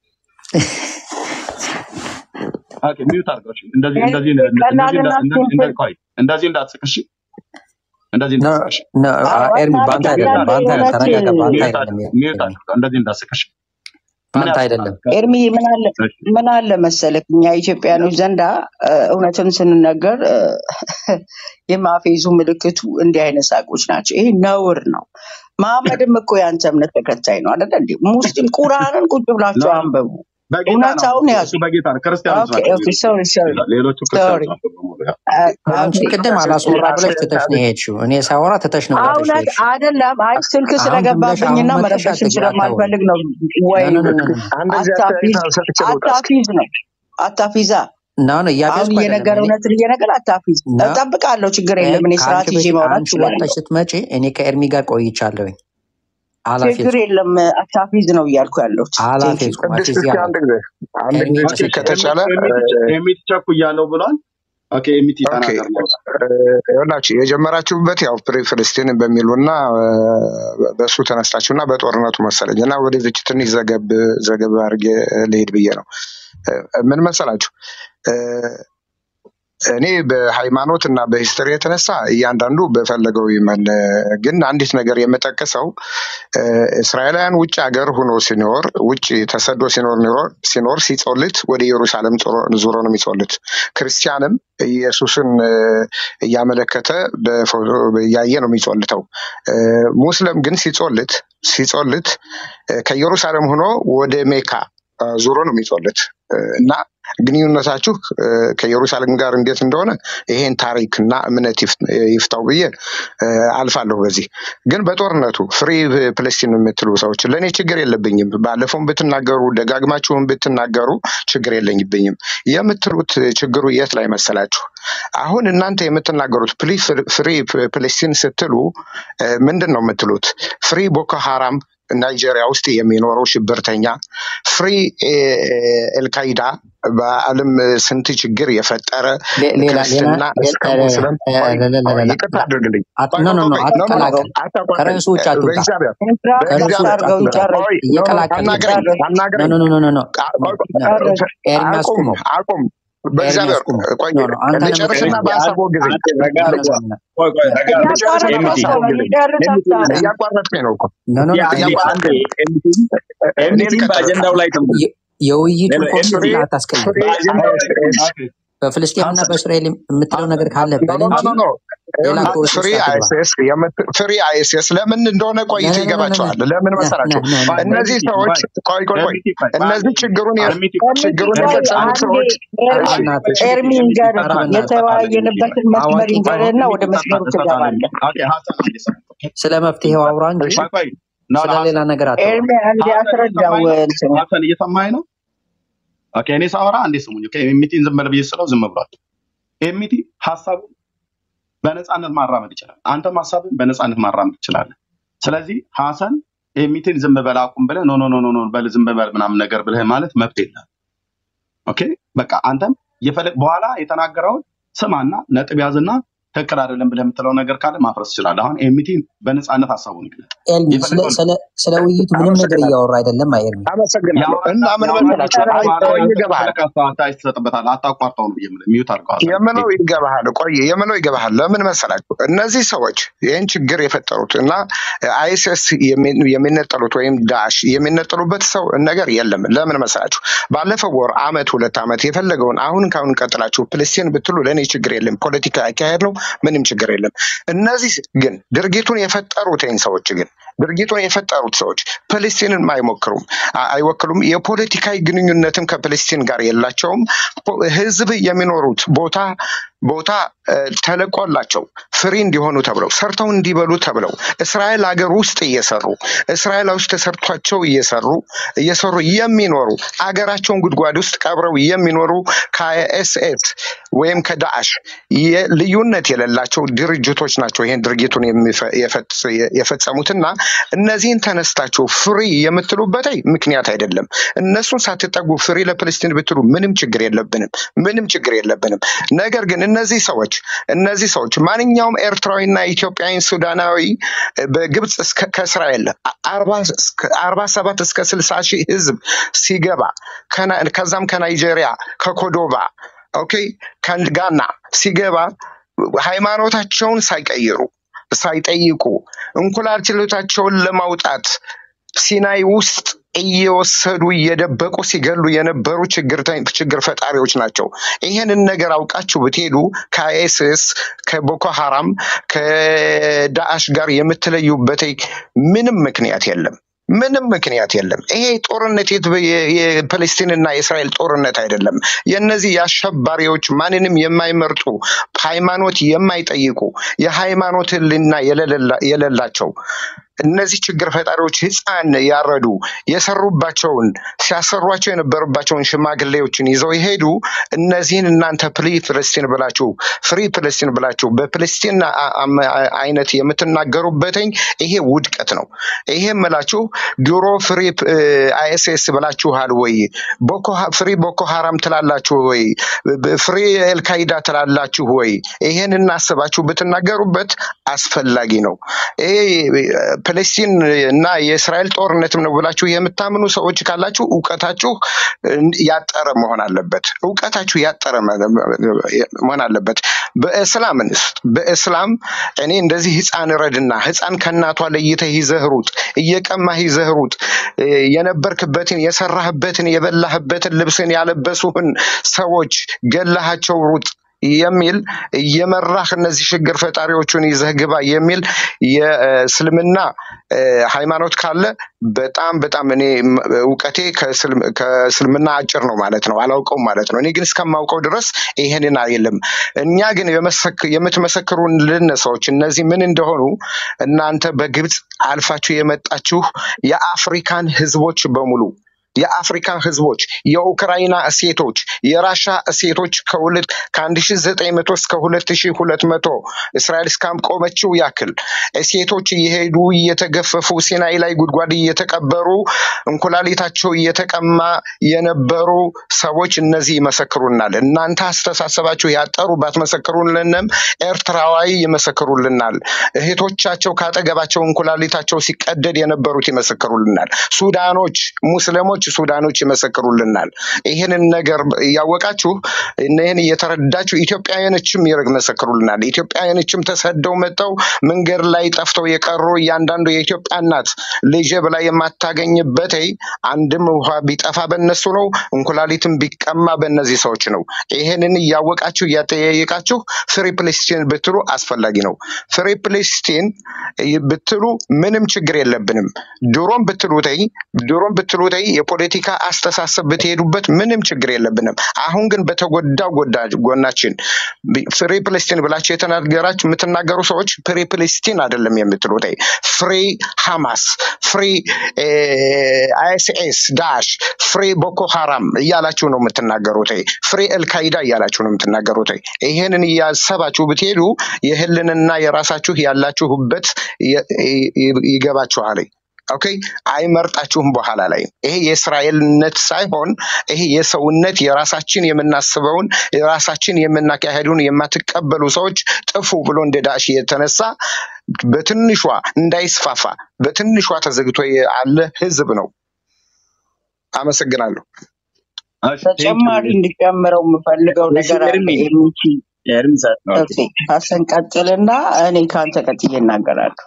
ኦኬ ሚውት አድርገሽ እንደዚህ እንደዚህ እንደዚህ እንደዚህ እንደዚህ እንዳትስቅሽ እንደዚህ እንዳትስቅሽ ኤርሚ ባንታ አይደለም ባንታ ተረጋጋ ባንታ አይደለም ሚውት አድርገሽ እንደዚህ እንዳትስቅሽ ባንታ አይደለም ኤርሚ ምን አለ ምን አለ መሰለክ እኛ ኢትዮጵያኖች ዘንዳ እውነትን ስንነገር የማፌዙ ምልክቱ እንዲህ አይነት ሳቆች ናቸው። ይሄ ነውር ነው። መሐመድም እኮ ያንተ እምነት ተከታይ ነው አይደል እንዴ? ሙስሊም ቁርአንን ቁጭ ብላችሁ አንብቡ። እውነታውን ያዙ። በጌታ ክርስቲያኖች ናቸው። ኦኬ ሶሪ ሶሪ ሌሎቹ ክርስቲያኖች ናቸው። አንቺ ቅድም አላስወራ ብለሽ ትተሽ ነው የሄድሽው። እኔ ሳወራ ትተሽ ነው ወጥተሽ እውነት የሄድሽው። አይደለም። አይ ስልክ አሁን ዝም ብለሽ አሁን ስለገባብኝና መተሽ መረበሽም አትግቢ፣ አታውሪ። ስለማልፈልግ ነው። ወይ ኖ ኖ ኖ ኖ እንደዚህ አታፊዝ አስተያየት ሰጥቼ ልውጣ እስኪ። አታፊዝ ነው አታፊዛ ኖ ኖ አሁን እያፌዝኩ አይደለም እየነገረ እኔ እውነትን እየነገር አታፊዝ። ኖ እጠብቃለሁ፣ ችግር ኤ- የለም። እኔ ከአንቺ ስርዓት ይዤ በፊት ማውራት አንቺ እችላለሁ። ወጥተሽ ስትመጪ እኔ ከኤርሚ ጋር ቆይቻለሁኝ። ችግር አላፌዝኩም የለም። አታፊዝ ነው እያልኩ ያለሁት። ቴንክ ዩ አላፌዝኩም ቅድስት አፊዝ እስኪ ያለው አንድ ጊዜ አንድ ኤርሚ ጊዜ ኦኬ እስኪ መስክር። ከተቻለ ኤሚት ቸኩያለሁ ብሏል። ኦኬ ኤሚት ኦኬ ተናገር ላውጣ። ይኸውላችሁ የጀመራችሁበት ያው ፕሪ ፍልስጤን በሚሉና በእሱ ተነስታችሁና በጦርነቱ መሰለኝ እና ወደዚች ትንሽ ዘገብ ዘገብ አድርጌ ልሄድ ብዬ ነው። ምን መሰላችሁ እኔ በሃይማኖት እና በሂስትሪ የተነሳ እያንዳንዱ በፈለገው ይመን፣ ግን አንዲት ነገር የምጠቅሰው እስራኤላውያን ውጭ ሀገር ሆኖ ሲኖር ውጭ ተሰዶ ሲኖር ኖሮ- ሲኖር ሲጾልት ወደ ኢየሩሳሌም ዞሮ ዞሮ ነው የሚጾልት። ክርስቲያንም ኢየሱስን እ፣ እያመለከተ በፎቶ እያየ ነው የሚጾልተው። እ፣ ሙስሊም ግን ሲጾልት ሲጾልት እ፣ ከኢየሩሳሌም ሆኖ ወደ ሜካ እ፣ ዞሮ ነው የሚጾልት እ፣ እና ግንኙነታችሁ እ፣ ከኢየሩሳሌም ጋር እንዴት እንደሆነ ይሄን ታሪክ እና እምነት ይፍ- ይፍታው ብዬ እ፣ አልፋለሁ። በዚህ ግን በጦርነቱ ፍሪ ፕለስቲን የምትሉ ሰዎች ለእኔ ችግር የለብኝም። ባለፈውም ብትናገሩ ደጋግማችሁም ብትናገሩ ችግር የለኝብኝም። የምትሉት ችግሩ የት ላይ መሰላችሁ? አሁን እናንተ የምትናገሩት ፕሊ- ፍሪ ፕለስቲን ስትሉ እ፣ ምንድን ነው የምትሉት? ፍሪ ቦኮ ሃራም ናይጄሪያ ውስጥ የሚኖረው ሽብርተኛ፣ ፍሪ ኤልካይዳ በዓለም ስንት ችግር የፈጠረ ሌ- ሌላ ሌላ ክርስትና ሌላ እስከ ሙስሊም። እ፣ ቆይ ለ- ለ- ቆይ ለ- ይቅርታ ለ- አድርግልኝ። አት- ቆይ ኖ ቆይ ኖ ኖ ቆይ ቆይ ኖ ኖ ኖ አትቀላቀል። አታቋርጠኝ። ከርዕሱ ውጭ አትውጣ። በእግዚአብሔር ኢንትራክት ከርዕሱ በእግዚአብሔር ውጭ አድርገው አትውጣ። ይጨርስ ቆይ ኖ ኖ እየቀላቀልክ ነው። አናግረኝ ጨርስ ኖ አናግረኝ። ኖ ኖ ኖ ኖ ኖ አ- ቆይ ቆይ ጨርስ ኤርሚ አቁም አስቁመው። አቁም። ኤርሚ በእግዚአብሔር አስቁመው። ቆይ ኖ ኖ አንተንም ልጨርስና እኮ በሀሳቡ ጊዜ አንተ ረጋ ኖ ኖ አድርጓ። ኖ ኖ ቆይ ቆይ ረጋ አድርጓ። ልጨርስና እያቋረጥከው ኤሚቲ በሀሳቡ ከሆነ ጊዜ ይጨርስ ኤሚቲ ሀሳብ እያቋረጥከኝ ነው እኮ ኖ ኖ ኖ ያ አንዴ አንዴ እያቋረጥከኝ። ኤሚቲን እኔ ኤሚቲን ልቀጥል። በአጀንዳው ላይ ተመለስ። የ- የውይይቱን ሌላ ፎከስ ፍሪ ኤሚቲ እዚህ አታስቀይር። ፍሪ በአጀንዳው ላይ አይኤስኤስ ኦኬ በፍልስጤምና ሀሰን በእስራኤል የምትለው ነገር ካለ ኖ በል ኖ ኖ እንጂ ኖ ኖ ሌላ ይኸውልህ ቁርስ ፍሪ ውስጥ አትግባ። አይኤስኤስ ፍሪ አይኤስኤስ ለምን እንደሆነ ነ ቆይቶ ነ ነ ነ ነ ይገባቸዋል። ለምን ነ መሰላቸው? ነ ነ ቆይ ነ እነዚህ ኤሚቲ ሰዎች ቆይ ቆይ ቆይ ቆይ ኤሚቲ ቆይ በአንዴ እነዚህ ችግሩን የፈ- ኤሚቲ ቆይ ኤርሚ ችግሩን ቆይ ኤሚቲ የፈጸሙት አንዴ ሰዎች ኤርሚ እሺ በእናትሽ እሺ ኤርሚ ኤሚቲ እንገር ኧረ ይፈታል በእናትህ ይፈታል ኤሚቲ ቆይ የተወያየንበትን መስመር አዋቂ ቆይ ይንገርና ኤሚቲ ወደ መስመሩ ይፈታል ይፈታል ኤሚቲ ትገባለህ። ኦኬ ሀሰን አንዴ ሰማኝ ስለ መፍትሄው አውራ እንጂ እሺ ቆይ ቆይ ኖ ስለ ኖ ሌላ ሀሰን ነገር አታውራ። ኤርሚ አንዴ ሀሰን አስረዳው እየሰማኝ ነው እንትኑ ሀሰን እየሰማኝ ነው ኦኬ እኔ ሳወራ አንዴ ስሙኝ ኦኬ ኤሚቲን ዝም በል ብዬ ስለው ዝም ብሏል ኤሚቲ ሀሳቡ በነፃነት ማራመድ ይችላል አንተም ሀሳብን በነፃነት ማራመድ ትችላለህ ስለዚህ ሀሰን ኤሚቲን ዝም በል አቁም ብለህ ኖ ኖ ኖ ኖ ኖ በል ዝም በል ምናምን ነገር ብለህ ማለት መብት የለም ኦኬ በቃ አንተም የፈለግ በኋላ የተናገረውን ስማና ነጥብ ያዝና ትክክል አይደለም ብለህ የምትለው ነገር ካለ ማፍረስ ትችላለህ አሁን ኤሚቲን በነፃነት ሀሳቡን ይግለጥ ኤርሚ ስለ የፈለገውን ስለ ስለ ውይይቱ ምንም ነገር አመሰግናለሁ እያወራ አይደለም። ኤርሚ አመሰግናለሁ። ያወራና እና ምን ያወራና መሰላችሁ? ጨርስ አይ በኋላ ቆይ አንተ ይገባሃል ከፈለክ አስተያየት ትሰጥበታለህ አታቋርጠውም ብዬ የምልህ ሚዩት አድርገው ሀሰን የምለው ይገባሃል። ቆይ የምለው ይገባሃል። ለምን መሰላችሁ? እነዚህ ሰዎች ይህን ችግር የፈጠሩት እና አይኤስኤስ የሚነጠሉት ወይም ዳሽ የሚነጠሉበት ሰው ነገር የለም። ለምን መሰላችሁ? ባለፈው ወር አመት ሁለት አመት የፈለገውን አሁን ካሁን ቀጥላችሁ ፍልስጤን ብትሉ ለእኔ ችግር የለም። ፖለቲካ አካሄድ ነው፣ ምንም ችግር የለም። እነዚህ ግን ድርጊቱን የፈጠሩት ሰዎች ግን ድርጊቱን የፈጠሩት ሰዎች ፍልስጤንን አይሞክሩም አይወክሉም። የፖለቲካዊ ግንኙነትም ከፍልስጤን ጋር የላቸውም። ህዝብ የሚኖሩት ቦታ ቦታ ተለቆላቸው ፍሪ እንዲሆኑ ተብለው ሰርተው እንዲበሉ ተብለው እስራኤል ሀገር ውስጥ እየሰሩ እስራኤል ውስጥ ተሰርቷቸው እየሰሩ እየሰሩ የሚኖሩ አገራቸውን ጉድጓድ ውስጥ ቀብረው የሚኖሩ ከኤስኤስ ወይም ከዳዕሽ ልዩነት የሌላቸው ድርጅቶች ናቸው ይሄን ድርጊቱን የፈጸሙትና እነዚህን ተነስታቸው ፍሪ የምትሉበት ምክንያት አይደለም። እነሱን ሳትጠጉ ፍሪ ለፍልስጤን ብትሉ ምንም ችግር የለብንም ምንም ችግር የለብንም። ነገር ግን እነዚህ ሰዎች እነዚህ ሰዎች ማንኛውም ኤርትራዊና ኢትዮጵያዊ ሱዳናዊ በግብጽ ከእስራኤል አርባ ሰባት እስከ ስልሳ ሺህ ህዝብ ሲገባ ከዛም ከናይጄሪያ ከኮዶባ ኦኬ ከጋና ሲገባ ሃይማኖታቸውን ሳይቀይሩ ሳይጠይቁ እንቁላል ችሎታቸውን ለማውጣት ሲናይ ውስጥ እየወሰዱ እየደበቁ ሲገሉ የነበሩ ችግር ችግር ፈጣሪዎች ናቸው። ይሄንን ነገር አውቃችሁ ብትሄዱ ከአይኤስኤስ ከቦኮ ሃራም ከዳዕሽ ጋር የምትለዩበት ምንም ምክንያት የለም ምንም ምክንያት የለም። ይሄ ጦርነት የpalestinና የእስራኤል ጦርነት አይደለም። የነዚህ ያሸባሪዎች ማንንም የማይመርጡ ሃይማኖት የማይጠይቁ የሃይማኖት ህልና የሌላቸው እነዚህ ችግር ፈጣሪዎች ህፃን ያረዱ የሰሩባቸውን ሲያሰሯቸው የነበረባቸውን ሽማግሌዎችን ይዘው ይሄዱ። እነዚህን እናንተ ፍሪ ፍልስጤን ብላችሁ ፍሪ ፍልስጤን ብላችሁ በፍልስጤን አይነት የምትናገሩበትኝ ይሄ ውድቀት ነው። ይሄ መላችሁ ድሮ ፍሪ አይኤስኤስ ብላችኋል ወይ? ቦኮ ፍሪ ቦኮ ሐራም ትላላችሁ ወይ? ፍሪ አልቃይዳ ትላላችሁ ወይ? ይሄን እናስባችሁ ብትናገሩበት አስፈላጊ ነው። ይሄ ፍልስጤን እና የእስራኤል ጦርነትም ነው ብላችሁ የምታምኑ ሰዎች ካላችሁ ዕውቀታችሁ ያጠረ መሆን አለበት። ዕውቀታችሁ ያጠረ መሆን አለበት። በእስላምንስ በእስላም እኔ እንደዚህ ህፃን ረድና ህፃን ከናቷ ለይተህ ይዘህሩት እየቀማህ ይዘህሩት የነበርክበትን የሰራህበትን የበላህበትን ልብስን ያለበሱህን ሰዎች ገላሃቸው ሩጥ የሚል የመራህ እነዚህ ችግር ፈጣሪዎችን ይዘህ ግባ የሚል የእስልምና ሃይማኖት ካለ በጣም በጣም እኔ ዕውቀቴ ከእስልምና አጭር ነው ማለት ነው፣ አላውቀውም ማለት ነው። እኔ ግን እስከማውቀው ድረስ ይሄንን አይደለም። እኛ ግን የምትመሰክሩልን ሰዎች እነዚህ ምን እንደሆኑ እናንተ በግብጽ አልፋችሁ የመጣችሁ የአፍሪካን ህዝቦች በሙሉ የአፍሪካን ህዝቦች የኡክራይና ሴቶች የራሻ ሴቶች ከሁለት ከ1900 እስከ ሁለት ሺህ ሁለት መቶ እስራኤል እስካቆመችው ያክል ሴቶች እየሄዱ እየተገፈፉ ሲናይ ላይ ጉድጓድ እየተቀበሩ እንኩላሊታቸው እየተቀማ የነበሩ ሰዎች እነዚህ ይመሰክሩናል። እናንተ አስተሳሰባችሁ ያጠሩ ባትመሰክሩልንም ኤርትራዊ ይመሰክሩልናል። እህቶቻቸው ካጠገባቸው እንኩላሊታቸው ሲቀደድ የነበሩት ይመሰክሩልናል። ሱዳኖች ሙስሊሞች ሱዳኖች ይመሰክሩልናል። ይሄንን ነገር ያወቃችሁ እነን እየተረዳችሁ ኢትዮጵያውያኖችም ይመሰክሩልናል። ኢትዮጵያውያኖችም ተሰደው መተው መንገድ ላይ ጠፍተው የቀሩ ያንዳንዱ የኢትዮጵያ እናት ልጅ በላይ የማታገኝበት አንድም ውሃ ቢጠፋ በእነሱ ነው፣ እንኩላሊትም ቢቀማ በእነዚህ ሰዎች ነው። ይሄንን ያወቃችሁ ያጠያየቃችሁ ፍሪ ፍልስጤን ብትሉ አስፈላጊ ነው። ፍሪ ፍልስጤን ብትሉ ምንም ችግር የለብንም። ድሮም ብትሉተይ ድሮም ብትሉተይ የፖለቲካ አስተሳሰብ ብትሄዱበት ምንም ችግር የለብንም። አሁን ግን በተጎዳው ጎናችን ፍሪ ፍልስጤን ብላችሁ የተናገራችሁ የምትናገሩ ሰዎች ፍሪ ፍልስጤን አይደለም የምትሉት፣ ፍሪ ሐማስ፣ ፍሪ አይኤስኤስ ዳሽ፣ ፍሪ ቦኮ ሐራም እያላችሁ ነው የምትናገሩት፣ ፍሪ አልቃይዳ እያላችሁ ነው የምትናገሩት። ይሄንን እያሰባችሁ ብትሄዱ የህልንና የራሳችሁ ያላችሁበት ይገባችኋል። ኦኬ አይመርጣችሁም በኋላ ላይ ይሄ የእስራኤልነት ሳይሆን ይሄ የሰውነት የራሳችን የምናስበውን የራሳችን የምናካሄዱን የማትቀበሉ ሰዎች ጥፉ ብሎ እንደ ዳሽ የተነሳ በትንሿ እንዳይስፋፋ በትንሿ ተዘግቶ ያለ ህዝብ ነው። አመሰግናለሁ። ተጨማሪ እንድጨምረው የምፈልገው ነገር አለ። ኤምቲ ኦኬ ሀሰን ቀጥልና እኔ ካንተ ቀጥዬ እናገራለሁ።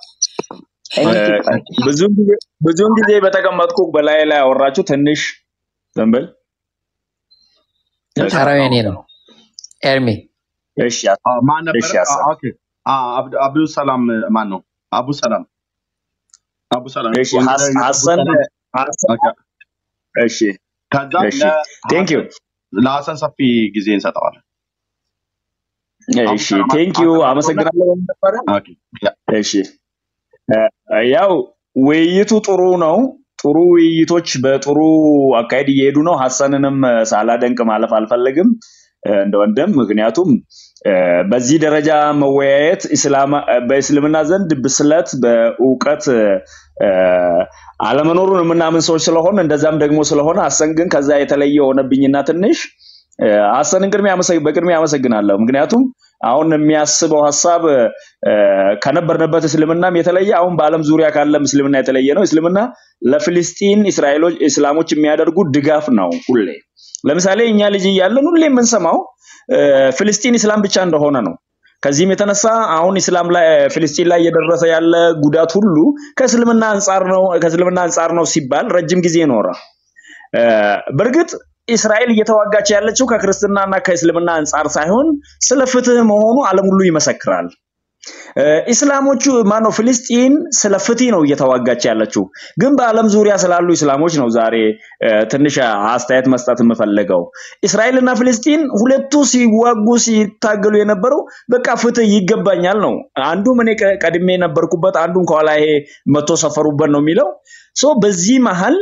ብዙ ጊዜ ብዙ ጊዜ በተቀመጥኩ በላይ ላይ አወራችሁ ትንሽ ዘንበል ተራው የኔ ነው። ኤርሚ እሺ ማን ነበር? ኦኬ አብዱ ሰላም ማን ነው? አቡ ሰላም አቡ ሰላም እሺ ሐሰን እሺ ከዛ ቴንክ ዩ ለሐሰን ሰፊ ጊዜ እንሰጣለን። እሺ ቴንክ ዩ አመሰግናለሁ ነበር። ኦኬ እሺ ያው ውይይቱ ጥሩ ነው። ጥሩ ውይይቶች በጥሩ አካሄድ እየሄዱ ነው። ሐሰንንም ሳላደንቅ ማለፍ አልፈልግም እንደ ወንድም፣ ምክንያቱም በዚህ ደረጃ መወያየት እስላም በእስልምና ዘንድ ብስለት በእውቀት አለመኖሩን የምናምን ሰዎች ስለሆነ እንደዛም ደግሞ ስለሆነ ሐሰን ግን ከዛ የተለየ ሆነብኝና ትንሽ ሐሰንን ቅድሚያ በቅድሚያ አመሰግናለሁ። ምክንያቱም አሁን የሚያስበው ሐሳብ ከነበርንበት እስልምናም የተለየ አሁን በአለም ዙሪያ ካለ እስልምና የተለየ ነው። እስልምና ለፍልስጤን እስራኤሎች እስላሞች የሚያደርጉ ድጋፍ ነው። ሁሌ ለምሳሌ እኛ ልጅ እያለን ሁሌ የምንሰማው ፍልስጤን እስላም ብቻ እንደሆነ ነው። ከዚህም የተነሳ አሁን እስላም ላይ ፍልስጤን ላይ እየደረሰ ያለ ጉዳት ሁሉ ከእስልምና አንፃር ነው ከእስልምና አንፃር ነው ሲባል ረጅም ጊዜ ኖረ። በርግጥ እስራኤል እየተዋጋች ያለችው ከክርስትናና ከእስልምና አንፃር ሳይሆን ስለ ፍትህ መሆኑ ዓለም ሁሉ ይመሰክራል። እስላሞቹ ማነው ፍልስጤን ስለ ፍትህ ነው እየተዋጋች ያለችው ግን በአለም ዙሪያ ስላሉ እስላሞች ነው ዛሬ ትንሽ አስተያየት መስጠት የምፈልገው እስራኤልና ፍልስጤን ሁለቱ ሲዋጉ ሲታገሉ የነበረው በቃ ፍትህ ይገባኛል ነው አንዱ ምን ቀድሜ ነበርኩበት አንዱን ከኋላ ይሄ መቶ ሰፈሩበት ነው የሚለው ሶ በዚህ መሃል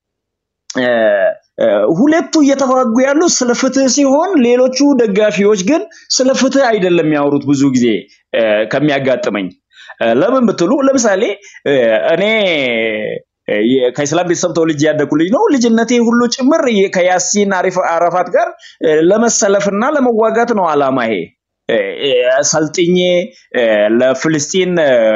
ሁለቱ እየተዋጉ ያሉ ስለ ፍትህ ሲሆን ሌሎቹ ደጋፊዎች ግን ስለ ፍትህ አይደለም የሚያወሩት ብዙ ጊዜ ከሚያጋጥመኝ ለምን ብትሉ ለምሳሌ እኔ ከእስላም ቤተሰብ ተወልጄ ያደኩ ልጅ ነው ልጅነቴ ሁሉ ጭምር ከያሲን አረፋት ጋር ለመሰለፍና ለመዋጋት ነው አላማዬ ሰልጥኜ ለፍልስጤን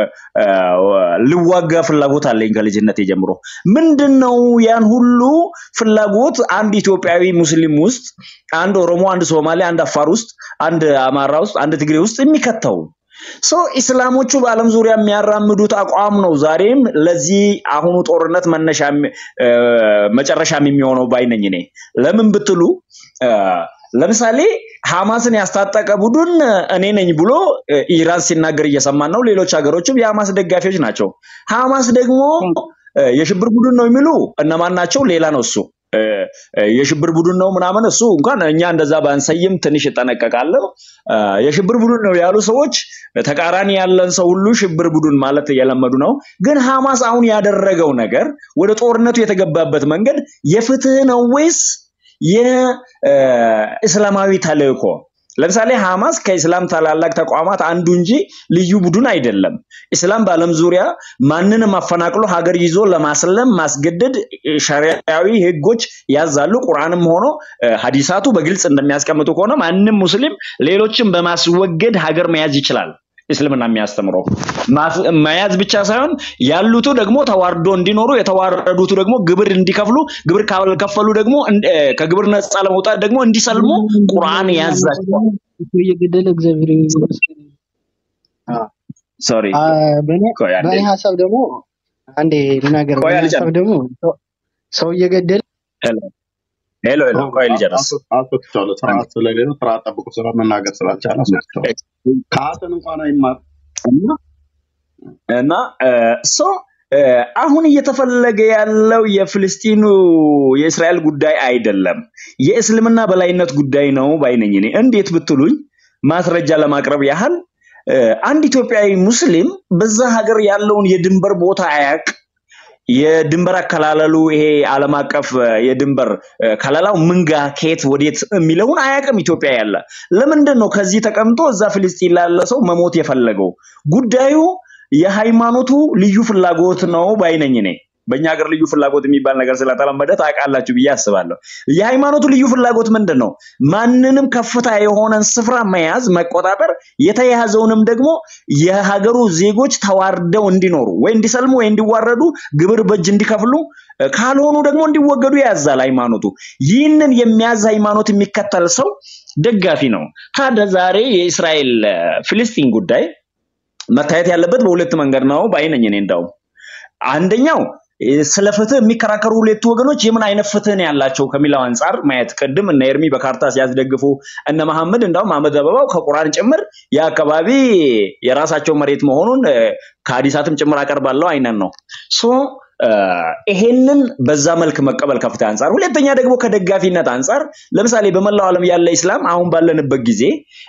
ልዋጋ ፍላጎት አለኝ ከልጅነቴ ጀምሮ ምንድነው ያን ሁሉ ፍላጎት አንድ ኢትዮጵያዊ ሙስሊም ውስጥ አንድ ኦሮሞ አንድ ሶማሌ አንድ አፋር ውስጥ አንድ አማራ ውስጥ አንድ ትግሬ ውስጥ የሚከተው ሶ እስላሞቹ በአለም ዙሪያ የሚያራምዱት አቋም ነው ዛሬም ለዚህ አሁኑ ጦርነት መነሻ መጨረሻም የሚሆነው ባይነኝ እኔ ለምን ብትሉ ለምሳሌ ሐማስን ያስታጠቀ ቡድን እኔ ነኝ ብሎ ኢራን ሲናገር እየሰማን ነው ሌሎች ሀገሮችም የሐማስ ደጋፊዎች ናቸው ሐማስ ደግሞ የሽብር ቡድን ነው የሚሉ እነማን ናቸው ሌላ ነው እሱ የሽብር ቡድን ነው ምናምን እሱ እንኳን እኛ እንደዛ ባንሰይም ትንሽ ተጠነቀቃለሁ የሽብር ቡድን ነው ያሉ ሰዎች ተቃራኒ ያለን ሰው ሁሉ ሽብር ቡድን ማለት የለመዱ ነው ግን ሐማስ አሁን ያደረገው ነገር ወደ ጦርነቱ የተገባበት መንገድ የፍትህ ነው ወይስ የእስላማዊ ተልእኮ ለምሳሌ ሐማስ ከእስላም ታላላቅ ተቋማት አንዱ እንጂ ልዩ ቡድን አይደለም እስላም በአለም ዙሪያ ማንንም አፈናቅሎ ሀገር ይዞ ለማስለም ማስገደድ ሸሪዓዊ ህጎች ያዛሉ ቁርአንም ሆኖ ሐዲሳቱ በግልጽ እንደሚያስቀምጡ ከሆነ ማንንም ሙስሊም ሌሎችን በማስወገድ ሀገር መያዝ ይችላል እስልምና የሚያስተምረው መያዝ ብቻ ሳይሆን ያሉቱ ደግሞ ተዋርዶ እንዲኖሩ የተዋረዱቱ ደግሞ ግብር እንዲከፍሉ ግብር ካልከፈሉ ደግሞ ከግብር ነፃ ለመውጣት ደግሞ እንዲሰልሙ ቁርአን ያዛቸዋል የገደለ እግዚአብሔር ይመስገን ሶሪ በእኔ ሐሳብ ደግሞ አንዴ ልናገር በእኔ ሐሳብ ደግሞ ሰው እየገደለ ሄሎ ሄሎ ቆይ ልጨርስ አጥቶታል ስርዓት ስለሌለ ስርዓት ጠብቆ ስለመናገር ስላልቻለ አጥቶታል ካተን እንኳን አይማር እና ሶ አሁን እየተፈለገ ያለው የፍልስጤኑ የእስራኤል ጉዳይ አይደለም የእስልምና በላይነት ጉዳይ ነው ባይነኝ እኔ እንዴት ብትሉኝ ማስረጃ ለማቅረብ ያህል አንድ ኢትዮጵያዊ ሙስሊም በዛ ሀገር ያለውን የድንበር ቦታ አያቅ የድንበር አከላለሉ ይሄ ዓለም አቀፍ የድንበር ከለላው ምንጋ ከየት ወዴት የሚለውን አያቅም ኢትዮጵያ ያለ ለምንድን ነው ከዚህ ተቀምጦ እዛ ፍልስጤን ያለ ሰው መሞት የፈለገው ጉዳዩ የሃይማኖቱ ልዩ ፍላጎት ነው ባይነኝ እኔ በእኛ ሀገር ልዩ ፍላጎት የሚባል ነገር ስለተለመደ ታውቃላችሁ ብዬ አስባለሁ የሃይማኖቱ ልዩ ፍላጎት ምንድነው ማንንም ከፍታ የሆነን ስፍራ መያዝ መቆጣጠር የተያዘውንም ደግሞ የሀገሩ ዜጎች ተዋርደው እንዲኖሩ ወይ እንዲሰልሙ ወይ እንዲዋረዱ ግብር በጅ እንዲከፍሉ ካልሆኑ ደግሞ እንዲወገዱ ያዛል ሃይማኖቱ ይህንን የሚያዝ ሃይማኖት የሚከተል ሰው ደጋፊ ነው ታዲያ ዛሬ የእስራኤል ፍልስጤን ጉዳይ መታየት ያለበት በሁለት መንገድ ነው ባይነኝ እኔ እንደው አንደኛው ስለፍትህ የሚከራከሩ ሁለት ወገኖች የምን አይነት ፍትህ ነው ያላቸው ከሚለው አንፃር ማየት ቀድም እና ኤርሚ በካርታ ሲያስደግፉ እነ መሐመድ እንዳው ማመድ አበባው ከቁርአን ጭምር ያከባቢ የራሳቸው መሬት መሆኑን ከሐዲሳትም ጭምር አቀርባለሁ አይነን ነው ሶ ይሄንን በዛ መልክ መቀበል ከፍታ አንፃር ሁለተኛ ደግሞ ከደጋፊነት አንፃር ለምሳሌ በመላው ዓለም ያለ እስላም አሁን ባለንበት ጊዜ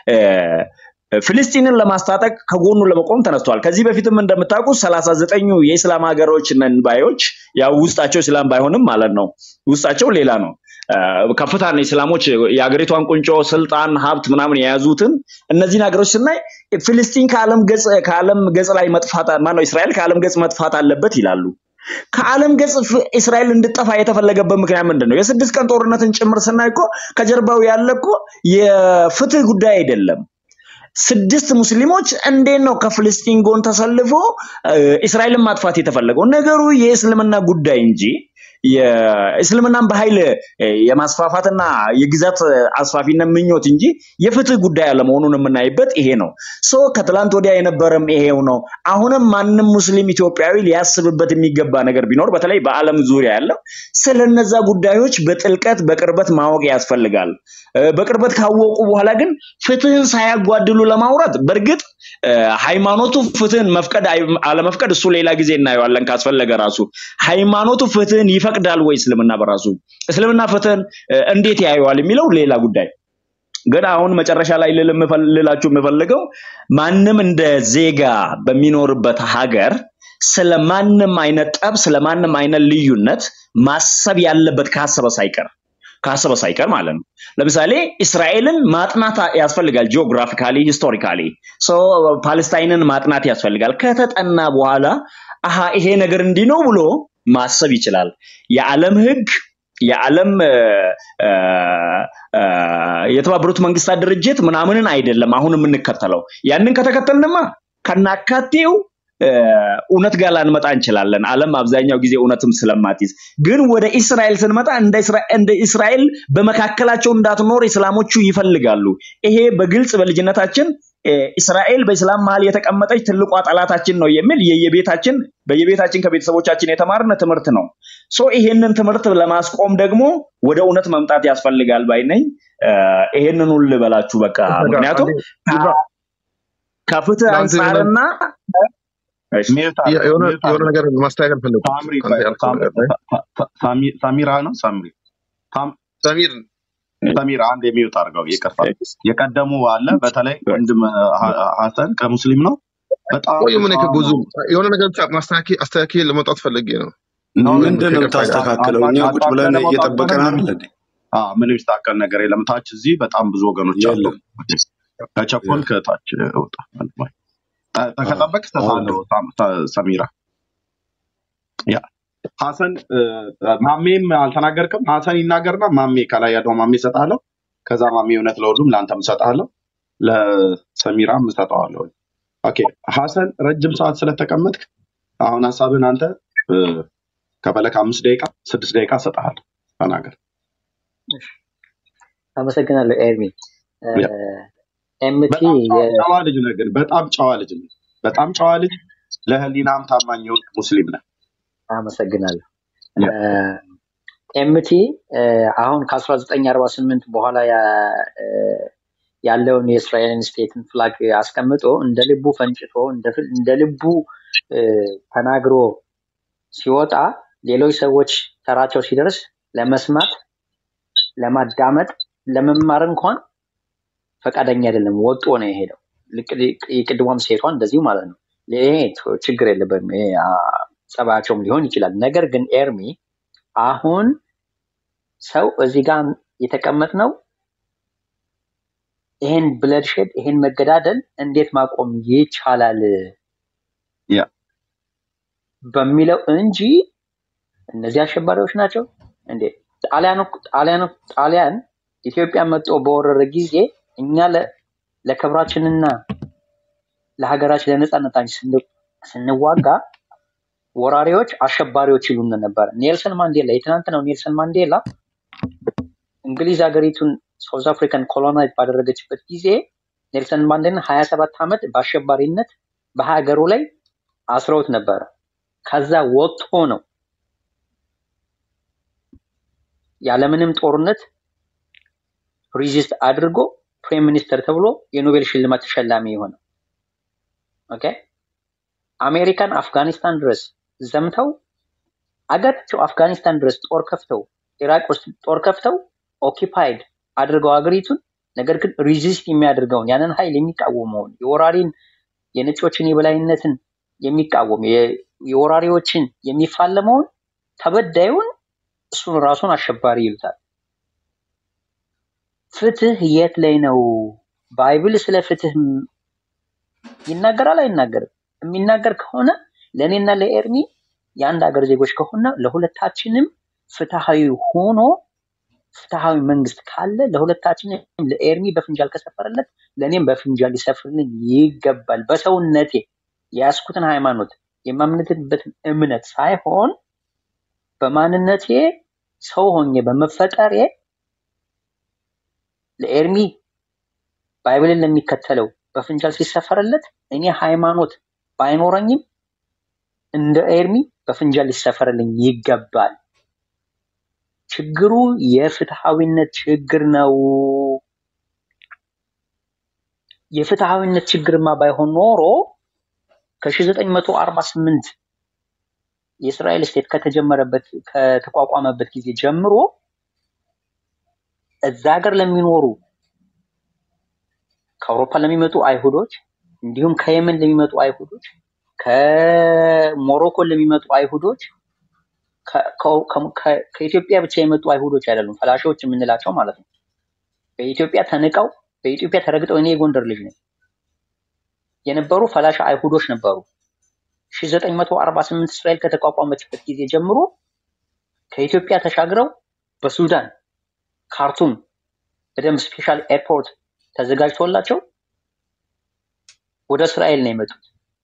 ፍልስጤንን ለማስታጠቅ ከጎኑ ለመቆም ተነስተዋል ከዚህ በፊትም እንደምታውቁት ሰላሳ ዘጠኝ የእስላም ሀገሮች ነን ባዮች ያው ውስጣቸው እስላም ባይሆንም ማለት ነው ውስጣቸው ሌላ ነው ከፍታን እስላሞች የሀገሪቷን ቁንጮ ስልጣን ሀብት ምናምን የያዙትን እነዚህ ሀገሮች ስናይ ፍልስጤን ከዓለም ገጽ ከዓለም ገጽ ላይ መጥፋት ማነው እስራኤል ከዓለም ገጽ መጥፋት አለበት ይላሉ ከዓለም ገጽ እስራኤል እንድትጠፋ የተፈለገበት ምክንያት ምንድነው የስድስት ቀን ጦርነትን ጭምር ስናይኮ ከጀርባው ያለኮ የፍትህ ጉዳይ አይደለም ስድስት ሙስሊሞች እንዴት ነው ከፍልስጤን ጎን ተሰልፎ እስራኤልን ማጥፋት የተፈለገው ነገሩ የእስልምና ጉዳይ እንጂ የእስልምናን በኃይል የማስፋፋትና የግዛት አስፋፊነት ምኞት እንጂ የፍትህ ጉዳይ አለመሆኑን የምናይበት ይሄ ነው። ሶ ከትላንት ወዲያ የነበረም ይሄው ነው። አሁንም ማንም ሙስሊም ኢትዮጵያዊ ሊያስብበት የሚገባ ነገር ቢኖር በተለይ በዓለም ዙሪያ ያለው ስለነዛ ጉዳዮች በጥልቀት በቅርበት ማወቅ ያስፈልጋል። በቅርበት ካወቁ በኋላ ግን ፍትህን ሳያጓድሉ ለማውራት በርግጥ ሃይማኖቱ ፍትህን መፍቀድ አለመፍቀድ እሱ ሌላ ጊዜ እናየዋለን ካስፈለገ ራሱ ሃይማኖቱ ፍትህን ይፈቅዳል ወይ እስልምና በራሱ እስልምና ፍትህን እንዴት ያየዋል የሚለው ሌላ ጉዳይ ግን አሁን መጨረሻ ላይ ልላችሁ የምፈልገው ማንም እንደ ዜጋ በሚኖርበት ሀገር ስለማንም አይነት ጠብ ስለማንም አይነት ልዩነት ማሰብ ያለበት ካሰበ ሳይቀር ካሰበ ሳይቀር ማለት ነው። ለምሳሌ እስራኤልን ማጥናት ያስፈልጋል ጂኦግራፊካሊ ሂስቶሪካሊ ሶ ፓለስታይንን ማጥናት ያስፈልጋል። ከተጠና በኋላ አሃ ይሄ ነገር እንዲህ ነው ብሎ ማሰብ ይችላል። የዓለም ህግ የዓለም የተባበሩት መንግስታት ድርጅት ምናምንን አይደለም አሁን የምንከተለው። ያንን ከተከተልንማ ከናካቴው እውነት ጋር ላንመጣ እንችላለን። ዓለም አብዛኛው ጊዜ እውነትም ስለማትይዝ ግን ወደ እስራኤል ስንመጣ እንደ እስራኤል እንደ እስራኤል በመካከላቸው እንዳትኖር እስላሞቹ ይፈልጋሉ። ይሄ በግልጽ በልጅነታችን እስራኤል በእስላም መሃል የተቀመጠች ትልቋ ጠላታችን ነው የሚል የየቤታችን በየቤታችን ከቤተሰቦቻችን የተማርነ ትምህርት ነው። ሶ ይሄንን ትምህርት ለማስቆም ደግሞ ወደ እውነት መምጣት ያስፈልጋል ባይነኝ። ይሄንን ሁሉ ልበላችሁ በቃ ምክንያቱም ከፍትህ አንፃርና የሆነ የሆነ ነገር ማስተካከል ፈልጉ። ሳሚራ ነው ሳምሪ ሰሚር ሰሚራ አንድ የሚውት አድርገው ይቅርታ። የቀደሙ አለ በተለይ ወንድም ሐሰን ከሙስሊም ነው በጣም ወይ ምን ከጉዙ የሆነ ነገር ማስተካከል አስተካከል ለመጣት ፈልጌ ነው። ምንድነው የምታስተካክለው? እኛ ቁጭ ብለን እየጠበቀን አይደል? አዎ ምን ይስተካከል ነገር የለም። ታች እዚህ በጣም ብዙ ወገኖች አሉ። ከቸኮል ከታች ወጣ ማለት ተከታበክ ተሳለው ሰሚራ ያ ሐሰን ማሜም አልተናገርክም። ሐሰን ይናገርና ማሜ ከላይ ያለው ማሜ ሰጣለው። ከዛ ማሜ እውነት ለሁሉም ላንተም ሰጣለው ለሰሚራም ሰጣለው። ኦኬ ሐሰን ረጅም ሰዓት ስለተቀመጥክ አሁን ሐሳብን አንተ ከበለክ አምስት ደቂቃ ስድስት ደቂቃ ሰጣሃል ተናገር። እሺ አመሰግናለሁ ኤርሚ። ኤምቲ ጨዋ ልጅ ነህ ግን በጣም ጨዋ ልጅ ነህ። በጣም ጨዋ ልጅ ለህሊናም ታማኝ የሆንክ ሙስሊም ነህ። አመሰግናለሁ። ኤምቲ አሁን ከ1948 በኋላ ያለውን የእስራኤልን ስቴትን ፍላግ አስቀምጦ እንደ ልቡ ፈንጭቶ እንደ ልቡ ተናግሮ ሲወጣ ሌሎች ሰዎች ተራቸው ሲደርስ ለመስማት ለማዳመጥ ለመማር እንኳን ፈቃደኛ አይደለም። ወጦ ነው የሄደው። የቅድሟም ሴቷ እንደዚሁ ማለት ነው። ይሄ ችግር የለበትም። ይሄ ጸባያቸውም ሊሆን ይችላል። ነገር ግን ኤርሚ አሁን ሰው እዚህ ጋር የተቀመጥነው ይሄን ብለድሼድ ይሄን መገዳደል እንዴት ማቆም ይቻላል ያ በሚለው እንጂ እነዚህ አሸባሪዎች ናቸው እንዴ? ጣሊያን ጣሊያን ጣሊያን ኢትዮጵያ መጥቶ በወረረ ጊዜ እኛ ለክብራችንና ለሀገራችን ለነጻነታችን ስንዋጋ ወራሪዎች አሸባሪዎች ይሉን ነበር። ኔልሰን ማንዴላ የትናንትናው ኔልሰን ማንዴላ እንግሊዝ ሀገሪቱን ሳውዝ አፍሪካን ኮሎናይዝ ባደረገችበት ጊዜ ኔልሰን ማንዴላ ሀያ ሰባት ዓመት በአሸባሪነት በሀገሩ ላይ አስረውት ነበር። ከዛ ወጥቶ ነው ያለምንም ጦርነት ሪዚስት አድርጎ ፕራይም ሚኒስተር ተብሎ የኖቤል ሽልማት ተሸላሚ የሆነው። ኦኬ አሜሪካን አፍጋኒስታን ድረስ ዘምተው አገራቸው አፍጋኒስታን ድረስ ጦር ከፍተው ኢራቅ ውስጥ ጦር ከፍተው ኦኪፓይድ አድርገው አገሪቱን ነገር ግን ሪዚስት የሚያደርገውን ያንን ኃይል የሚቃወመውን የወራሪን የነጮችን የበላይነትን የሚቃወም የወራሪዎችን የሚፋለመውን ተበዳዩን እሱን ራሱን አሸባሪ ይሉታል። ፍትህ የት ላይ ነው? ባይብል ስለ ፍትህ ይናገራል አይናገርም? የሚናገር ከሆነ ለኔና ለኤርሚ የአንድ ሀገር ዜጎች ከሆነ ለሁለታችንም ፍትሃዊ ሆኖ ፍትሃዊ መንግስት ካለ ለሁለታችንም ለኤርሚ በፍንጃል ከሰፈረለት ለኔም በፍንጃል ሊሰፍርልኝ ይገባል። በሰውነቴ ያስኩትን ሃይማኖት የማምንበትን እምነት ሳይሆን በማንነቴ ሰው ሆኜ በመፈጠሬ ለኤርሚ ባይብልን ለሚከተለው በፍንጃል ሲሰፈርለት እኔ ሃይማኖት ባይኖረኝም እንደ ኤርሚ በፍንጃል ሊሰፈርልኝ ይገባል። ችግሩ የፍትሃዊነት ችግር ነው። የፍትሃዊነት ችግርማ ባይሆን ኖሮ ከ1948 የእስራኤል ስቴት ከተጀመረበት ከተቋቋመበት ጊዜ ጀምሮ እዛ ሀገር ለሚኖሩ ከአውሮፓ ለሚመጡ አይሁዶች እንዲሁም ከየመን ለሚመጡ አይሁዶች ከሞሮኮ ለሚመጡ አይሁዶች ከኢትዮጵያ ብቻ የመጡ አይሁዶች አይደሉም ፈላሾች የምንላቸው ማለት ነው። በኢትዮጵያ ተንቀው በኢትዮጵያ ተረግጠው እኔ የጎንደር ልጅ ነኝ የነበሩ ፈላሻ አይሁዶች ነበሩ። ሺህ ዘጠኝ መቶ አርባ ስምንት እስራኤል ከተቋቋመችበት ጊዜ ጀምሮ ከኢትዮጵያ ተሻግረው በሱዳን ካርቱም በደም ስፔሻል ኤርፖርት ተዘጋጅቶላቸው ወደ እስራኤል ነው የመጡት።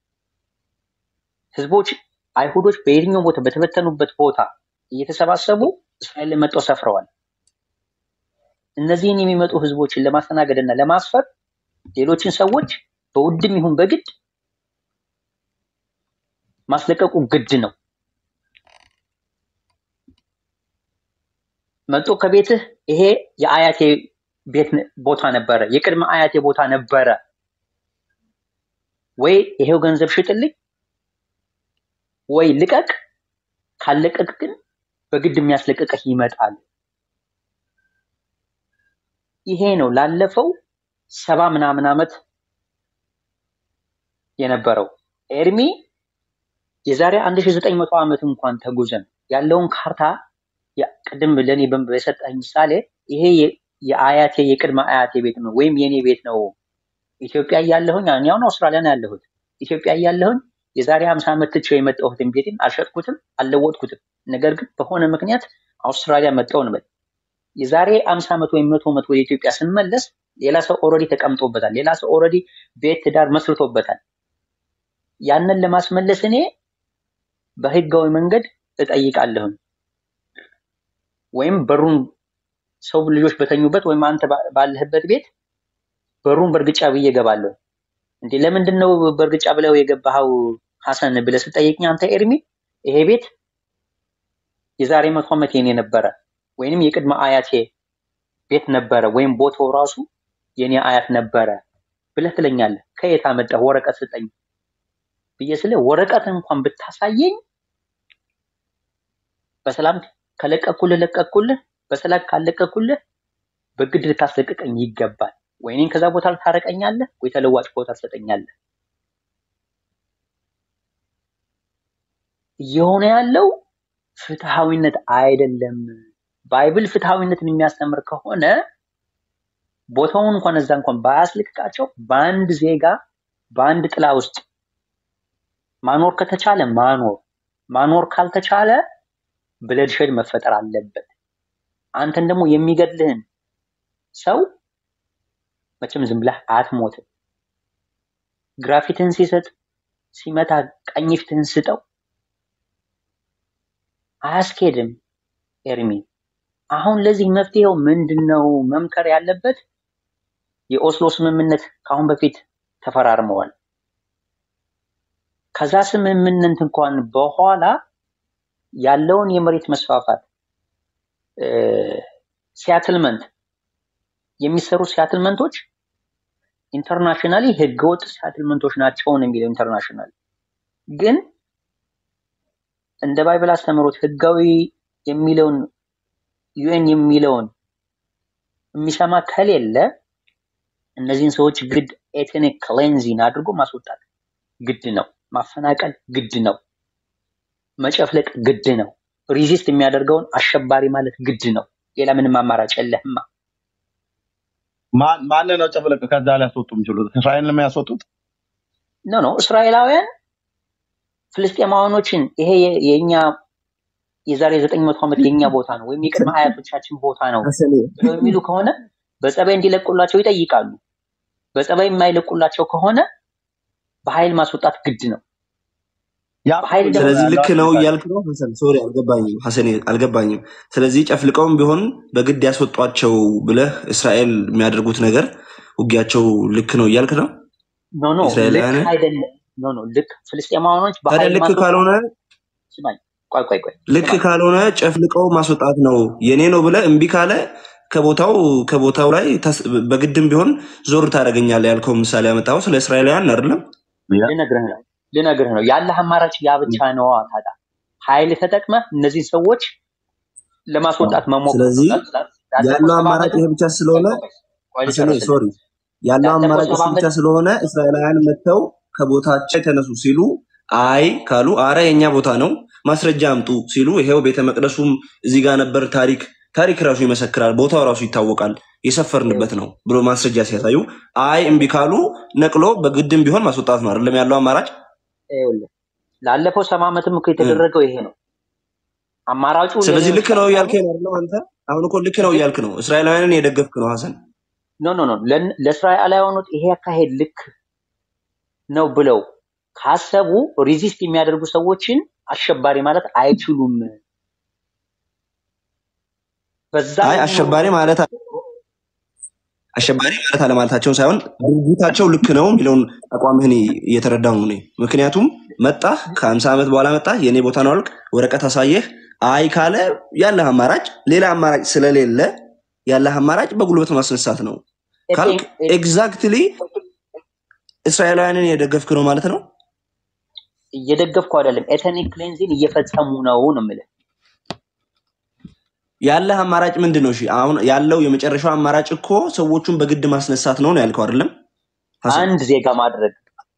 ህዝቦች አይሁዶች በየትኛው ቦታ በተበተኑበት ቦታ እየተሰባሰቡ እስራኤል ላይ መጥተው ሰፍረዋል። እነዚህን የሚመጡ ህዝቦችን ለማስተናገድና ለማስፈር ሌሎችን ሰዎች በውድም ይሁን በግድ ማስለቀቁ ግድ ነው። መጥቶ ከቤትህ ይሄ የአያቴ ቤት ቦታ ነበረ፣ የቅድመ አያቴ ቦታ ነበረ ወይ ይሄው ገንዘብ ሽጥልኝ ወይ ልቀቅ፣ ካልለቀቅ ግን በግድ የሚያስለቀቅህ ይመጣል። ይሄ ነው ላለፈው ሰባ ምናምን ዓመት የነበረው። ኤርሚ የዛሬ አንድ ሺህ ዘጠኝ መቶ ዓመት እንኳን ተጉዘን ያለውን ካርታ ቅድም ለኔ በሰጠኝ ምሳሌ ይሄ የአያቴ የቅድመ አያቴ ቤት ነው ወይም የኔ ቤት ነው። ኢትዮጵያ እያለሁኝ ያው ነው አውስትራሊያ ነው ያለሁት። ኢትዮጵያ እያለሁኝ የዛሬ ሃምሳ ዓመት ትቼው የመጣሁትን ቤቴን አልሸጥኩትም፣ አልለወጥኩትም። ነገር ግን በሆነ ምክንያት አውስትራሊያ መጣሁ እንበል። የዛሬ ሃምሳ ዓመት ወይም መቶ ዓመት ወደ ኢትዮጵያ ስንመለስ ሌላ ሰው ኦልሬዲ ተቀምጦበታል፣ ሌላ ሰው ኦልሬዲ ቤት ትዳር መስርቶበታል። ያንን ለማስመለስ እኔ በህጋዊ መንገድ እጠይቃለሁ ወይም በሩን ሰው ልጆች በተኙበት ወይም አንተ ባለህበት ቤት በሩን በርግጫ ብዬ እገባለሁ። እንዴ ለምንድን ነው በርግጫ ብለው የገባኸው ሐሰን ብለህ ስጠይቅኝ አንተ ኤርሚ ይሄ ቤት የዛሬ መቶ ዓመት የኔ ነበረ ወይንም የቅድመ አያቴ ቤት ነበረ ወይም ቦታው ራሱ የኔ አያት ነበረ ብለህ ትለኛለህ። ከየት አመጣህ? ወረቀት ስጠኝ ብዬ ስለ ወረቀት እንኳን ብታሳየኝ በሰላም ከለቀኩልህ ለቀኩልህ፣ በሰላም ካልለቀኩልህ በግድ ልታስለቅቀኝ ይገባል። ወይኔን ከዛ ቦታ ልታረቀኛለህ ወይ ተለዋጭ ቦታ ትሰጠኛለህ። እየሆነ ያለው ፍትሃዊነት አይደለም። ባይብል ፍትሃዊነትን የሚያስተምር ከሆነ ቦታውን እንኳን እዛ እንኳን ባያስለቅቃቸው በአንድ ዜጋ በአንድ ጥላ ውስጥ ማኖር ከተቻለ ማኖር ማኖር ካልተቻለ ብለድሸድ መፈጠር አለበት። አንተን ደግሞ የሚገድልህን ሰው መቼም ዝም ብለህ አትሞትም። ግራፊትን ሲሰጥ ሲመታ ቀኝፍትህን ስጠው አያስኬድም። ኤርሚ አሁን ለዚህ መፍትሄው ምንድነው? መምከር ያለበት የኦስሎ ስምምነት ካሁን በፊት ተፈራርመዋል። ከዛ ስምምነት እንኳን በኋላ ያለውን የመሬት መስፋፋት ሲያትልመንት የሚሰሩ ሲያትልመንቶች ኢንተርናሽናሊ ህገወጥ ሲያትልመንቶች ናቸው ነው የሚለው። ኢንተርናሽናል ግን እንደ ባይብል አስተምሮት ህጋዊ የሚለውን ዩኤን የሚለውን የሚሰማ ከሌለ እነዚህን ሰዎች ግድ ኤትኒክ ክሌንዚንግ አድርጎ ማስወጣት ግድ ነው። ማፈናቀል ግድ ነው። መጨፍለቅ ግድ ነው። ሪዚስት የሚያደርገውን አሸባሪ ማለት ግድ ነው። ሌላ ምንም አማራጭ የለህማ። ማን ማን ነው ጨፍለቅ ከዛ ላይ ያስወጡ የሚችሉት? እስራኤል ነው የሚያስወጡት? ኖ ኖ እስራኤላውያን ፍልስጤማውያኖችን ይሄ የኛ የዛሬ ዘጠኝ መቶ ዓመት የኛ ቦታ ነው ወይም የቅድመ አያቶቻችን ቦታ ነው ብለው የሚሉ ከሆነ በጸባይ እንዲለቁላቸው ይጠይቃሉ። በጸባይ የማይለቁላቸው ከሆነ በኃይል ማስወጣት ግድ ነው። በኃይል ደግሞ ስለዚህ ልክ ነው እያልክ ነው ሐሰን ሶሪ አልገባኝም ሐሰን አልገባኝም ስለዚህ ጨፍልቀውም ቢሆን በግድ ያስወጧቸው ብለህ እስራኤል የሚያደርጉት ነገር ውጊያቸው ልክ ነው እያልክ ነው ኖ ኖ ልክ አይደለም ኖ ኖ ልክ ፍልስጤማውያኖች በኃይል ልክ ካልሆነ ስማኝ ቆይ ቆይ ቆይ ልክ ካልሆነ ጨፍልቀው ማስወጣት ነው የኔ ነው ብለህ እምቢ ካለ ከቦታው ከቦታው ላይ በግድም ቢሆን ዞር ታደርገኛለህ ያልከው ምሳሌ ያመጣው ስለ እስራኤላውያን አይደለም ልነግርህ ነው ልነግርህ ነው ያለህ አማራጭ ያ ብቻ ነው ታዳ ኃይል ተጠቅመህ እነዚህ ሰዎች ለማስወጣት መሞከር ስለዚህ ያለው አማራጭ ይሄ ብቻ ስለሆነ ሶሪ ያለው አማራጭ ይሄ ብቻ ስለሆነ እስራኤላውያን መተው ከቦታቸው ተነሱ ሲሉ አይ ካሉ አረ የኛ ቦታ ነው ማስረጃ አምጡ ሲሉ ይሄው ቤተ መቅደሱም እዚህ ጋር ነበር ታሪክ ታሪክ ራሱ ይመሰክራል ቦታው ራሱ ይታወቃል የሰፈርንበት ነው ብሎ ማስረጃ ሲያሳዩ አይ እምቢ ካሉ ነቅሎ በግድም ቢሆን ማስወጣት ነው አይደለም ያለው አማራጭ ይኸውልህ ላለፈው ሰባ ዓመትም እኮ የተደረገው ይሄ ነው አማራጩ ስለዚህ ልክ ነው ያልከኝ አይደለም አንተ አሁን እኮ ልክ ነው ያልክ ነው እስራኤላውያንን የደገፍክ ነው ሐሰን ኖ ኖ ኖ ለእስራኤላውያኖች ይሄ አካሄድ ልክ ነው ብለው ካሰቡ ሪዚስት የሚያደርጉ ሰዎችን አሸባሪ ማለት አይችሉም በዛ አይ አሸባሪ ማለት አሸባሪ ማለት አለማለታቸው ሳይሆን ድርጊታቸው ልክ ነው የሚለውን አቋምህን እየተረዳው ነው ምክንያቱም መጣ ከ50 ዓመት በኋላ መጣ የኔ ቦታ ነው አልክ ወረቀት አሳየህ አይ ካለ ያለህ አማራጭ ሌላ አማራጭ ስለሌለ ያለህ አማራጭ በጉልበት ማስነሳት ነው ካልክ ኤግዛክትሊ እስራኤላውያንን የደገፍክ ነው ማለት ነው እየደገፍኩ አይደለም ኤትኒክ ክሌንዚንግ እየፈጸሙ ነው ነው ማለት ያለህ አማራጭ ምንድነው እሺ አሁን ያለው የመጨረሻው አማራጭ እኮ ሰዎቹን በግድ ማስነሳት ነው ነው ያልከው አይደለም አንድ ዜጋ ማድረግ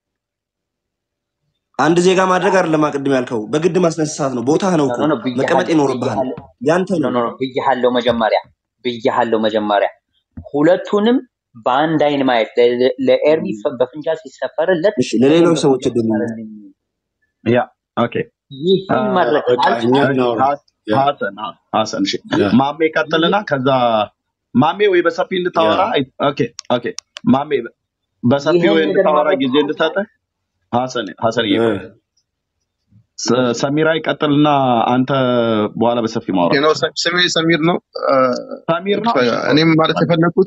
አንድ ዜጋ ማድረግ አይደለም አቅድም ያልከው በግድ ማስነሳት ነው ቦታህ ነው እኮ መቀመጥ ይኖርብሃል ያንተ ነው ነው ብያለሁ መጀመሪያ ብያለሁ መጀመሪያ ሁለቱንም በአንድ አይን ማየት ለኤርሚ በፍንጃ ሲሰፈርለት እሺ ለሌሎች ሰዎች እድል ያ ኦኬ ይህን ማድረግ ሐሰን ሐሰን እሺ ማሜ ቀጥልና ከዛ ማሜ ወይ በሰፊ እንድታወራ ኦኬ ኦኬ ማሜ በሰፊ ወይ እንድታወራ ጊዜ እንድታጠ ሐሰን ሐሰን ይቆይ ሰሚራ ይቀጥልና አንተ በኋላ በሰፊ ማውራት ነው ስሜ ሰሚር ነው ሰሚር ነው እኔም ማለት የፈለኩት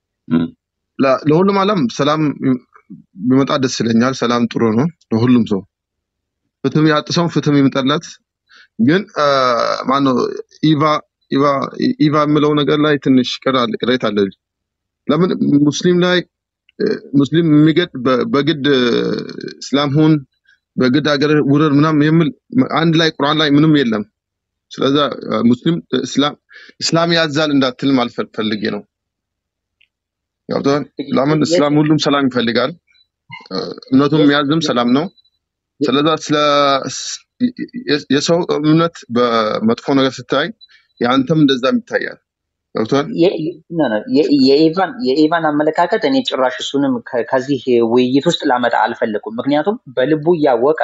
ለሁሉም ዓለም ሰላም ቢመጣ ደስ ይለኛል ሰላም ጥሩ ነው ለሁሉም ሰው ፍትም ያጥሰው ፍትም ይመጣላት ግን ማን ነው ኢቫ ኢቫ ኢቫ ምለው ነገር ላይ ትንሽ ቀራል ቅሬታ አለ ለምን ሙስሊም ላይ ሙስሊም የሚገድ በግድ እስላም ሁን በግድ ሀገር ውረር ምናምን የሚል አንድ ላይ ቁርአን ላይ ምንም የለም ስለዚህ ሙስሊም እስላም እስላም ያዛል እንዳትል ማለት ፈልጌ ነው ያውጣን ለምን እስላም ሁሉም ሰላም ይፈልጋል እምነቱም የሚያዝም ሰላም ነው ስለዚህ ስለ የሰው እምነት በመጥፎ ነገር ስታይ ያንተም እንደዛም ይታያል ያውጣን የኢቫን የኢቫን አመለካከት እኔ ጭራሽ እሱንም ከዚህ ውይይት ውስጥ ላመጣ አልፈልኩም ምክንያቱም በልቡ ያወቀ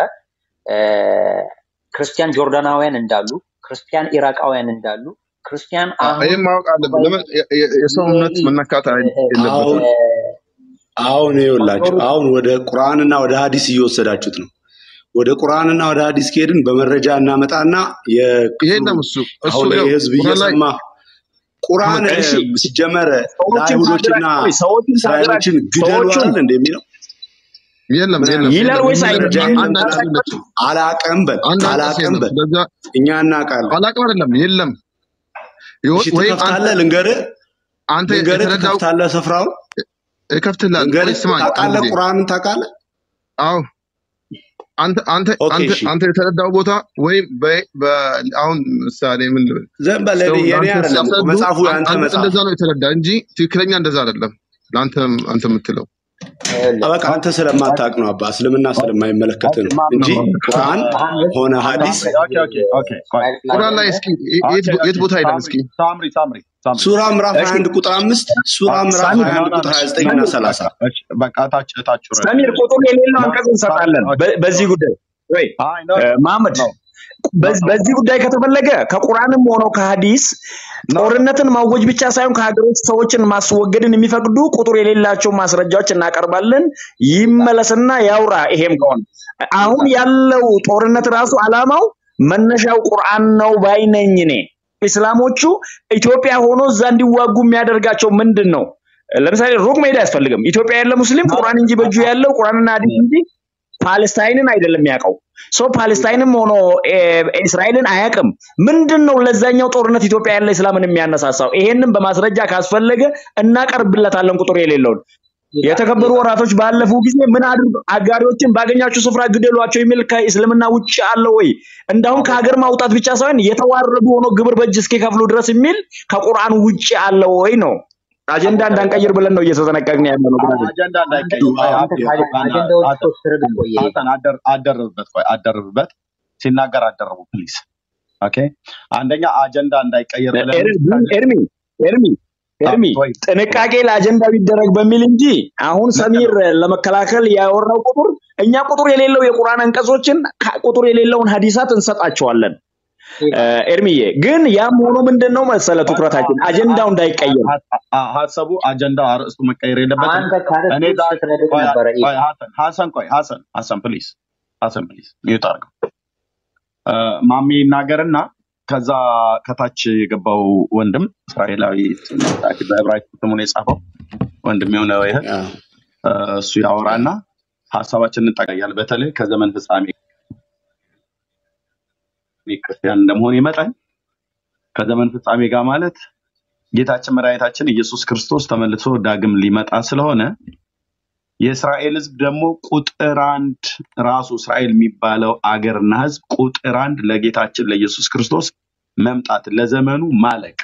ክርስቲያን ጆርዳናውያን እንዳሉ ክርስቲያን ኢራቃውያን እንዳሉ ክርስቲያን አሁን ማወቅ አለበት ለምን የሰው እምነት መነካት አይደለም አሁን ይኸውላችሁ አሁን ወደ ቁርአንና ወደ ሐዲስ እየወሰዳችሁት ነው ወደ ቁርአንና ወደ ሐዲስ ከሄድን በመረጃ እናመጣና ይሄንም እሱ እሱ ህዝብ እየሰማ ቁርአን ሲጀመረ አይሁዶችና እስራኤሎችን ግደሉ አይደል እንደሚለው የለም የለም ይላል ወይስ አይደለም አላቀም በል አላቀም በል እኛ እናቃለን አላቀም አይደለም የለም ወይ አንተ ልንገር አንተ የተረዳው ታለ ሰፍራው እከፍትልሃል ስማኝ ታቃለ ቁርአንን ታቃለ አዎ አንተ አንተ አንተ አንተ የተረዳው ቦታ ወይ አሁን ምሳሌ ምን ልበል ዘንበለ የኔ አይደለም መጽሐፉ አንተ መጽሐፍ እንደዛ ነው የተረዳ እንጂ ትክክለኛ እንደዛ አይደለም ለአንተ አንተ የምትለው አበቃ አንተ ስለማታቅ ነው አባ እስልምና ስለማይመለከት ነው እንጂ ቁርአን ሆነ ሐዲስ ኦኬ ኦኬ ኦኬ ቁርአን ላይ እስኪ የት ቦታ ሄደን እስኪ ሳምሪ ሳምሪ ሱራ ምዕራፍ ሃያ አንድ ቁጥር አምስት ሱራ ምዕራፍ ሃያ አንድ ቁጥር ሃያ ዘጠኝ እና ሰላሳ በቃ ታች ታች ሰሚር ቁጥር የሌለው አንቀጽ እንሰጣለን በዚህ ጉዳይ ወይ መሐመድ በዝ- በዚህ ጉዳይ ከተፈለገ ከቁርአንም ሆኖ ከሐዲስ ኖ ኖ ጦርነትን ማወጅ ብቻ ሳይሆን ከሀገሮች ሰዎችን ማስወገድን የሚፈቅዱ ቁጥር የሌላቸው ማስረጃዎች እናቀርባለን። ይመለስና ያውራ። ይሄም ከሆነ አሁን ያለው ጦርነት ራሱ አላማው መነሻው ቁርአን ነው ባይነኝ እኔ። እስላሞቹ ኢትዮጵያ ሆኖ እዛ እንዲዋጉ የሚያደርጋቸው ምንድን ነው? ለምሳሌ ሩቅ መሄድ አያስፈልግም። ኢትዮጵያ ያለ ሙስሊም ቁርአን እንጂ በእጁ ያለው ቁርአንና ሐዲስ እንጂ ፓለስታይንን አይደለም ያውቀው። ሰው ፓለስታይንም ሆኖ እ፣ እስራኤልን አያውቅም። ምንድነው ለዛኛው ጦርነት ኢትዮጵያ ያለ እስላምን የሚያነሳሳው? ይሄንን በማስረጃ ካስፈለገ እናቀርብለታለን ቁጥር የሌለውን። የተከበሩ ወራቶች ባለፉ ጊዜ ምን አድርጉ አጋሪዎችን ባገኛችሁ ስፍራ ግደሏቸው የሚል ከእስልምና ውጭ አለ ወይ? እንዳሁን ከሀገር ማውጣት ብቻ ሳይሆን የተዋረዱ ሆኖ ግብር በእጅ እስኪከፍሉ ድረስ የሚል ከቁርአን ውጭ አለ ወይ ነው። አጀንዳ እንዳንቀይር ብለን ነው እየተጠነቀቅን ያለ ነው። ብራዘር አጀንዳ አንተ እንዳይቀይሩ ቆይ አንተ ካለ አጀንዳዎች ሀሰን ተወስደህ ቆይ ይሄ ሀሰን አደር አደርብበት ቆይ አደርብበት ሲናገር አደረቡ ፕሊዝ። ኦኬ አንደኛ አጀንዳ እንዳይቀየር ብለን ኤር- ከዚህ ኤርሚ ኤርሚ አ ኤርሚ ወይ ጥንቃቄ ለአጀንዳው ይደረግ በሚል እንጂ አሁን ልክ ሰሚር ነው ለመከላከል ያወራው ቁጥር እኛ ቁጥር የሌለው የቁርአን አንቀጾችን ከ- ቁጥር የሌለውን ሐዲሳት እንሰጣቸዋለን። ኢቫ እ፣ ኤርሚዬ ግን ያም ሆኖ ምንድነው መሰለ ቆይ አ- ትኩረታችን አ- አጀንዳው አ- እንዳይቀየር። አ- አ- ሀሳቡ አጀንዳው አርዕስቱ መቀየር የለበትም። አንተ ካለ እኔ ሶስት ዛሬ ስትነግር ቆይ ነበረ ኢቫ ቆይ ሀሰን ሀሰን ቆይ ሀሰን ሀሰን ፕሊዝ ሀሰን ፕሊዝ ሚዩት አድርገው እ፣ ማሜ ይናገርና ከዛ ከታች የገባው ወንድም እስራኤላዊ ታች በዕብራይስጥ ስሙን የጻፈው ወንድም የሆነ ይሄ አዎ። እ፣ እሱ ያወራና ሀሳባችንን እንጠቃያለን። በተለይ ከዘመን ፍጻሜ ክርስቲያን እንደመሆን መጠን ከዘመን ፍጻሜ ጋር ማለት ጌታችን መድኃኒታችን ኢየሱስ ክርስቶስ ተመልሶ ዳግም ሊመጣ ስለሆነ የእስራኤል ሕዝብ ደግሞ ቁጥር አንድ ራሱ እስራኤል የሚባለው አገርና ሕዝብ ቁጥር አንድ ለጌታችን ለኢየሱስ ክርስቶስ መምጣት ለዘመኑ ማለቅ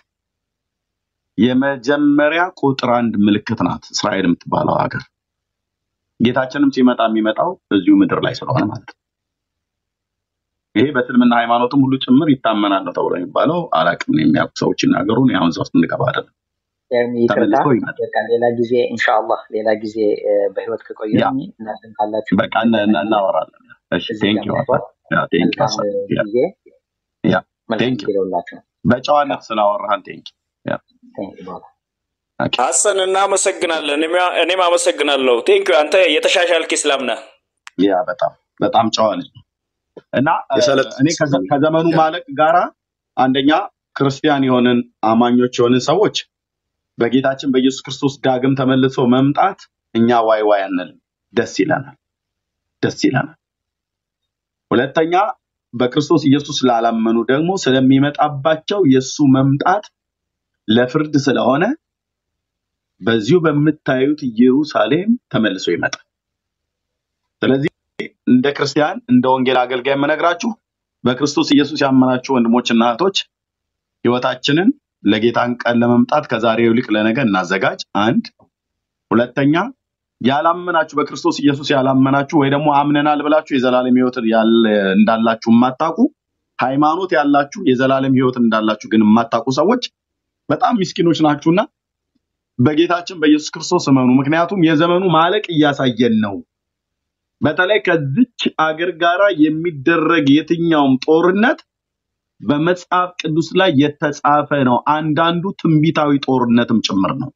የመጀመሪያ ቁጥር አንድ ምልክት ናት እስራኤል የምትባለው ሀገር። ጌታችንም ሲመጣ የሚመጣው እዚሁ ምድር ላይ ስለሆነ ማለት ነው። ይሄ በእስልምና ሃይማኖትም ሁሉ ጭምር ይታመናል ነው ተብሎ የሚባለው። አላቅም የሚያውቁ ሰዎች ይናገሩ። እኔ አሁን እዛ ውስጥ እንገባ አይደለም። ኤርሚ ይቅርታ፣ ተመልሶ ይመጣል። በቃ ሌላ ጊዜ ኢንሻአላህ ሌላ ጊዜ እ፣ በህይወት ያ ከቆየኝ እናንተም ካላችሁ በቃ እነ- እነ- እንገናኛለን። እናወራለን። እሺ እዚህ ቴንክ ጋር ዩ መጥቷል። ያ ቴንክ ዩ መልካም እ፣ ያ ጊዜ ያ መልካም ቴንክ ዩ ጊዜ ለሁላችሁ። በጨዋነት ስላወራህን ቴንክ ዩ ያ ቴንክ ዩ በኋላ ኦኬ ሐሰን እናመሰግናለን። እኔም- እኔም አመሰግናለሁ። ቴንክ አንተ የተሻሻልክ እስላም ነህ። ያ በጣም በጣም ጨዋ ልጅ ነው። እና እ፣ የሰለጠነ እኔ ከዘ- ከዘመኑ ያ ማለቅ ጋራ አንደኛ ክርስቲያን የሆንን አማኞች የሆንን ሰዎች በጌታችን በኢየሱስ ክርስቶስ ዳግም ተመልሶ መምጣት እኛ ዋይ ዋይ አንልም፣ ደስ ይለናል፣ ደስ ይለናል። ሁለተኛ በክርስቶስ ኢየሱስ ላላመኑ ደግሞ ስለሚመጣባቸው የእሱ መምጣት ለፍርድ ስለሆነ በዚሁ በምታዩት ኢየሩሳሌም ተመልሶ ይመጣል። ስለዚህ እንደ ክርስቲያን እንደ ወንጌል አገልጋይ የምነግራችሁ በክርስቶስ ኢየሱስ ያመናችሁ ወንድሞችና እህቶች ህይወታችንን ለጌታን ቀን ለመምጣት ከዛሬው ይልቅ ለነገ እናዘጋጅ። አንድ ሁለተኛ ያላመናችሁ በክርስቶስ ኢየሱስ ያላመናችሁ ወይ ደግሞ አምነናል ብላችሁ የዘላለም ህይወት ያለ እንዳላችሁ የማታውቁ ሃይማኖት ያላችሁ የዘላለም ህይወት እንዳላችሁ ግን የማታውቁ ሰዎች በጣም ምስኪኖች ናችሁና በጌታችን በኢየሱስ ክርስቶስ እመኑ። ምክንያቱም የዘመኑ ማለቅ እያሳየን ነው። በተለይ ከዚች አገር ጋራ የሚደረግ የትኛውም ጦርነት በመጽሐፍ ቅዱስ ላይ የተጻፈ ነው። አንዳንዱ ትንቢታዊ ጦርነትም ጭምር ነው።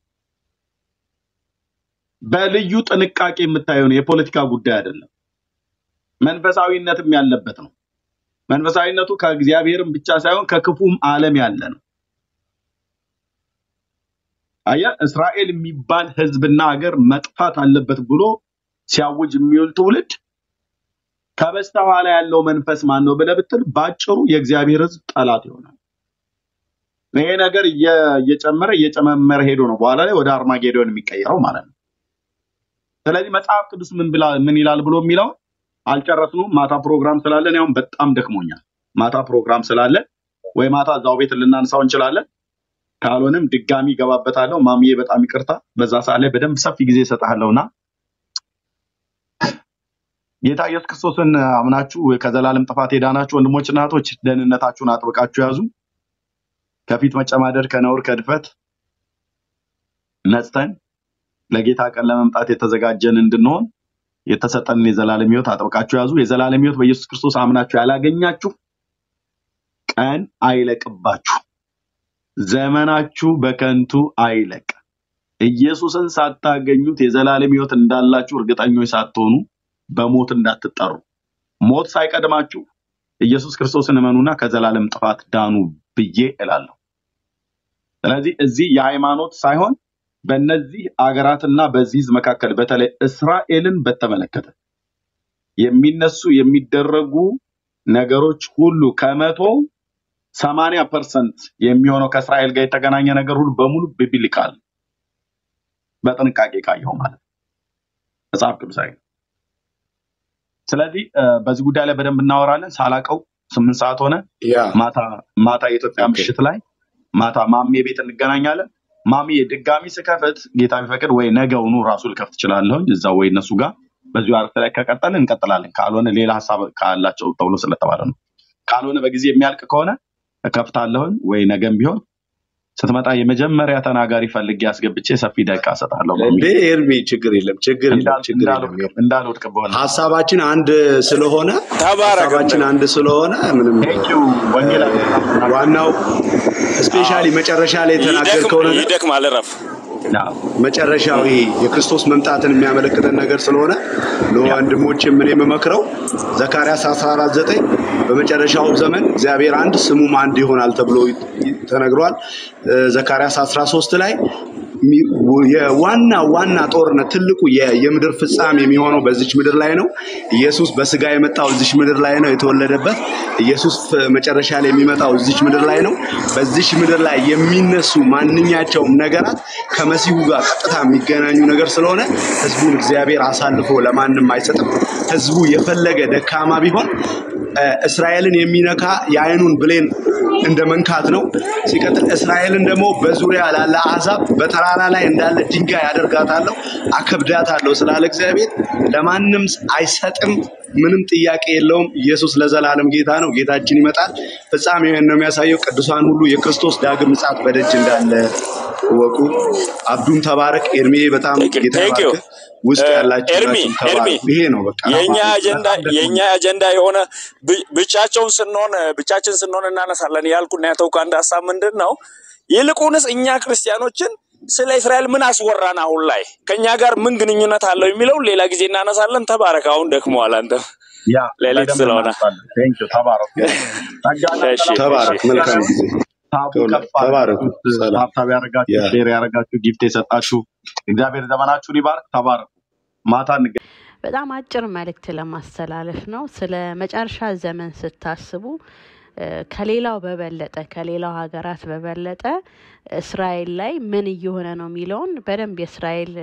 በልዩ ጥንቃቄ የምታየው ነው። የፖለቲካ ጉዳይ አይደለም፣ መንፈሳዊነትም ያለበት ነው። መንፈሳዊነቱ ከእግዚአብሔርም ብቻ ሳይሆን ከክፉም ዓለም ያለ ነው። አያ እስራኤል የሚባል ህዝብና ሀገር መጥፋት አለበት ብሎ ሲያውጅ የሚውል ትውልድ ከበስተኋላ ያለው መንፈስ ማን ነው ብለህ ብትል ባጭሩ የእግዚአብሔር ህዝብ ጠላት ይሆናል። ይሄ ነገር እየ- እየጨመረ እየጨመመረ ሄዶ ነው በኋላ ላይ ወደ አርማጌዶን የሚቀየረው ማለት ነው። ስለዚህ መጽሐፍ ቅዱስ ምን ብላ ምን ይላል ብሎ የሚለው አልጨረስነውም። ማታ ፕሮግራም ስላለን ያው በጣም ደክሞኛል። ማታ ፕሮግራም ስላለን ወይ ማታ እዛው ቤት ልናንሳው እንችላለን። ካልሆነም ድጋሚ ገባበታለሁ። ማሚዬ በጣም ይቅርታ፣ በዛ ሰዓት ላይ በደንብ ሰፊ ጊዜ እሰጥሃለሁና ጌታ ኢየሱስ ክርስቶስን አምናችሁ ከዘላለም ጥፋት የዳናችሁ ወንድሞችና እህቶች ደህንነታችሁን አጥብቃችሁ ያዙ። ከፊት መጨማደድ፣ ከነውር፣ ከድፈት ነጽተን ለጌታ ቀን ለመምጣት የተዘጋጀን እንድንሆን የተሰጠንን የዘላለም ህይወት አጥብቃችሁ ያዙ። የዘላለም ህይወት በኢየሱስ ክርስቶስ አምናችሁ ያላገኛችሁ ቀን አይለቅባችሁ ዘመናችሁ በከንቱ አይለቅ ኢየሱስን ሳታገኙት የዘላለም ሕይወት እንዳላችሁ እርግጠኞች ሳትሆኑ በሞት እንዳትጠሩ ሞት ሳይቀድማችሁ ኢየሱስ ክርስቶስን እመኑና ከዘላለም ጥፋት ዳኑ ብዬ እላለሁ ስለዚህ እዚህ የሃይማኖት ሳይሆን በእነዚህ አገራትና በዚህ መካከል በተለይ እስራኤልን በተመለከተ የሚነሱ የሚደረጉ ነገሮች ሁሉ ከመቶ ሰማንያ ፐርሰንት የሚሆነው ከእስራኤል ጋር የተገናኘ ነገር ሁሉ በሙሉ ቢብሊካል በጥንቃቄ ካየው ማለት መጽሐፍ ቅዱሳዊ ስለዚህ በዚህ ጉዳይ ላይ በደንብ እናወራለን ሳላቀው ስምንት ሰዓት ሆነ ማታ ማታ የኢትዮጵያ ምሽት ላይ ማታ ማሜ ቤት እንገናኛለን ማሜ ድጋሚ ስከፈት ጌታ ቢፈቅድ ወይ ነገውኑ ራሱ ልከፍት ይችላልው እዛው ወይ እነሱ ጋር በዚሁ አርተ ላይ ከቀጠልን እንቀጥላለን ካልሆነ ሌላ ሐሳብ ካላቸው ተብሎ ስለተባለ ነው ካልሆነ በጊዜ የሚያልቅ ከሆነ እከፍታለሁ ወይ ነገም ቢሆን ስትመጣ የመጀመሪያ ተናጋሪ ፈልጌ ያስገብቼ ሰፊ ደቂቃ ሰጣለሁ እንዴ ኤርሚ ችግር የለም ችግር የለም ችግር የለም እንዳልወድቅ በሆነ ሐሳባችን አንድ ስለሆነ ሐሳባችን አንድ ስለሆነ ምንም ወንጌላ ዋናው ስፔሻሊ መጨረሻ ላይ ተናገርከው ነገር ይደክማል ረፍ መጨረሻዊ የክርስቶስ መምጣትን የሚያመለክተን ነገር ስለሆነ ለወንድሞቼ ምን የምመክረው ዘካርያስ አስራ አራት ዘጠኝ በመጨረሻው ዘመን እግዚአብሔር አንድ ስሙም አንድ ይሆናል ተብሎ ተነግሯል ዘካርያስ አስራ ሶስት ላይ የዋና ዋና ጦርነት ትልቁ የምድር ፍጻሜ የሚሆነው በዚች ምድር ላይ ነው ኢየሱስ በስጋ የመጣው እዚች ምድር ላይ ነው የተወለደበት ኢየሱስ መጨረሻ ላይ የሚመጣው እዚች ምድር ላይ ነው በዚች ምድር ላይ የሚነሱ ማንኛቸውም ነገራት ከመሲሁ ጋር ቀጥታ የሚገናኙ ነገር ስለሆነ ህዝቡን እግዚአብሔር አሳልፎ ለማንም አይሰጥም ህዝቡ የፈለገ ደካማ ቢሆን እስራኤልን የሚነካ የአይኑን ብሌን እንደ መንካት ነው ሲቀጥል እስራኤልን ደግሞ በዙሪያ ላለ አሕዛብ በተራራ ላይ እንዳለ ድንጋይ ያደርጋታለሁ አከብዳታለሁ ስላለ እግዚአብሔር ለማንም አይሰጥም ምንም ጥያቄ የለውም ኢየሱስ ለዘላለም ጌታ ነው ጌታችን ይመጣል ፍጻሜው ነው የሚያሳየው ቅዱሳን ሁሉ የክርስቶስ ዳግም ምጽአት በደጅ እንዳለ ወቁ አብዱም ተባረክ ኤርሚ በጣም ጌታ ይባርክ ውስጥ ያላችሁ ኤርሚ ኤርሚ ይሄ ነው በቃ የኛ አጀንዳ የኛ አጀንዳ የሆነ ብቻቸውን ስንሆን ብቻችን ስንሆን እናነሳለን ያልኩና ያተውካ አንድ ሐሳብ ምንድነው ይልቁንስ እኛ ክርስቲያኖችን ስለ እስራኤል ምን አስወራን አሁን ላይ ከኛ ጋር ምን ግንኙነት አለው የሚለው ሌላ ጊዜ እናነሳለን ተባረክ አሁን ደክመዋል አንተ ያ ሌሊት ስለሆነ ቴንክ ዩ ተባረክ ተባረክ መልካም ጊዜ ተባረክ ሀሳብ ያረጋችሁ ሼር ያረጋችሁ ጊፍት የሰጣችሁ እግዚአብሔር ዘመናችሁን ይባርክ ተባረክ ማታ እንገ በጣም አጭር መልእክት ለማስተላለፍ ነው ስለ መጨረሻ ዘመን ስታስቡ ከሌላው በበለጠ ከሌላው ሀገራት በበለጠ እስራኤል ላይ ምን እየሆነ ነው የሚለውን በደንብ የእስራኤል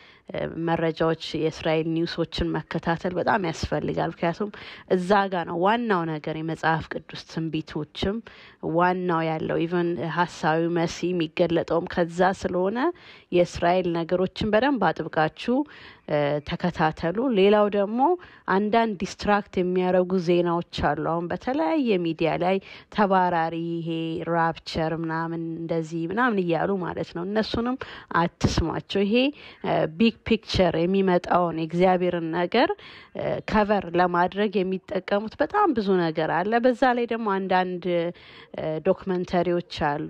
መረጃዎች የእስራኤል ኒውሶችን መከታተል በጣም ያስፈልጋል ምክንያቱም እዛ ጋር ነው ዋናው ነገር የመጽሐፍ ቅዱስ ትንቢቶችም ዋናው ያለው ኢቭን ሐሳዊ መሲህ የሚገለጠውም ከዛ ስለሆነ የእስራኤል ነገሮችን በደንብ አጥብቃችሁ ተከታተሉ ሌላው ደግሞ አንዳንድ ዲስትራክት የሚያረጉ ዜናዎች አሉ አሁን በተለያየ ሚዲያ ላይ ተባራሪ ይሄ ራፕቸር ምናምን እንደዚህ ምናምን ይያሉ ማለት ነው እነሱንም አትስሟቸው ይሄ ቢግ ፒክቸር የሚመጣውን እግዚአብሔርን ነገር ከቨር ለማድረግ የሚጠቀሙት በጣም ብዙ ነገር አለ በዛ ላይ ደግሞ አንዳንድ ዶክመንተሪዎች አሉ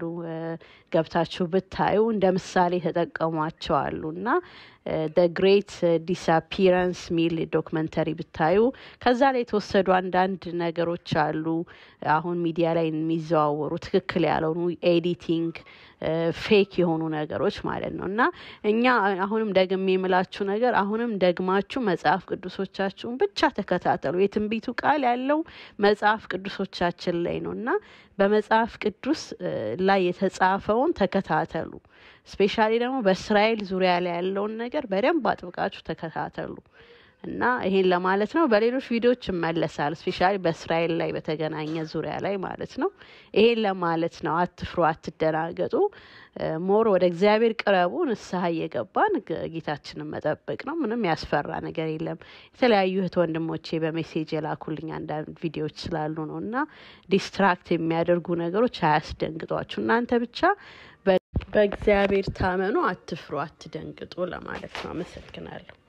ገብታችሁ ብታዩ እንደ ምሳሌ ተጠቀሟቸው አሉና the great disappearance ሚል ዶክመንተሪ ብታዩ ከዛ ላይ የተወሰዱ አንዳንድ ነገሮች አሉ አሁን ሚዲያ ላይ የሚዘዋወሩ ትክክል ያልሆኑ ኤዲቲንግ ፌክ የሆኑ ነገሮች ማለት ነውና እኛ አሁንም ደግሜ የምላችሁ ነገር አሁንም ደግማችሁ መጽሐፍ ቅዱሶቻችሁን ብቻ ተከታተሉ የትንቢቱ ቃል ያለው መጽሐፍ ቅዱሶቻችን ላይ ነውና በመጽሐፍ ቅዱስ ላይ የተጻፈውን ተከታተሉ ስፔሻሊ ደግሞ በእስራኤል ዙሪያ ላይ ያለውን ነገር በደንብ አጥብቃችሁ ተከታተሉ እና ይሄን ለማለት ነው በሌሎች ቪዲዮዎች እመለሳለሁ ስፔሻሊ በእስራኤል ላይ በተገናኘ ዙሪያ ላይ ማለት ነው ይሄን ለማለት ነው አትፍሩ አትደናገጡ ሞር ወደ እግዚአብሔር ቅረቡ ንስሐ እየገባን ጌታችንን መጠበቅ ነው ምንም ያስፈራ ነገር የለም የተለያዩ እህት ወንድሞቼ በሜሴጅ የላኩልኝ አንዳንድ ቪዲዮዎች ስላሉ ነውና ዲስትራክት የሚያደርጉ ነገሮች አያስደንግጧችሁ እናንተ ብቻ በእግዚአብሔር ታመኑ አትፍሩ አትደንግጡ ለማለት ነው አመሰግናለሁ